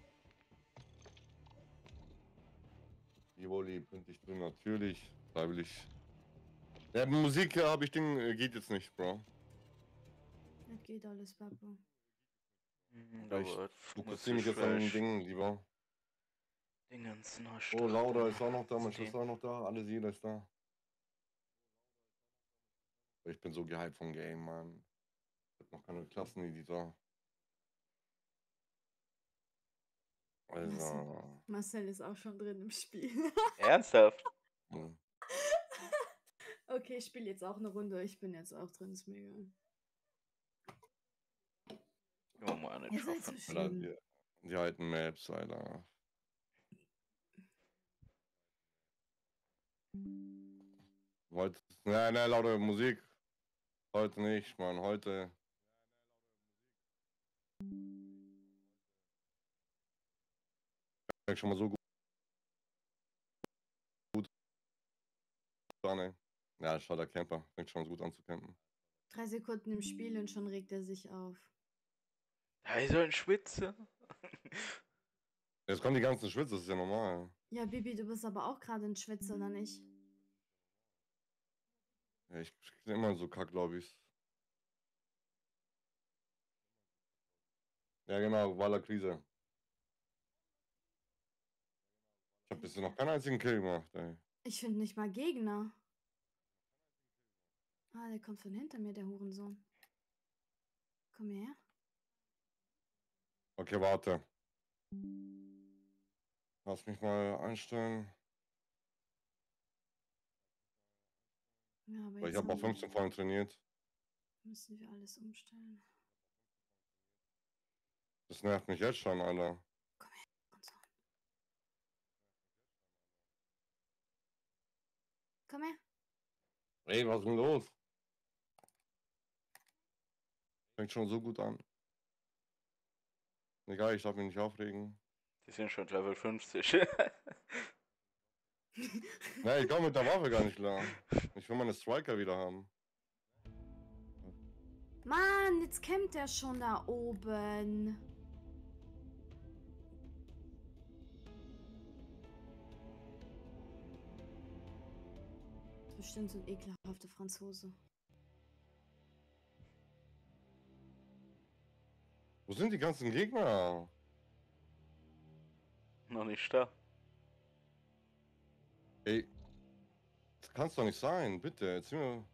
Jewoli, könnte ich tun, natürlich. Freiwillig. Ja, Musik ja, habe ich Ding, äh, geht jetzt nicht, Bro.
Das geht alles, Papa.
Mhm,
Ja, ich
aber
fokussiere mich jetzt an Dingen lieber.
Den ganzen
Oh, Laura ist auch noch da, mein Schwester ist auch noch da, alles jeder ist da. Ich bin so gehypt vom Game, Mann. Ich hab noch keine Klasseneditor.
Marcel,
Also.
Marcel ist auch schon drin im Spiel.
Ernsthaft?
Hm.
Okay, ich spiele jetzt auch eine Runde. Ich bin jetzt auch drin, ist mir egal.
Oh Mann,
Ihr seid so
Alter,
schlimm.
die, die alten Maps, Alter. Heute. Nein, nein, laute Musik. Heute nicht, Mann. Heute. Fängt schon mal so gut an, ey. Ja, schau, der Camper. Fängt schon gut an zu campen.
Drei Sekunden im Spiel und schon regt er sich auf.
Da ist so ein Schwitze.
Jetzt kommen die ganzen Schwitze, das ist ja normal.
Ja, Bibi, du bist aber auch gerade ein Schwitzer, oder nicht?
Ja, ich bin immer so kack, glaube ich. Ja, genau, Waller Krise. Ich habe bisher noch keinen einzigen Kill gemacht, ey.
Ich finde nicht mal Gegner. Ah, der kommt von hinter mir, der Hurensohn. Komm her.
Okay, warte. Lass mich mal einstellen.
Ja, aber
Weil ich
jetzt
habe auch
haben
fünfzehn vorhin trainiert.
müssen wir alles umstellen.
Das nervt mich jetzt schon, Alter.
Komm her, Hurensohn. Komm her.
Ey, was ist denn los? Fängt schon so gut an. Egal, ich darf mich nicht aufregen.
Die sind schon Level fünfzig.
Ne, ich komme mit der Waffe gar nicht klar. Ich will meine Striker wieder haben.
Mann, jetzt kämpft er schon da oben. Das ist bestimmt so ein ekelhafter Franzose.
Wo sind die ganzen Gegner?
Noch nicht da.
Ey, das kann's doch nicht sein, bitte. Jetzt sind wir...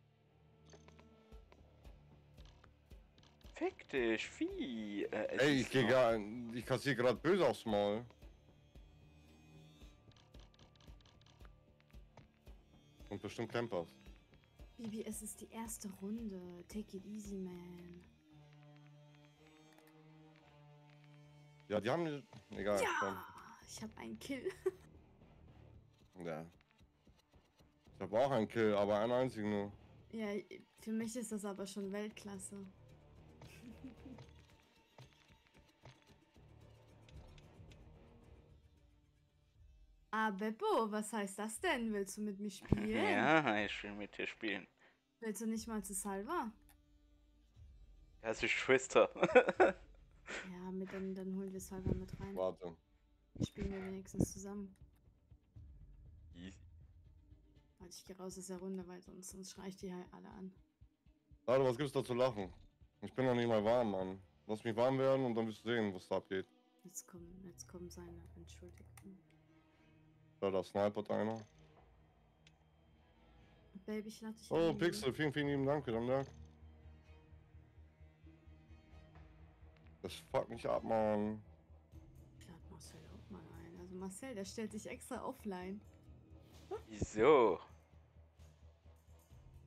Fick dich, Vieh. Äh,
Ey, ich geh gar... Ich kassiere gerade böse aufs Maul. Und bestimmt Campers.
Bibi, es ist die erste Runde. Take it easy, man.
Ja, die haben... Egal,
Ja,
komm.
ich habe einen Kill.
Ja. Ich habe auch einen Kill, aber einen einzigen nur.
Ja, für mich ist das aber schon Weltklasse. Ah, Beppo, was heißt das denn? Willst du mit mir spielen?
Ja, ich will mit dir spielen.
Willst du nicht mal zu Salva?
Das ist Schwester.
Ja, mit dann, dann holen wir Salva mit rein.
Warte.
Spielen wir wenigstens zusammen.
Easy.
Warte, ich gehe raus aus der Runde, weil sonst, sonst schrei ich die halt alle an.
Warte, was gibt's da zu lachen? Ich bin noch nicht mal warm, Mann. Lass mich warm werden und dann wirst du sehen, was da abgeht.
Jetzt kommen, jetzt kommen seine Entschuldigungen.
Da, da snipert einer.
Baby, ich lade dich
Oh,
ein.
Pixel, vielen, vielen lieben Dank, vielen Dank. Das fuckt mich ab, Mann.
Ich lade Marcel auch mal ein. Also Marcel, der stellt sich extra offline.
Wieso?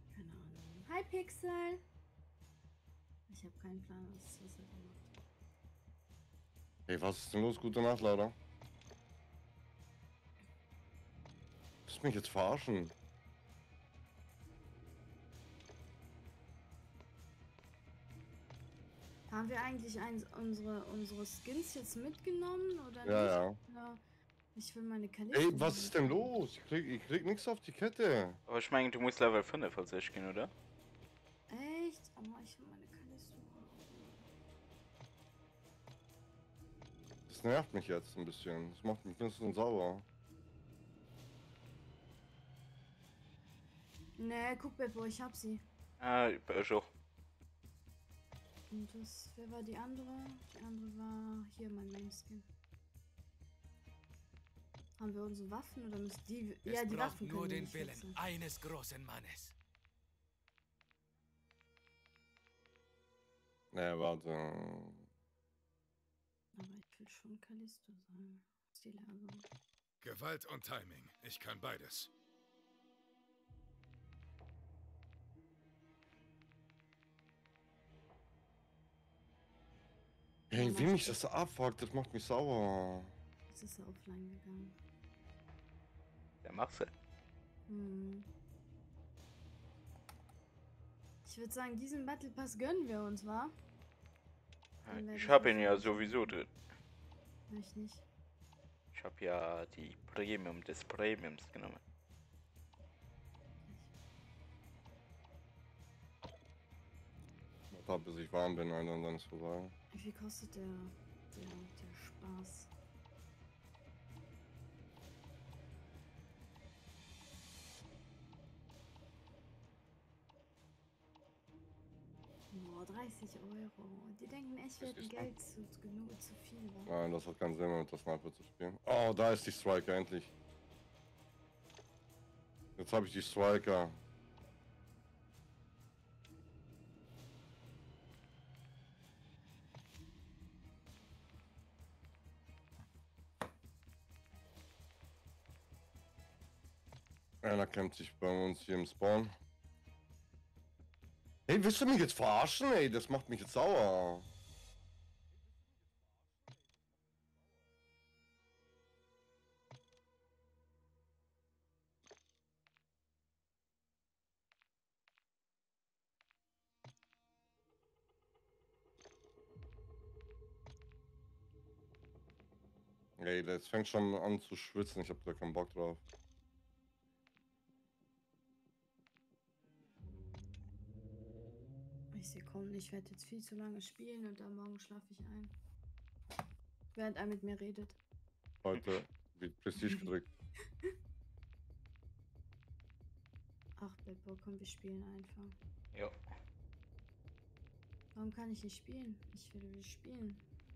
Hi Pixel. Ich habe keinen Plan, was, was er da macht.
Hey, was ist denn los? Gute Nacht, Laura. Willst du mich jetzt verarschen?
Haben wir eigentlich eins, unsere, unsere Skins jetzt mitgenommen oder
Ja,
nicht?
ja.
Ja. Ich will meine Kalisto.
Ey, was ist denn los? Ich krieg, ich krieg nichts auf die Kette.
Aber ich meine, du musst Level fünf als ich gehen, oder?
Echt? Aber ich will meine Kalisto.
Das nervt mich jetzt ein bisschen. Das macht mich ein bisschen sauer.
Nee, guck Beppo, ich hab sie.
Ah, ich auch.
Und das, wer war die andere? Die andere war hier mein Mainskin. Haben wir unsere Waffen oder müssen die...
Es
ja, die
braucht
Waffen
nur
können wir
den
nicht
Willen
wechseln.
eines großen Mannes.
Nee, warte.
Aber ich will schon Kalisto sein. Was die Lage.
Gewalt und Timing. Ich kann beides.
Hey, wie mich das abfuckt, das macht mich sauer.
Jetzt ist er offline gegangen.
Der macht's ja.
Hm. Ich würde sagen, diesen Battle Pass gönnen wir uns, wa? Dann werd
Ich habe ihn ja
wahrscheinlich-
sowieso drin.
Ich nicht.
Ich habe ja die Premium des Premiums genommen.
Warte, bis ich warm bin, Alter, und dann ist vorbei.
Wie viel kostet der, der, der Spaß? Boah, dreißig Euro. Die denken echt, wir hätten Geld zu, genug, zu viel. Wa?
Nein, das hat keinen Sinn, mit der Sniper zu spielen. Oh, da ist die Striker, endlich. Jetzt habe ich die Striker. Einer kämpft sich bei uns hier im Spawn. Hey, willst du mich jetzt verarschen, ey? Das macht mich jetzt sauer. Ey, das fängt schon an zu schwitzen. Ich hab da keinen Bock drauf.
Ich sehe komm, ich werde jetzt viel zu lange spielen und am Morgen schlafe ich ein. Während er mit mir redet.
Heute wird Prestige gedrückt.
Ach, Beppo, komm, wir spielen einfach.
Ja.
Warum kann ich nicht spielen? Ich will will spielen.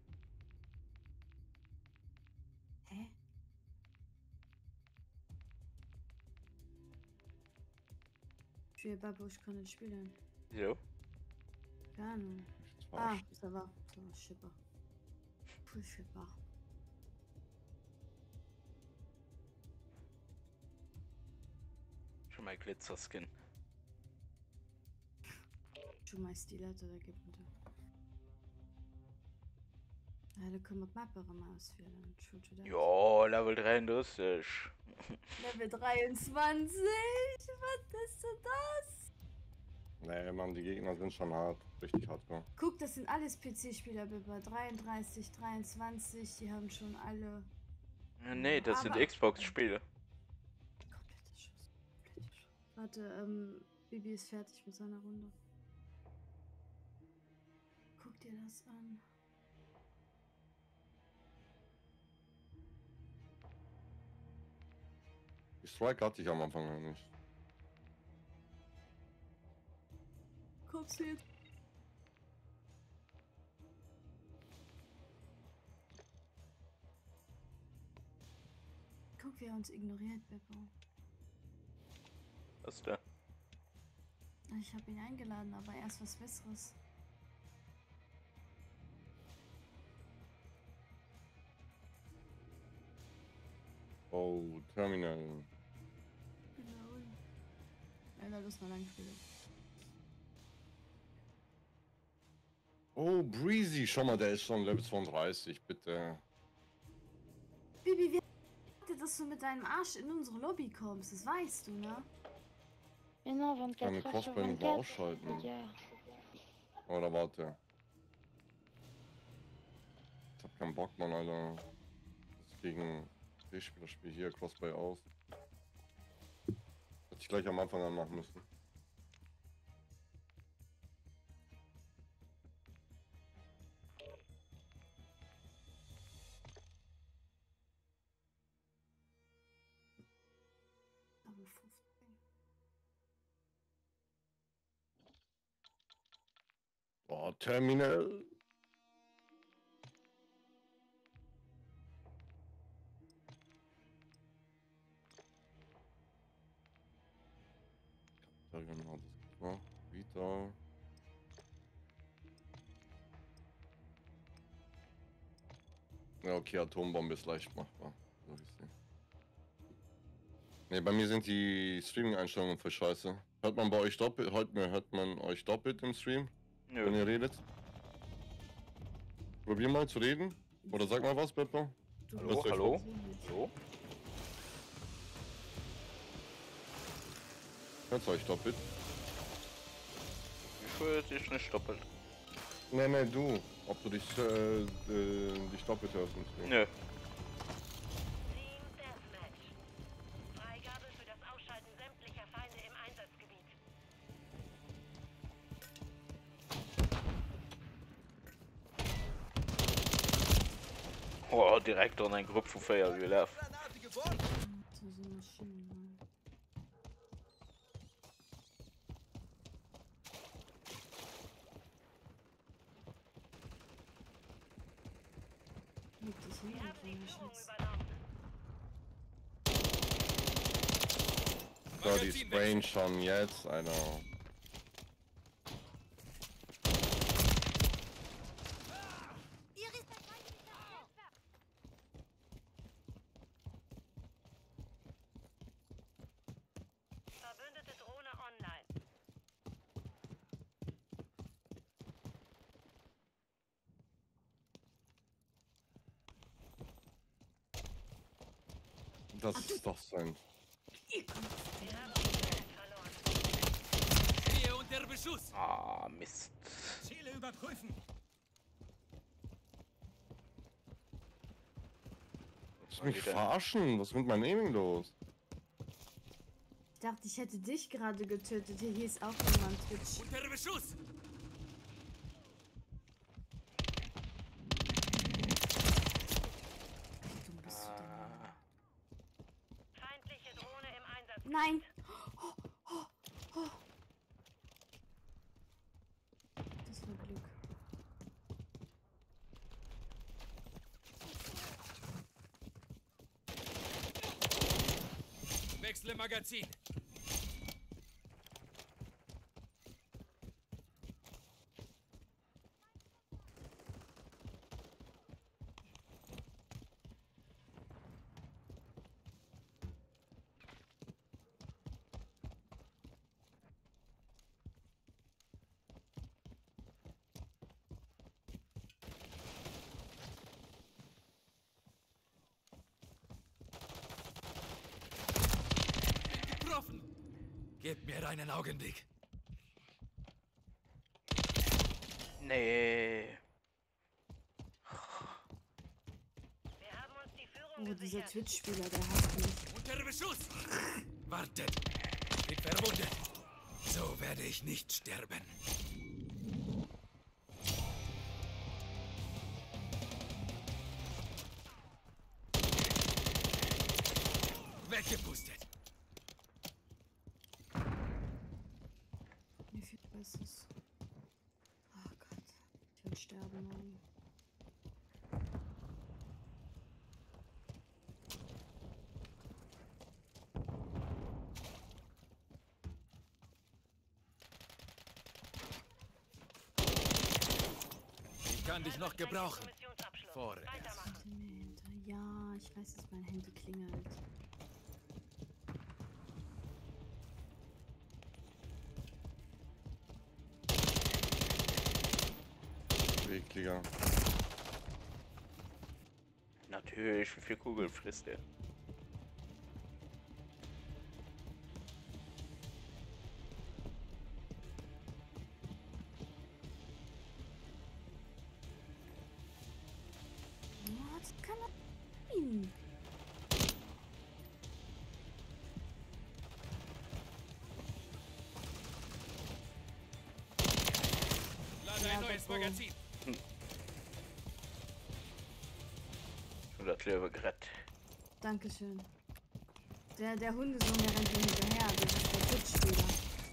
Hä? Ich will Beppo, ich kann nicht spielen.
So.
Keine Ahnung. Ah, ça va. Ça va, je sais pas. Je sais pas.
Schon mal Glitzer-Skin.
Schon mal Stilette, da gibt es. Ja, da können wir Mappe mal auswählen.
Ja, Level dreiunddreißig.
Level dreiundzwanzig? Was ist denn das?
Nee, Mann, die Gegner sind schon hart. Richtig hardcore.
Guck, das sind alles P C-Spieler, Bipper. dreiunddreißig, dreiundzwanzig, die haben schon alle.
Nee, das
Aber-
sind Xbox-Spiele.
Kompletter Schuss. Kompletter Schuss. Warte, ähm, Bibi ist fertig mit seiner Runde. Guck dir das an.
Die Strike hatte ich am Anfang noch nicht.
Guck's jetzt. Guck, wie er uns ignoriert, Beppo.
Was ist da?
Ich habe ihn eingeladen, aber er ist was Besseres.
Oh, Terminal.
Genau. Ja, da ist noch lang gespielt.
Oh, Breezy, schau mal, der ist schon Level zweiunddreißig, bitte.
Bibi, wie erwartet, dass du mit deinem Arsch in unsere Lobby kommst? Das weißt du, ne?
Ich kann den Crossbow nicht mal ausschalten. Oder warte. Ich hab keinen Bock, Mann, Alter. Das ist gegen D-Spieler spiel hier Crossbow aus. Hätte ich gleich am Anfang an machen müssen. Oh, Terminal. Ja, genau, das gibt's noch. Vita. Ja, okay, Atombombe ist leicht machbar. So wie ich sehe. Ne, bei mir sind die Streaming-Einstellungen voll scheiße. Hört man bei euch doppelt? Hört, hört man euch doppelt im Stream?
Nö.
Wenn ihr redet? Probier mal zu reden. Oder sag mal was, Beppo.
Hallo, hallo, hallo.
Hört euch doppelt?
Ich höre dich nicht doppelt.
Ne, ne, du. Ob du dich, äh, äh, dich doppelt hörst im Stream.
Nö.
Freigabe für das Ausschalten sämtlicher Feinde im Einsatzgebiet.
Oh, direkt an ein Gruppe von Feuer gelaufen.
So, die sprayen schon jetzt, Alter.
Verbündete Drohne online.
Das ist doch sein.
Hier unter Beschuss!
Ah, Mist.
Ziele überprüfen!
Willst du mich verarschen? Was ist mit meinem Aiming los?
Ich dachte, ich hätte dich gerade getötet. Hier hieß auch jemand Twitch.
Unter Beschuss!
Feindliche Drohne im Einsatz.
Nein! Oh, oh, oh. Das war Glück.
Wechsle Magazin! Gib mir einen Augenblick.
Nee.
Wir haben uns die Führung
Oh, dieser Twitch-Spieler, der hasst mich.
Unter Beschuss! Wartet! Ich bin verwundet. So werde ich nicht sterben. Weggepustet.
Mir viel Besseres. Oh Gott. Ich will sterben, Mann.
Ich kann dich noch gebrauchen. Vorrückt.
Ja, ich weiß, dass mein Handy klingelt.
ekliger.
Natürlich, wie viel Kugeln frisst der?
Oh, das kann man ihn.
Lade ein neues Magazin.
Hm. Schon das Löwe gerettet.
Dankeschön. Der, der Hundesohn, der rennt mir hinterher. Das ist der Putzspieler.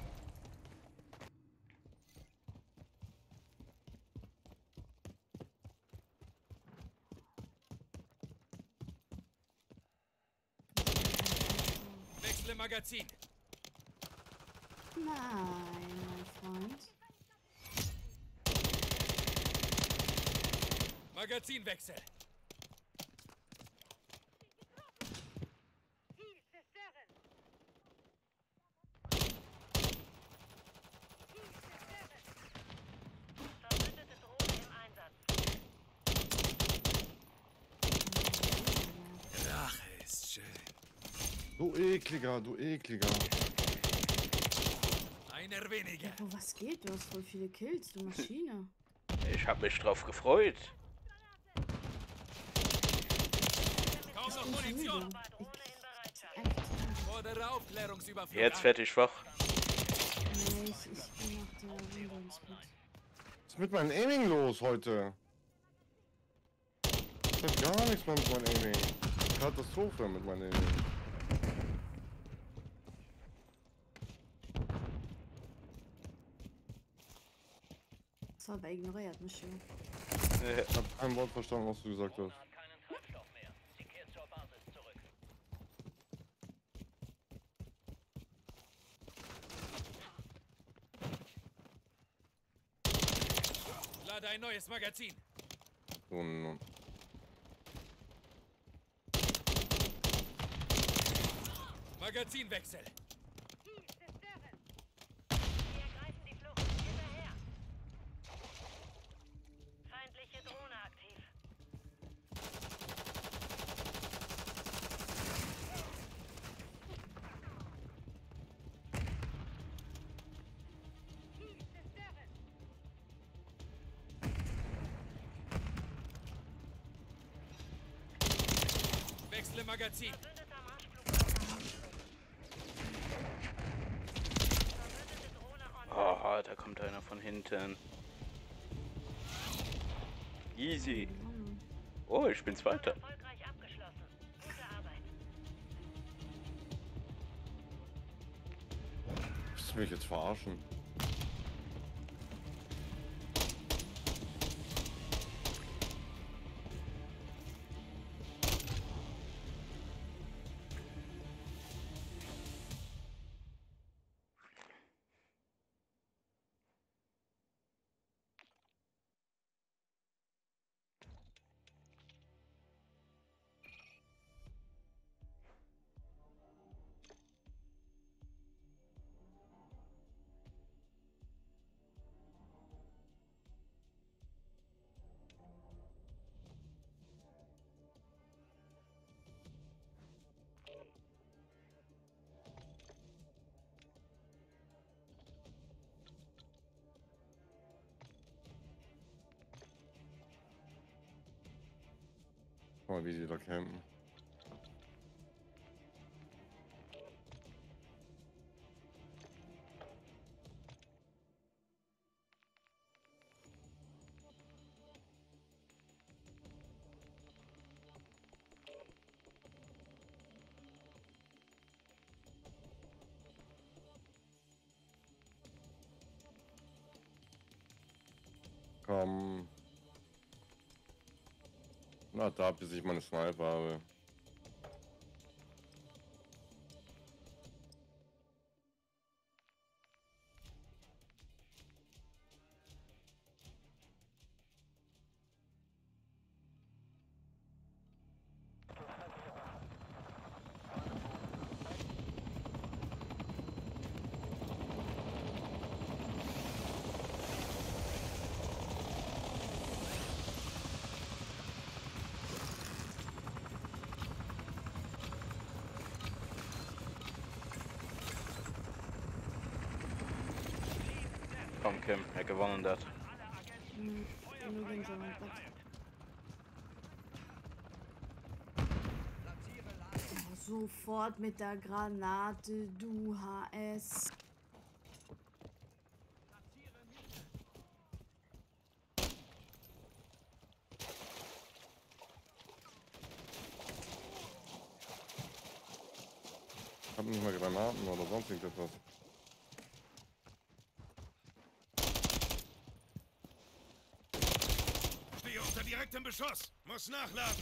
Wechsle Magazin.
Nein, mein Freund.
Magazinwechsel.
Rache ist schön.
Du ekliger, du ekliger.
Einer weniger.
Oh, was geht? Du hast voll viele Kills, du Maschine.
Ich hab mich drauf gefreut.
Kaum noch Munition. Fordere Aufklärungsüberflug.
Jetzt werd ich wach.
Nee, ich, ich geh nach der Runde ins Bett.
Was ist mit meinem Aiming los heute? Ich hab gar nichts mehr mit meinem Aiming. Katastrophe mit meinem Aiming.
Das war aber ignoriert, mich schon.
Ich hab kein Wort verstanden, was du gesagt hast.
Lade ein neues Magazin.
Oh, no.
Magazinwechsel.
Feindliche Drohne aktiv.
Wechsle Magazin.
Oh, da kommt einer von hinten. Easy. Oh, ich bin Zweiter.
Erfolgreich abgeschlossen. Gute Arbeit.
Willst du mich jetzt verarschen? Guck mal, wie die da campen. Komm. Na, da bis ich meine Sniper habe.
Komm, Kim, er gewonnen hat.
Hm, genug in so mein Gott. Oh, sofort mit der Granate, du H S.
Ich hab nicht mal Granaten oder sonst irgendetwas.
Stehe unter direktem Beschuss. Muss nachladen.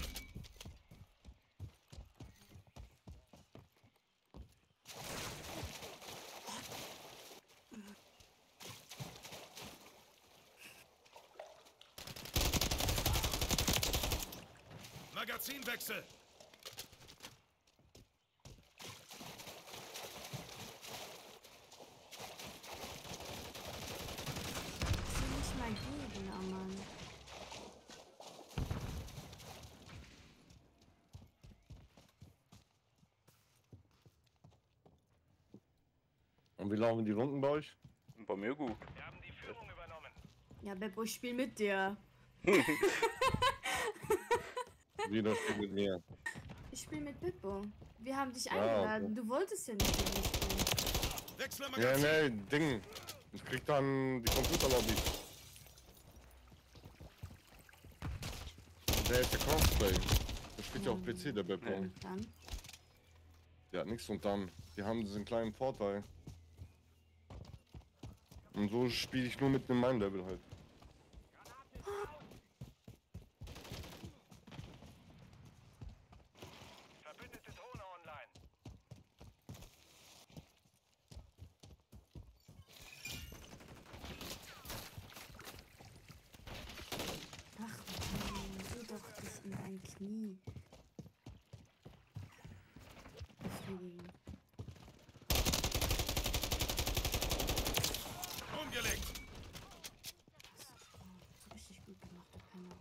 Magazinwechsel.
Nicht mal Gegner, Mann.
Und wie laufen die Runden bei euch?
Bei mir gut.
Ja, Beppo, ich spiel mit dir.
Wie das steht mit mir.
Ich spiel mit Beppo. Wir haben dich
Ja,
eingeladen.
okay.
Du wolltest ja nicht mit mir spielen.
Ja, nee, Ding. Ich krieg dann die Computerlobby. Der ist der Crossplay. Der spielt ja auf P C, der Beppo.
Und dann?
Der hat nichts und dann. Die haben diesen kleinen Vorteil. Und so spiele ich nur mit in meinem Level halt.
Verbündete Drohne online.
Ach, Mann, geh doch das in dein Knie. Befriedigen.
Umgelegt.
So richtig gut gemacht, der Penner.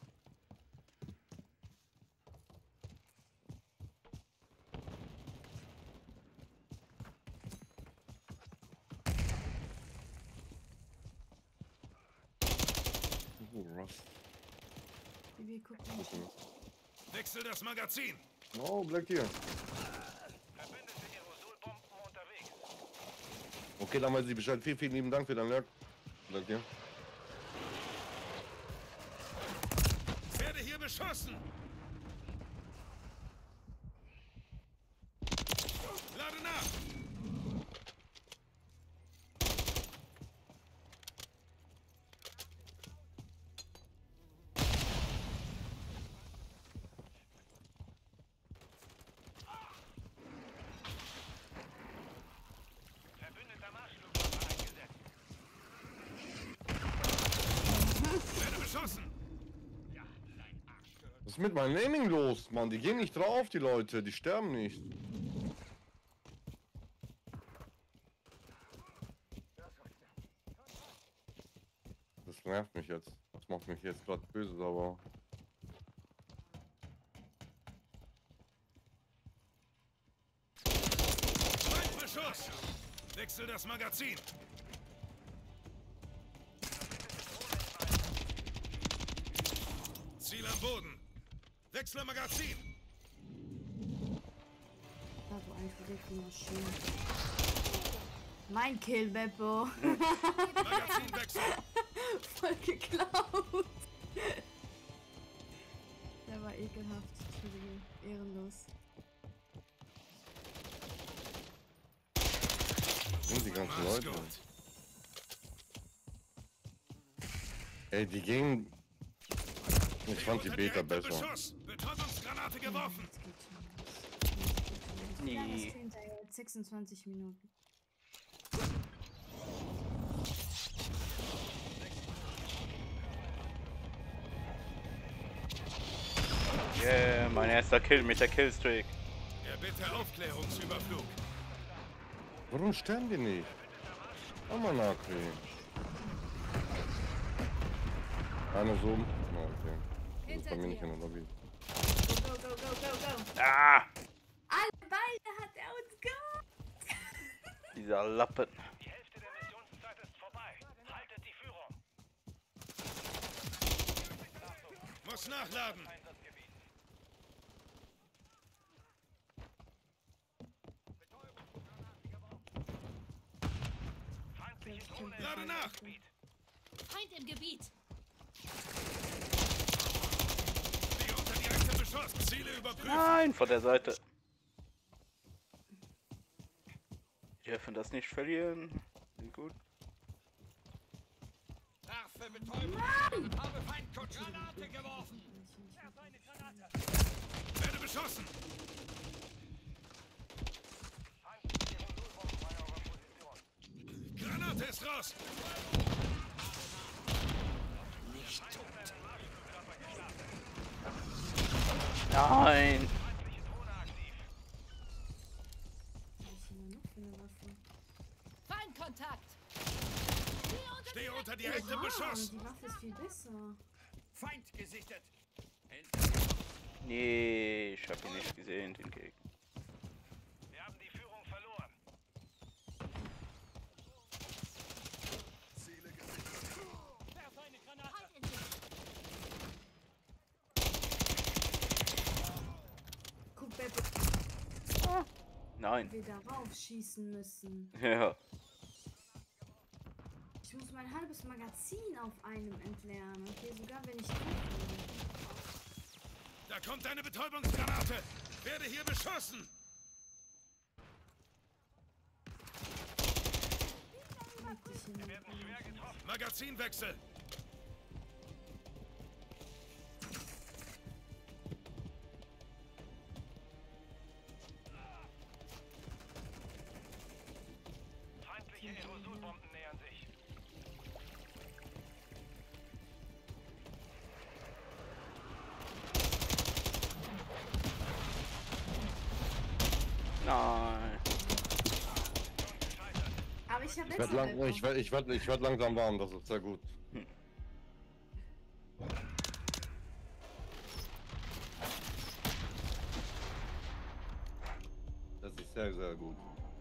Oh, rough.
Wir gucken nicht.
Wechsel das Magazin.
Oh, Black hier. Okay, dann weiß ich Bescheid. Vielen, vielen lieben Dank für dein Lurk. Black hier.
Werde hier beschossen. Lade nach.
Verbündeter Marschflugkörper eingesetzt.
Werde beschossen.
Was ist mit meinem Aiming los, Mann? Die gehen nicht drauf, die Leute. Die sterben nicht. Das nervt mich jetzt. Das macht mich jetzt gerade böse, aber...
Beschuss. Wechsel das Magazin. Ziel am Boden. Wechsle Magazin.
Da so ein verdeckte Maschine. Mein Kill, Beppo.
Magazinwechsel.
Voll geklaut. Der war ekelhaft. Entschuldigung. Ehrenlos.
Sind die ganzen Leute. Ey, die gehen... Ich fand die Beta besser.
Betäubungsgranate geworfen.
Wie lange ist hinterher? sechsundzwanzig Minuten.
Yeah, mein erster Kill mit der Killstreak.
Erbitte Aufklärungsüberflug.
Warum sterben die nicht? Amanaki. Einer so. Na, okay. Das ist bei mir nicht in der Lobby.
Go, go, go, go, go.
Ah!
Alle beide hat er uns gehabt.
Dieser Lappen.
Die Hälfte der Missionszeit ist vorbei.
muss nachladen. Lade nach!
Feind im Gebiet.
Die unter direktem Beschuss. Ziele überprüfen.
Nein, von der Seite. Wir dürfen das nicht verlieren. Gut.
Werfe Betäubung. Habe Feindkutsche. Granate geworfen. Werfe eine Granate.
Werde beschossen. Granate ist raus.
Nicht tot.
Nein.
Feindkontakt.
Stehe unter direktem Beschuss.
Die Waffe ist viel besser.
Feind gesichtet.
Nee, ich hab ihn nicht gesehen, den Gegner.
Wir haben die Führung verloren.
Ziele gesichtet.
Werfe eine Granate.
Guck, Beppe.
Ah. Nein.
Wir darauf schießen müssen.
Ja.
Ich muss mein halbes Magazin auf einem entleeren. Okay, sogar wenn ich tot bin.
Da kommt eine Betäubungsgranate. Werde hier beschossen.
Wir werden schwer getroffen.
Magazinwechsel.
Feindliche Aerosolbomben nähern sich.
Nein.
Aber ich habe
Ich werde lang, ich werd, ich werd, ich werd langsam warm, das ist sehr gut.
Hm.
Das ist sehr, sehr gut.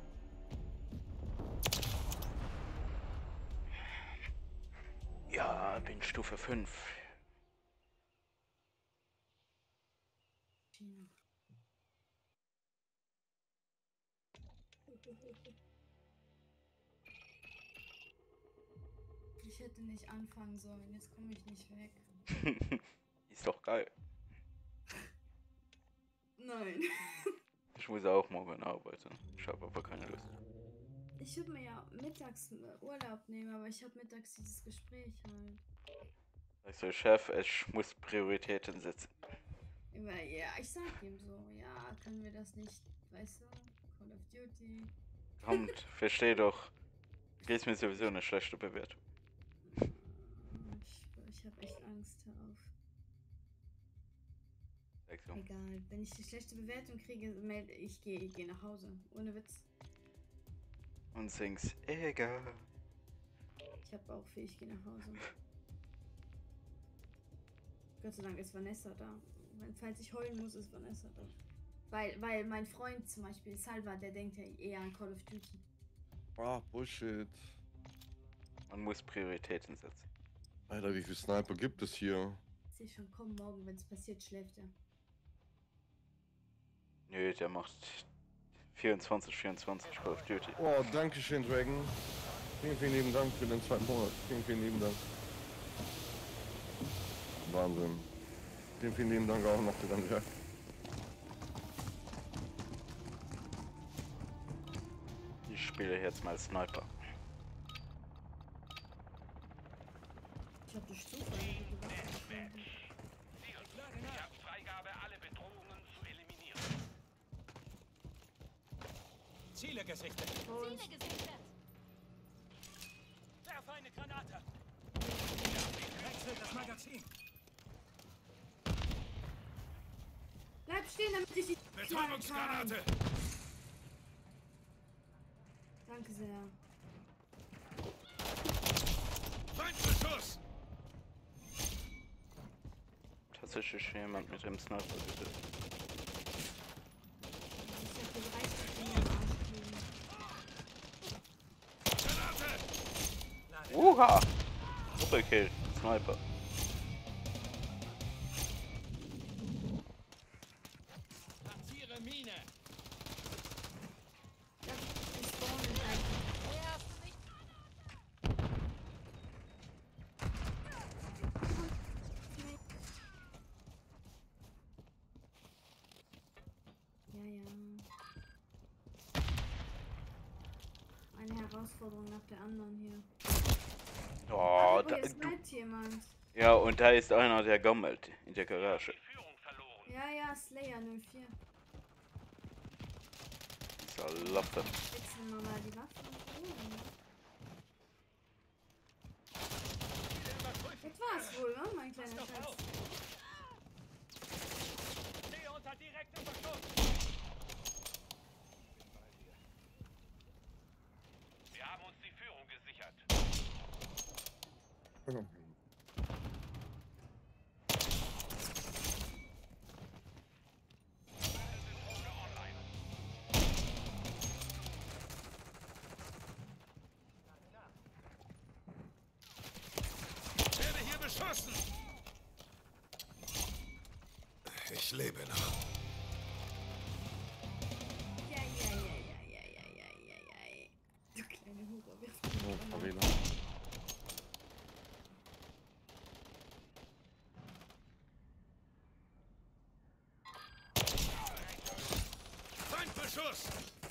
Ja, bin Stufe fünf.
Ich hätte nicht anfangen sollen, jetzt komme ich nicht weg.
Ist doch geil.
Nein.
Ich muss auch morgen arbeiten. Ich habe aber keine Lust.
Ich würde mir ja mittags Urlaub nehmen, aber ich habe mittags dieses Gespräch halt.
Also Chef, ich muss Prioritäten setzen.
Immer, ja, ich sag ihm so, ja, können wir das nicht, weißt du, Call of Duty.
Kommt, versteh doch. Du gibst mir sowieso eine schlechte Bewertung.
Ich, ich habe echt Angst, hör auf.
Sag so.
Egal, wenn ich die schlechte Bewertung kriege, melde ich gehe ich geh nach Hause. Ohne Witz.
Und singst, egal.
Ich habe auch viel, ich gehe nach Hause. Gott sei Dank ist Vanessa da. Falls ich heulen muss, ist Vanessa da. Weil, weil mein Freund zum Beispiel, Salva, der denkt ja eher an Call of Duty.
Ah, Bullshit.
Man muss Prioritäten setzen.
Alter, wie viele Sniper gibt es hier?
Ich sehe schon, komm, morgen, wenn es passiert, schläft er.
Nö, der macht vierundzwanzig vierundzwanzig Call of Duty.
Oh, danke schön, Dragon. Vielen, vielen lieben Dank für den zweiten Monat. Vielen, vielen lieben Dank. Wahnsinn. Vielen, vielen lieben Dank auch noch für dein Werk.
Ich spiele jetzt mal Sniper.
Ich hab die Stufe.
Ich habe Freigabe, alle Bedrohungen zu eliminieren. Ziele gesichtet.
Ziele gesichtet.
Werfe eine Granate. Wechselt das Magazin.
Bleib stehen, damit ich die
Betäubungsgranate.
Danke sehr.
Feindbeschuss.
Tatsächlich jemand mit dem Sniper bitte.
Ich hab den Reichstag
Uha! Doppelkill, Sniper.
Herausforderung nach der anderen hier.
Oh,
Oh,
da,
jetzt
du,
bleibt jemand.
ja, und da ist einer, der gammelt in der Garage.
Ja, ja, Slayer null vier.
Salatte.
Wechseln wir mal die Waffen. Das war's wohl, ne, mein kleiner Schatz?
Stehe unter direktem Beschuss! Wir haben uns die Führung gesichert.
Werde hier beschossen! Ich lebe noch.
Ja, ja, ja, ja, ja, ja, ja, ja, ja. Du kleine Hure, wirst du
Oh,
mich
Verwähler.
Feindbeschuss!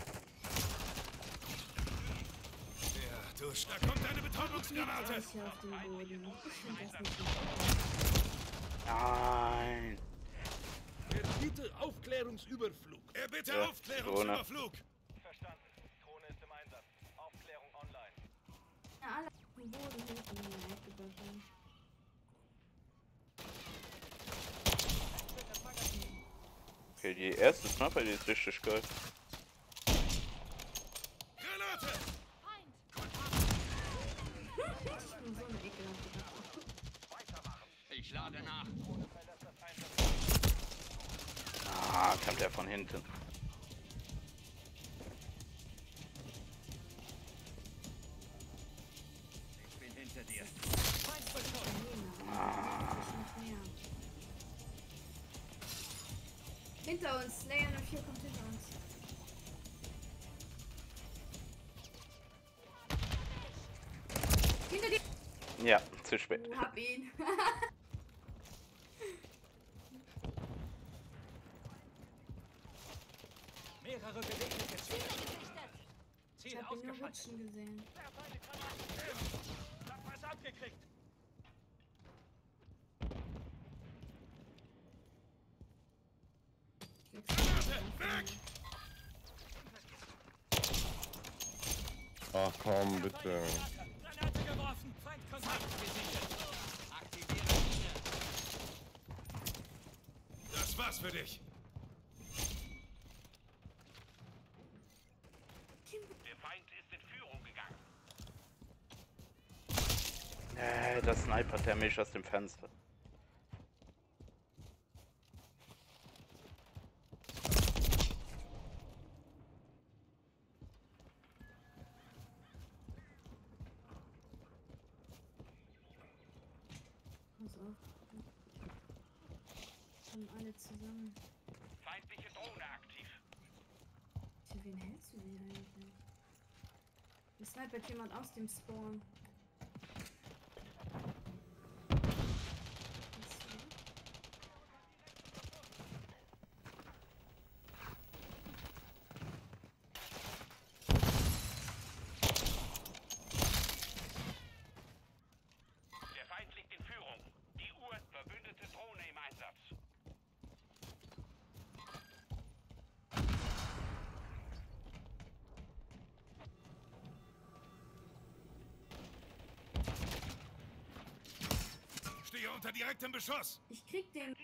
Ja, du, da kommt eine Betäubungsgranate!
Ich auf den Boden. Ich find das nicht gut.
Nein.
Bitte Aufklärungsüberflug.
Er bitte
Ja,
Aufklärungsüberflug!
Verstanden. Drohne ist im Einsatz. Aufklärung online.
Ja, alle auf den Boden hinten in der Ecke dafür.
Okay, die erste Sniper, die ist richtig geil.
Granate!
Ich bin so eine ekelhafte Waffe.
Ich lade nach.
Ah, kommt er von hinten.
Ich bin hinter dir.
Ah.
Hinter uns, Slayer null vier kommt hinter uns. Hinter dir!
Ja, zu spät.
Oh, hab ihn.
Mehrere bewegliche Ziele.
Ich
Ziel
hab ihn nur
ausgeschaltet.
rutschen gesehen.
Hab was abgekriegt.
Ach komm, bitte.
Granate geworfen. Feindkontakt gesichert. Aktiviere Mine.
Das war's für dich.
Der Feind ist in Führung gegangen.
Äh, das Sniper, der mich aus dem Fenster.
Pass auf. Kommen alle zusammen.
Feindliche Drohne aktiv.
Für wen hältst du die eigentlich? Es snipert jemand aus dem Spawn.
Der Feind liegt in Führung. Die Uhr verbündete Drohne im Einsatz.
Stehe unter direktem Beschuss!
Ich krieg den.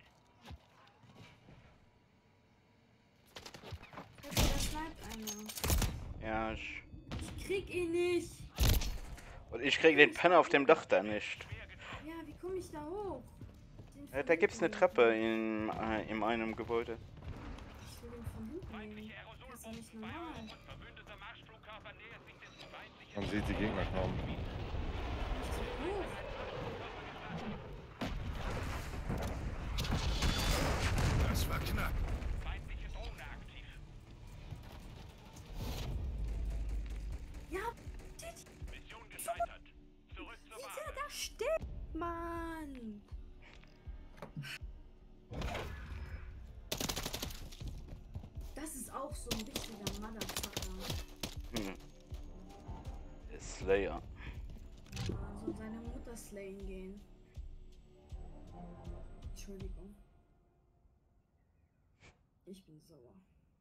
Da sniped einer.
Ja, ich...
Ich krieg ihn nicht.
Und ich krieg den Penner auf dem Dach da nicht.
Ja, wie komme ich da hoch? Den
Äh, da gibt's eine Treppe in, äh, in einem Gebäude.
Ich will den von hinten nehmen. Das ist nicht normal.
Verbündeter Marschflugkörper nähert sich des feindlichen.
Man sieht die Gegner kaum.
Das war knapp.
Feindliche Drohne aktiv.
Ja,
Mission gescheitert. Zurück zur
wie
Basis.
der da steht, Mann. Das ist auch so ein richtiger Motherfucker.
Hm. Slayer.
Ja, soll seine Mutter slayen gehen. Entschuldigung. Ich bin sauer.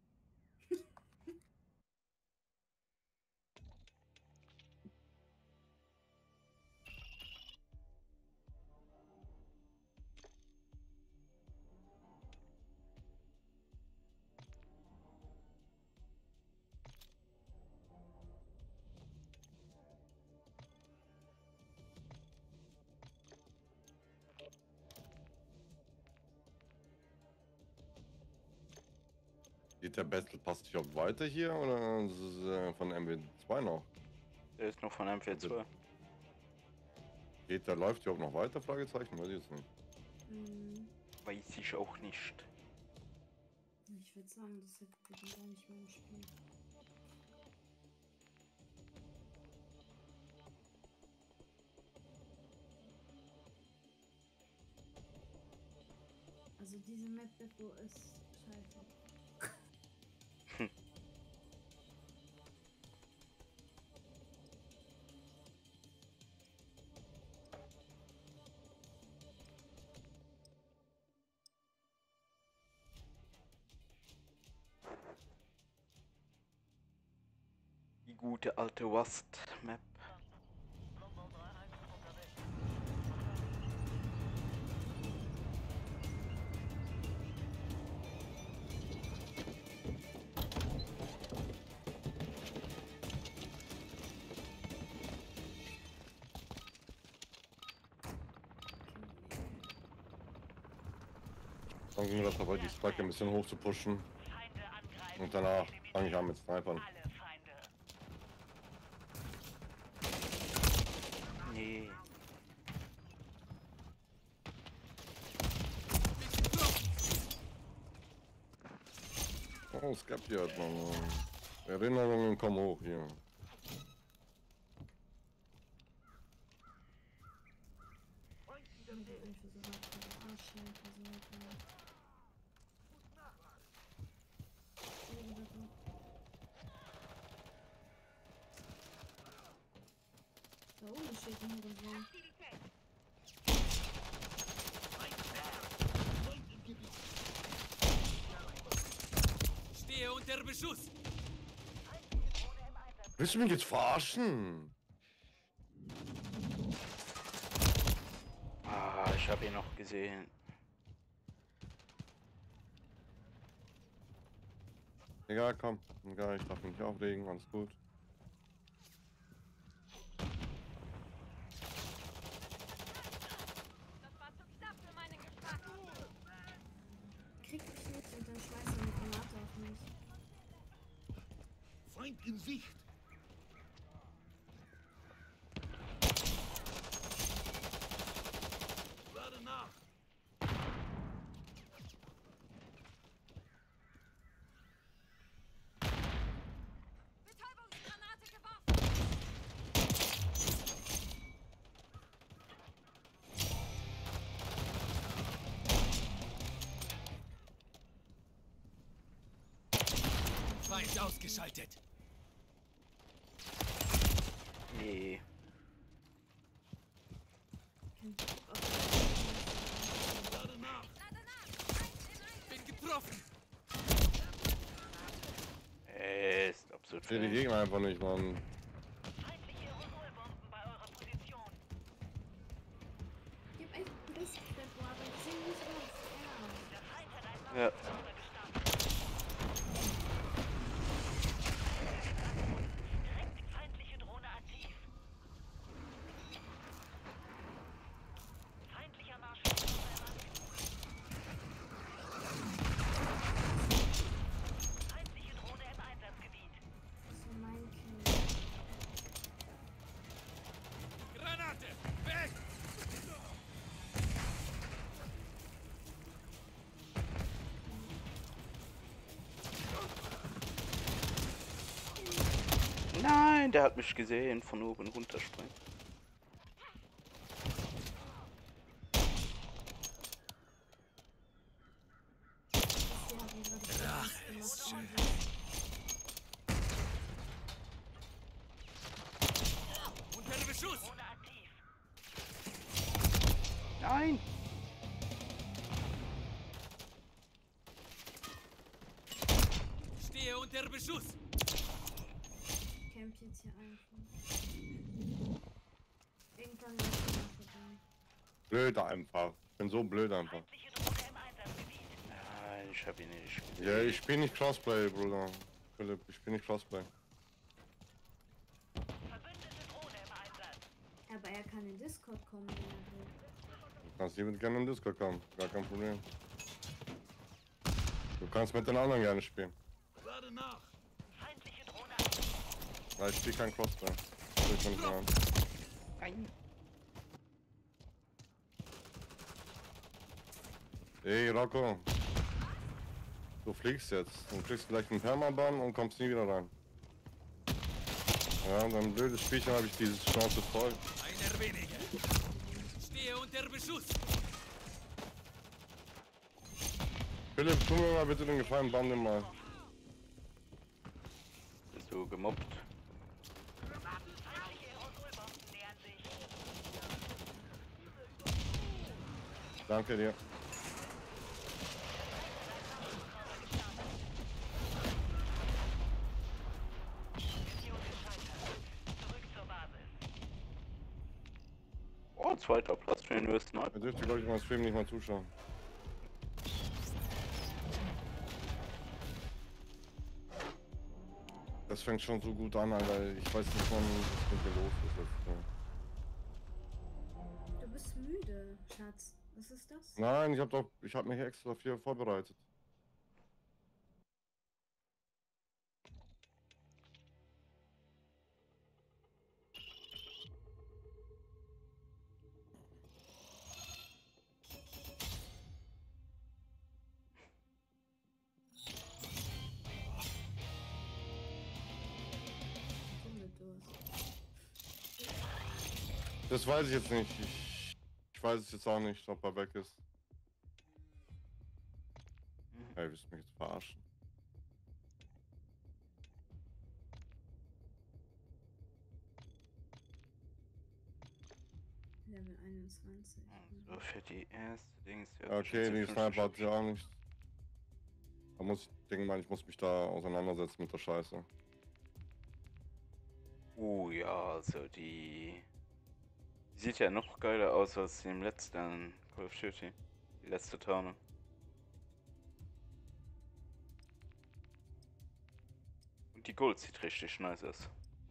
Geht der Battle Pass nicht auch weiter hier oder ist es äh, von M W zwei noch?
Der ist noch von M W zwei.
Geht der läuft hier auch noch weiter? Fragezeichen, weiß ich jetzt nicht.
Hm,
Weiß ich auch nicht.
ich würde sagen, das hätte ich gar nicht mehr im Spiel. Also diese Map Bepo ist scheiße.
Die gute alte Rust-Map.
Dann ging das dabei, die Strecke ein bisschen hoch zu pushen. Und danach fange ich an mit Snipern.
Nee.
Oh, Skepti hat man. Erinnerungen kommen hoch hier.
Da oben steht ein Hurensohn.
Stehe unter Beschuss!
Willst du mich jetzt verarschen?
Ah, ich habe ihn noch gesehen.
Egal, komm. Egal, ich darf mich nicht aufregen, alles gut.
Krieg mich nicht und dann schmeißt er eine Granate auf mich.
Feind in Sicht! Lade nach!
Betäubungsgranate geworfen!
Feind ausgeschaltet!
Nee.
Lade nach!
Bin getroffen!
Ey, ist absolut
Ich sehe die
fair.
Gegner einfach nicht, Mann.
Gib echt ein bisschen Bepo, aber ich sehe nicht was. Ja.
Ja.
So mein Kind.
Granate! Weg!
Nein, der hat mich gesehen, von oben runterspringen.
Rache ist schön.
Nein!
Stehe unter Beschuss!
Ich camp jetzt hier einfach. Irgendwann läuft er mal vorbei.
Blöd einfach. Ich bin so blöd einfach.
Ja, ich hab ihn nicht gesehen.
Ja, ich bin nicht Crossplay, Bruder. Philipp, ich bin nicht Crossplay.
Aber er kann in Discord kommen, wenn er will.
Du kannst hiermit gerne in Discord kommen. Gar kein Problem. Du kannst mit den anderen gerne spielen.
Lade nach!
Ja, ich spiele kein Crossplay. Ich kann nicht mehr an.
Nein.
Ey, Rocco. Du fliegst jetzt. Du kriegst gleich einen Permaban und kommst nie wieder rein. Ja, und dann blödes Spielchen habe ich diese Schnauze voll.
Einer weniger! Stehe unter Beschuss!
Philipp, tu mir mal bitte den Gefallen, bann den mal.
Bist du gemobbt?
Danke dir.
Oh, zweiter Platz für den U S Sniper.
Da dürft ihr, glaube ich, mal Stream nicht mal zuschauen. Das fängt schon so gut an, Alter. Ich weiß nicht, wann was mit mir los ist jetzt.
Du bist müde, Schatz. Was ist das?
Nein, ich hab doch, ich hab mich extra dafür vorbereitet. Das weiß ich jetzt nicht. Ich, ich weiß es jetzt auch nicht, ob er weg ist. Ey, willst du mich jetzt verarschen?
Level einundzwanzig.
So, für die erste Dings.
Ja, okay, die Sniper hat ja auch nicht. Da muss ich denken, mal, ich muss mich da auseinandersetzen mit der Scheiße.
Uh, ja, also die... die sieht ja noch geiler aus als im letzten Call of Duty. Die letzte Tarnung. Und die Gold sieht richtig nice aus.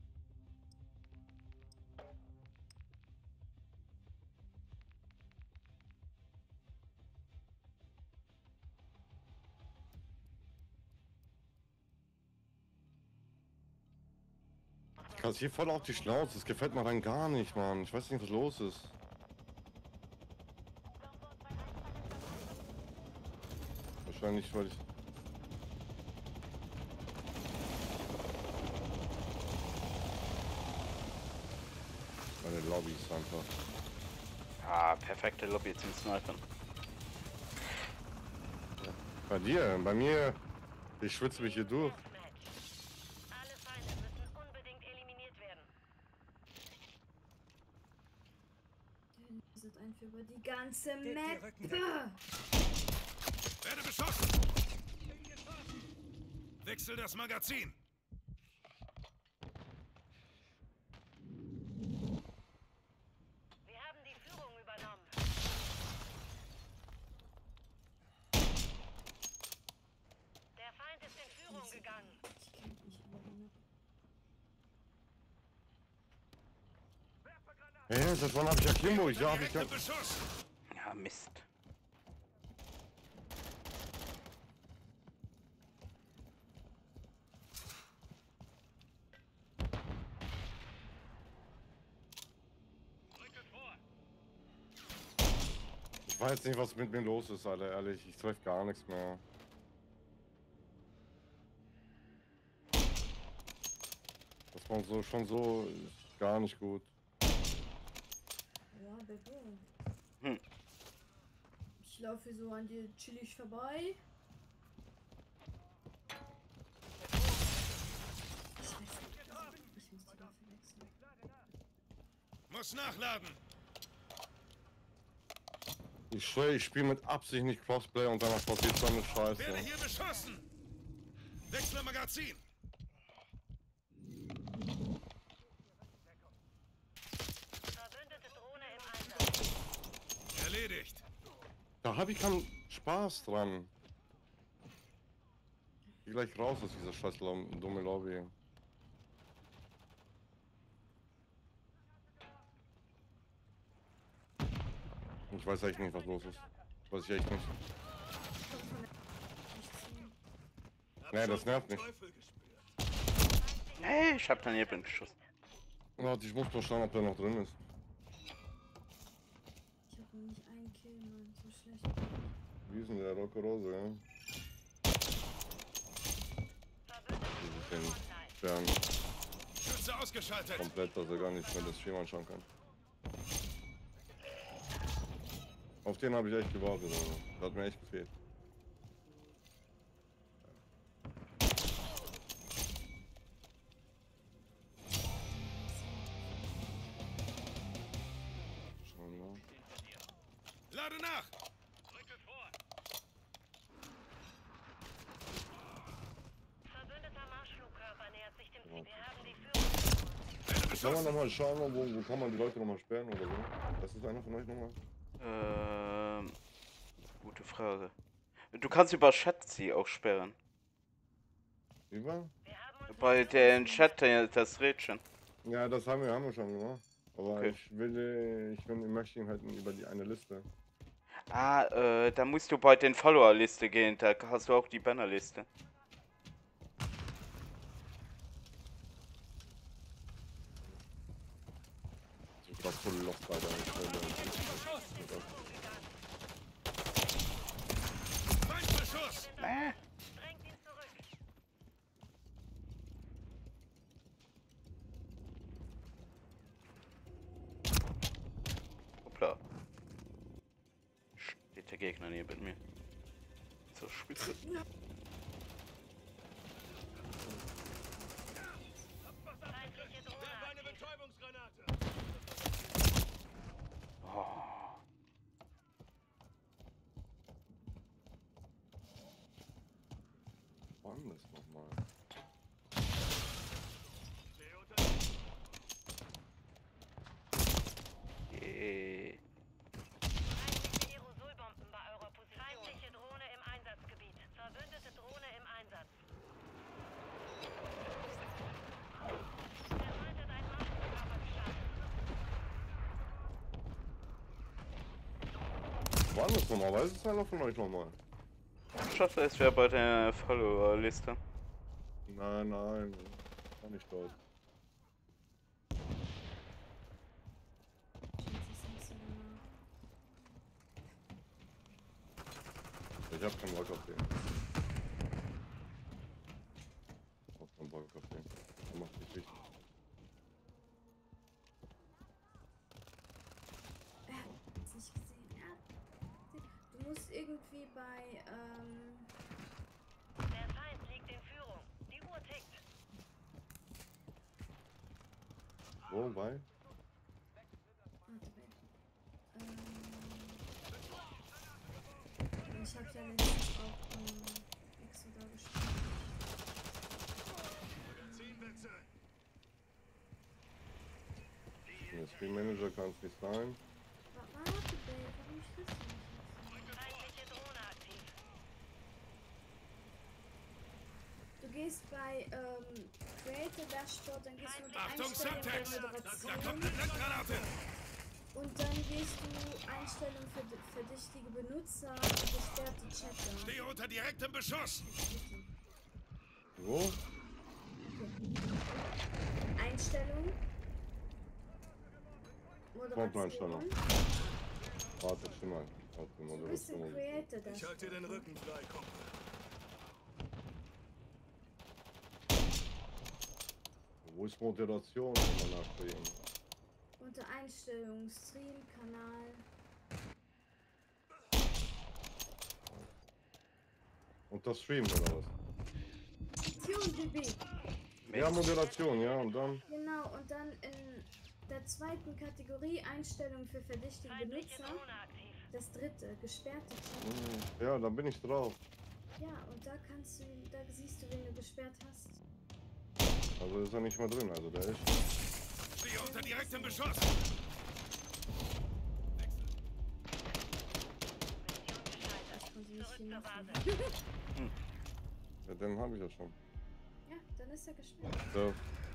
Ich kassier voll auf die Schnauze, das gefällt mir dann gar nicht, Mann. Ich weiß nicht, was los ist. Wahrscheinlich, weil ich... Meine Lobby ist einfach...
Ah, perfekte Lobby zum Snipern.
Bei dir, bei mir... Ich schwitze mich hier durch.
Wir sind einfach über die ganze
Die- die
Map.
rücken
Werde beschossen! Wechsel das Magazin!
Wir haben die Führung übernommen. Der Feind ist in Führung gegangen.
Ich kenn mich aber noch.
Hä, seit wann hab ich ja Kimbo? Ja, hab ich ja...
Ja, Mist.
Ich weiß nicht, was mit mir los ist, Alter, ehrlich. Ich treff gar nichts mehr. Das war so schon so ist gar nicht gut.
Ja, bei dir.
Hm.
Ich laufe so an dir chillig vorbei. Ich weiß nicht, ich muss die Waffe wechseln.
Muss nachladen!
Ich schwöre, ich spiele mit Absicht nicht Crossplay und danach passiert so eine Scheiße.
Werde hier beschossen! Wechsle Magazin! Erledigt!
Da habe ich keinen Spaß dran. Geh gleich raus aus dieser scheiß dumme Lobby. Ich weiß echt nicht, was los ist. Weiß ich echt nicht. Nee, das nervt mich.
Hey, ich hab daneben geschossen.
Warte, ich muss mal schauen, ob der noch drin ist.
Ich hab noch nicht einen Kill, Mann. So schlecht.
Wie ist denn der Rockerose, ja? Den Stern.
Schütze ausgeschaltet!
Komplett, dass er gar nicht mehr das Schema anschauen kann. Auf den habe ich echt gewartet, aber das hat mir echt gefehlt. Schauen wir mal.
Lade nach!
Verbündeter Marschflugkörper nähert sich dem Ziel. Wir haben die Führung.
Kann man nochmal schauen, wo, wo kann man die Leute nochmal sperren oder so? Das ist einer von euch nochmal?
Ähm, gute Frage. Du kannst über Chat sie auch sperren.
Über?
Bei den Chat das Rädchen.
Ja, das haben wir, haben wir schon gemacht. Aber
Okay.
ich will, ich will, ich möchte ihn halt über die eine Liste.
Ah, äh, da musst du bei den Follower-Liste gehen, da hast du auch die Bannerliste.
Ich bin voll lost bei der
Feindbeschuss!
Äh.
Drängt ihn zurück.
Hoppla. Steht der Gegner neben mir. Zur Spitze.
Feindliche Drohne
Eine Betäubungsgranate!
Oh.
Wann das nochmal?
Yeah.
Feindliche Aerosolbomben bei eurer Position. Feindliche Drohne im Einsatzgebiet. Verbündete Drohne im Einsatz. Der Feind hat einen Marschflugkörper gestartet.
Wann das nochmal? Weiß es einer von euch nochmal?
Ich dachte, es wäre bei der Follower-Liste.
Nein, nein. War nicht dort. Ich hab keinen Bock auf den. Ich hab keinen Bock auf den. Der macht nicht richtig.
Er hat's nicht gesehen, ja. Du musst irgendwie bei, ähm...
Der Feind liegt in Führung. Die Uhr tickt.
Wo, bei?
Warte, warte. Ähm... Ich hab ja letztens auch, ähm... Exo da gespielt.
Magazinwechsel!
Der Stream Manager kann es nicht sein.
Warte, Babe, warum kriegst du nicht?
Feindliche Drohne aktiv.
Du gehst bei, ähm... Creator Dashboard, dann gehst du unter
Achtung,
Einstellungen der
Subtext! Da
Moderation.
kommt eine Blendgranate!
Und dann gehst du Einstellungen für verdächtige Benutzer und gesperrte Chatter.
Stehe unter direktem Beschuss!
Wo?
Einstellung.
Fronteinstellung.
Moderation.
Warte, schon mal. Warte,
Du bist im
Moderation.
Creator
Ich halte
Dashboard.
dir den Rücken frei, Kumpel.
Wo ist Moderation? Kann man nachsehen.
Unter Einstellungen, Stream, Kanal.
Und das Stream oder was?
Tune D B.
Ja, Moderation, ja, und dann?
Genau, und dann in der zweiten Kategorie Einstellungen für verdächtige
Feindliche
Benutzer.
Drohne aktiv.
Das dritte, gesperrte Chat.
Hm, ja, da bin ich drauf.
Ja, und da kannst du, da siehst du, wen du gesperrt hast.
Also ist er nicht mehr drin, also der ist.
Stehe unter direktem Beschuss!
Ich konnte nicht viel machen.
Ja, den habe ich ja schon.
Ja, dann ist er gesperrt.
So.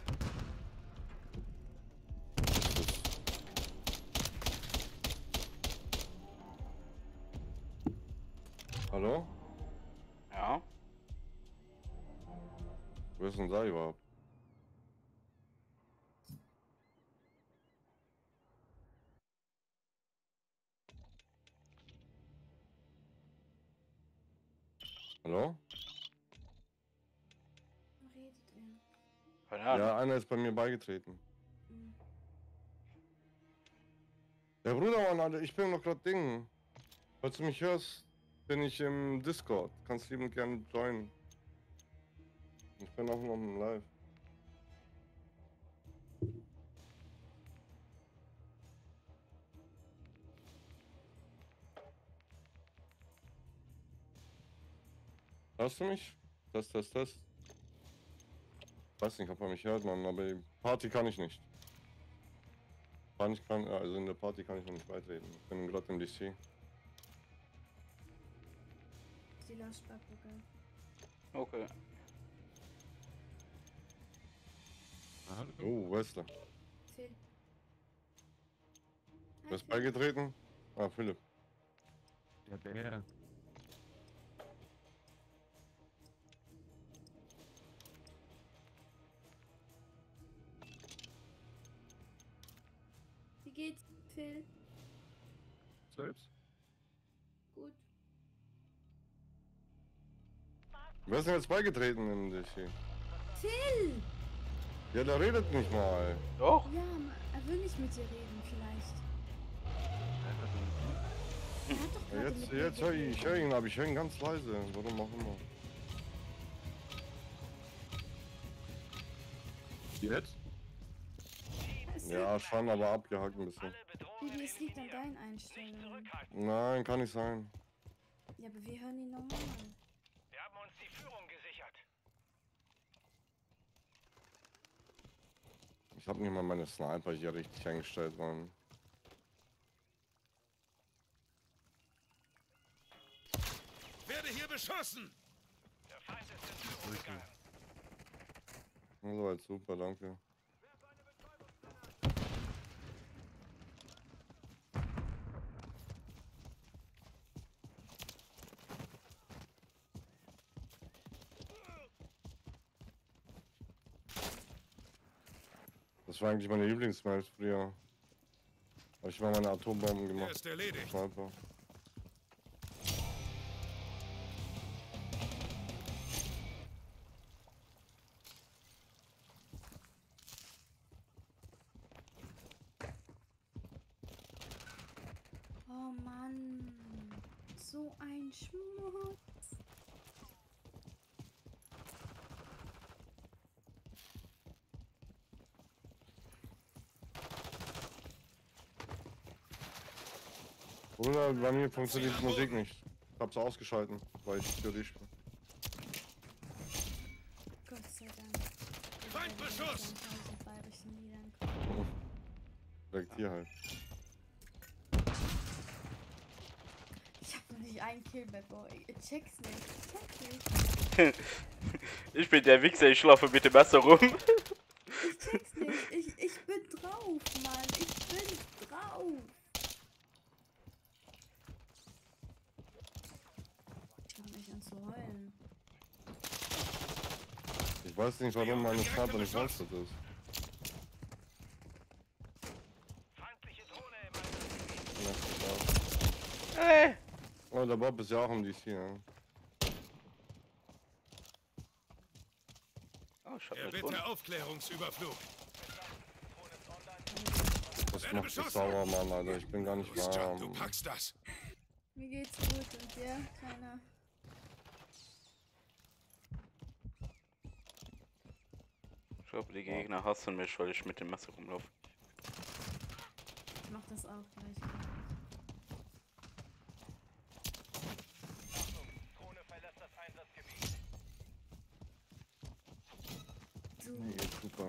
Hallo?
Ja?
Wer ist denn da überhaupt? Hallo?
Redet er?
Keine Ahnung.
Ja, einer ist bei mir beigetreten.
Mhm.
Ja, Bruder, Mann, Alter, ich bin noch grad Ding. Falls du mich hörst, bin ich im Discord. Kannst liebend gerne joinen. Ich bin auch noch im Live. Hörst du mich? Das, das, das. Weiß nicht, ob er mich hört, Mann, aber Party kann ich nicht. Party kann, also in der Party kann ich noch nicht beitreten. Ich bin gerade im D C.
Die Lautsprecher.
Okay.
Oh, wo ist der?
Phil.
Wer ist beigetreten? Ah, Philipp.
Der Bär.
Wie geht's, Phil?
Selbst?
Gut.
Wer ist denn jetzt beigetreten im D C?
Phil!
Ja, der redet nicht mal.
Doch.
Ja, er will nicht mit dir reden, vielleicht. Er hat doch
Ja,
gerade
jetzt
mit mir
jetzt höre ich, ich
geredet.
höre ihn, aber ich höre ihn ganz leise. Warum auch immer.
Jetzt?
Ja, schon, aber abgehakt ein bisschen.
Bibi, es liegt an deinen Einstellungen.
Nein, kann nicht sein.
Ja, aber wir hören ihn normal.
Wir haben uns die Führung gesichert.
Ich habe nicht mal meine Sniper hier richtig eingestellt, Mann.
Werde hier beschossen! Der Feind ist in Führung gegangen.
Also, halt super, danke. Das war eigentlich meine Lieblingsmaps früher. Hab ich mal meine Atombomben gemacht.
Er ist erledigt.
Sniper.
Oh Mann. So ein Schmutz.
Oder bei mir funktioniert die Musik nicht. Ich hab's ausgeschalten, weil ich C O D spiele.
Gott sei Dank.
Feindbeschuss!
Direkt hier halt.
Ich hab noch nicht einen Kill, Bad Boy. Ich check's nicht. Ich check's nicht.
Ich bin der Wichser, ich schlafe mit dem Messer rum.
Ich check's nicht. Ich, ich bin drauf, Mann. Ich bin drauf. Ich mach mich an zu heulen.
Ich weiß nicht, warum meine Sniper nicht rostet ist.
Hey.
Oh, der Bob ist ja auch im D C, ja.
Oh, ich hab
Er
eine
bitte
Drohne.
Aufklärungsüberflug.
Das macht mich sauer, Mann, Alter. Ich bin gar nicht warm.
Du packst das.
Mir geht's gut und dir, Kleiner?
Ich glaube, die Gegner hassen mich, weil ich mit dem Messer rumlaufe.
Ich mach das auch gleich.
Nee, geht super.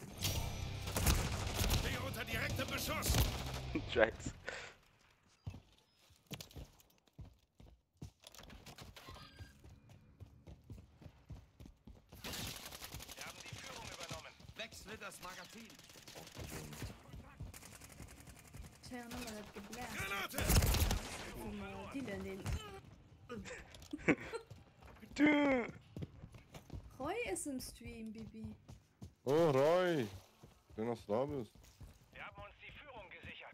Stehe unter direktem Beschuss.
Scheiße.
Wir haben die Führung übernommen. Wechsle das Magazin.
Tja, nochmal das gebläst.
Granate!
Die denn den.
Du.
Roy ist im Stream, Bibi.
Oh, Roy. Schön, dass du da bist.
Wir haben uns die Führung gesichert.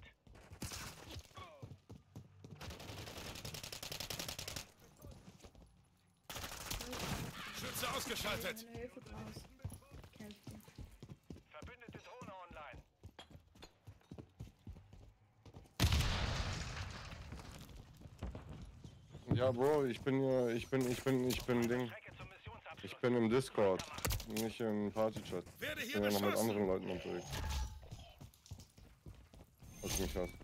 Schütze ausgeschaltet.
Meine Hilfe raus. Ich helfe dir.
Verbündete Drohne online.
Ja, Bro, ich bin ja, ich bin, ich bin, ich bin Ding. Ich bin im Discord, nicht im Partychat.
Werde
Ich
hier
bin ja noch mit
beschossen.
anderen Leuten unterwegs. Was mich hast.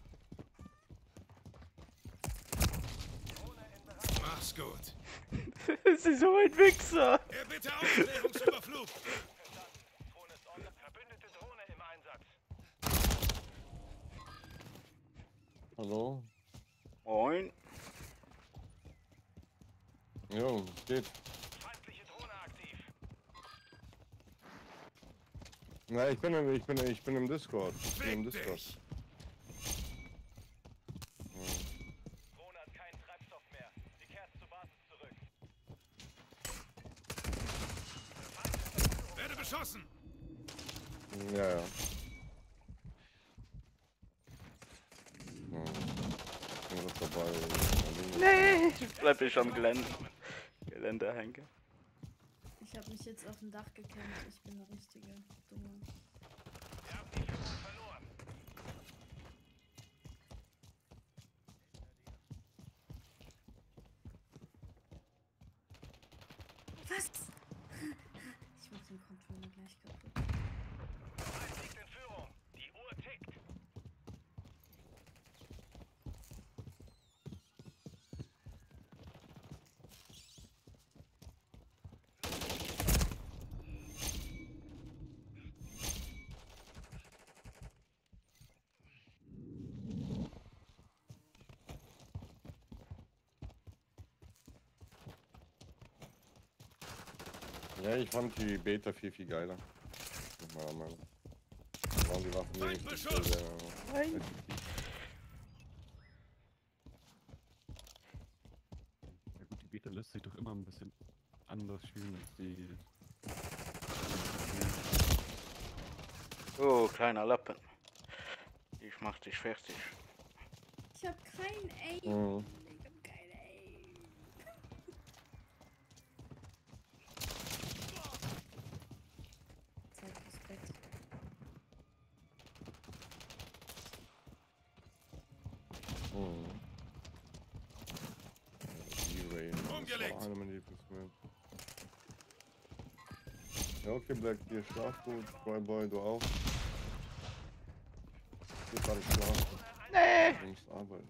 Mach's gut.
Das ist so ein Wichser.
Er bitte Aufklärungsüberflug.
Drohne ist online. Verbündete Drohne im Einsatz.
Hallo?
Moin.
Jo, es geht.
Feindliche Drohne aktiv.
Na, ich bin im, ich bin, ich bin im Discord. Ich bin im
Fick
Discord.
dich.
Drohne hat keinen Treibstoff mehr. Sie kehrt zur Basis zurück.
Werde beschossen.
Ja, ja. Hm. Ich bin das dabei.
Nee, ich bleib hier schon am Gelände. Gelände hängen.
Ich habe mich jetzt auf dem Dach gekämpft. Ich bin eine richtige Dumme.
Wir haben die Führung verloren.
Was? Ich mach den Controller gleich kaputt.
Feind liegt in Führung. Die Uhr tickt.
Ja, ich fand die Beta viel, viel geiler. Meiner Meinung nach. Da waren die Waffen wenigstens sehr, sehr effektiv.
Ja gut, die Beta lässt sich doch immer ein bisschen anders spielen als die...
Oh, kleiner Lappen. Ich mach dich fertig.
Ich hab kein Aim.
Mhm.
Ich hab kein Aim. Zeit fürs Bett.
Mhm. D-Rain. Das war
Umgelegt.
eine meiner Lieblingsmaps. Ja, okay, Black, dir schlaf gut. Boy, Boy, du auch. Ich geh gerade schlafen.
Nee.
Du musst arbeiten.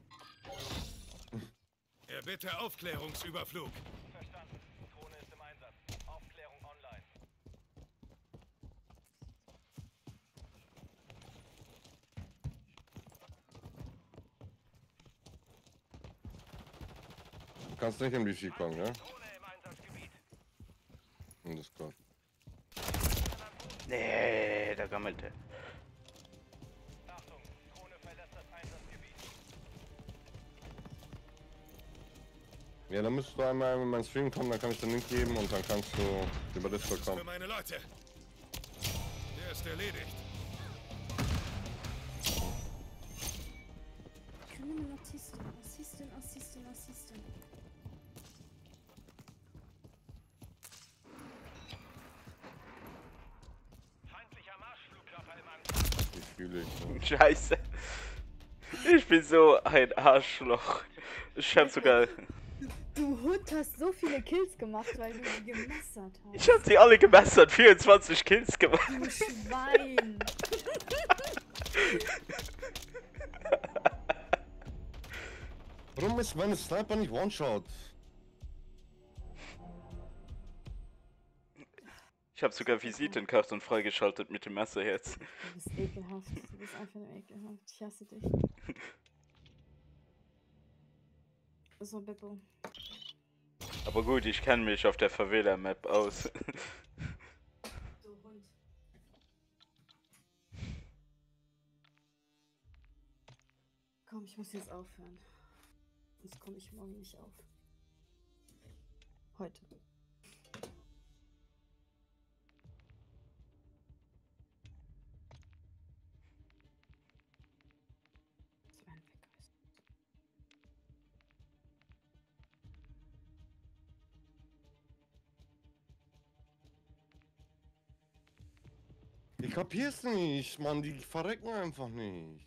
Er bitte Aufklärungsüberflug.
Verstanden. Drohne ist im Einsatz. Aufklärung online.
Du kannst nicht im D C kommen, ja?
Drohne im Einsatzgebiet.
In Discord.
Nee, der gammelte.
Achtung, Drohne verlässt das Einsatzgebiet.
Ja, dann müsstest du einmal in meinen Stream kommen, dann kann ich den Link geben und dann kannst du über Discord
Für
kommen.
meine Leute. Der ist erledigt.
Criminal Assistant, Assistant, Assistant, Assistant.
Feindlicher Marschflugkörper im Angriff.
Die fühle ich. Ne?
Scheiße. Ich bin so ein Arschloch. Ich hab sogar...
Du Hund hast so viele Kills gemacht, weil du sie gemessert hast.
Ich hab sie alle gemessert. vierundzwanzig Kills gemacht.
Du Schwein.
Warum ist meine Sniper nicht One-Shot?
Ich habe sogar Visitenkarten freigeschaltet mit dem Messer jetzt.
Du bist ekelhaft. Du bist einfach nur ekelhaft. Ich hasse dich. So, Beppo.
Aber gut, ich kenne mich auf der Favela-Map aus.
Du Hund. Komm, ich muss jetzt aufhören. Sonst komme ich morgen nicht auf. Heute. Das war ein Wecker.
Ich kapier's nicht, Mann. Die verrecken einfach nicht.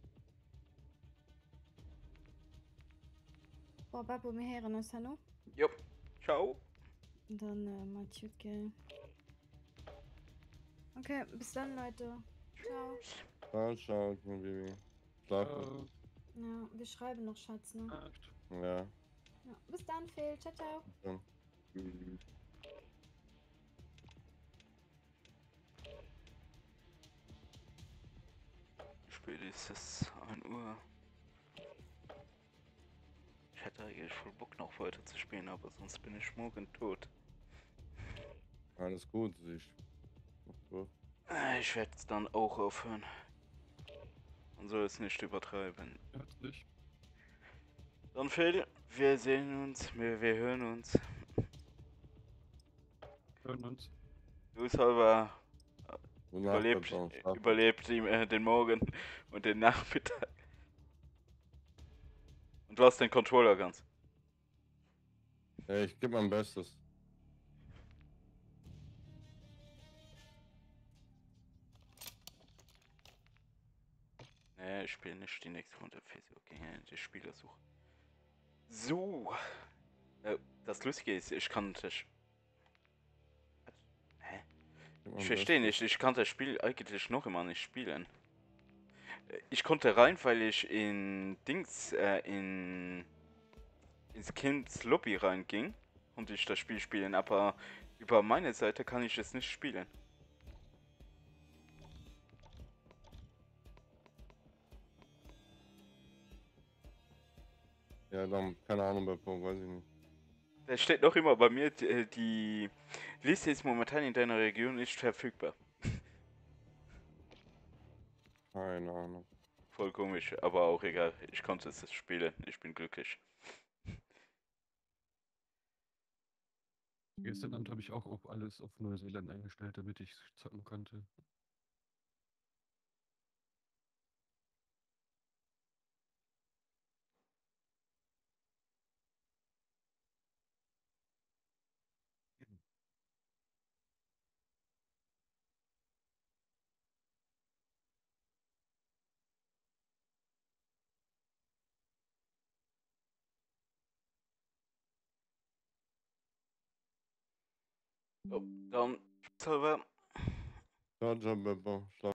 Boah, Babo, wir hören uns, hallo?
Jupp. Ciao.
Und dann, äh, Matschutke. Okay, bis dann, Leute. Ciao.
Ciao, ciao, mein Baby. Schlaf gut.
Ja, wir schreiben noch, Schatz, ne?
Ja.
Ja, bis dann, Phil. Ciao, ciao.
Ja. Tschüss.
Spät ist es ein Uhr. Ich hätte eigentlich voll Bock noch weiter zu spielen, aber sonst bin ich morgen tot.
Alles gut, ich. So.
Ich werde es dann auch aufhören. Man soll es nicht übertreiben.
Herzlich.
Dann Phil, wir sehen uns, wir, wir hören uns.
Hören uns.
Du selber äh,
Nacht,
überlebt,
Papa. Schlaf gut.
überlebt die, äh, den Morgen und den Nachmittag. Und du hast den Controller ganz.
Ja, ich gebe mein Bestes.
Nee, ich spiele nicht die nächste Runde Physio gegen die Spielersuche. So. Äh, das Lustige ist, ich kann das. Hä? Ich verstehe nicht, ich kann das Spiel eigentlich noch immer nicht spielen. Ich konnte rein, weil ich in Dings, äh, in ins Kinds Lobby reinging und ich das Spiel spielen, aber über meine Seite kann ich es nicht spielen.
Ja, dann, keine Ahnung, bei Punkt, weiß ich nicht.
Da steht noch immer bei mir, die, die Liste ist momentan in deiner Region nicht verfügbar.
Keine Ahnung.
Voll komisch, aber auch egal. Ich konnte es spielen. Ich bin glücklich.
Gestern Abend habe ich auch auf alles auf Neuseeland eingestellt, damit ich zocken konnte.
So, dann, Silver.
Ciao, ciao, Beppo. Schlaf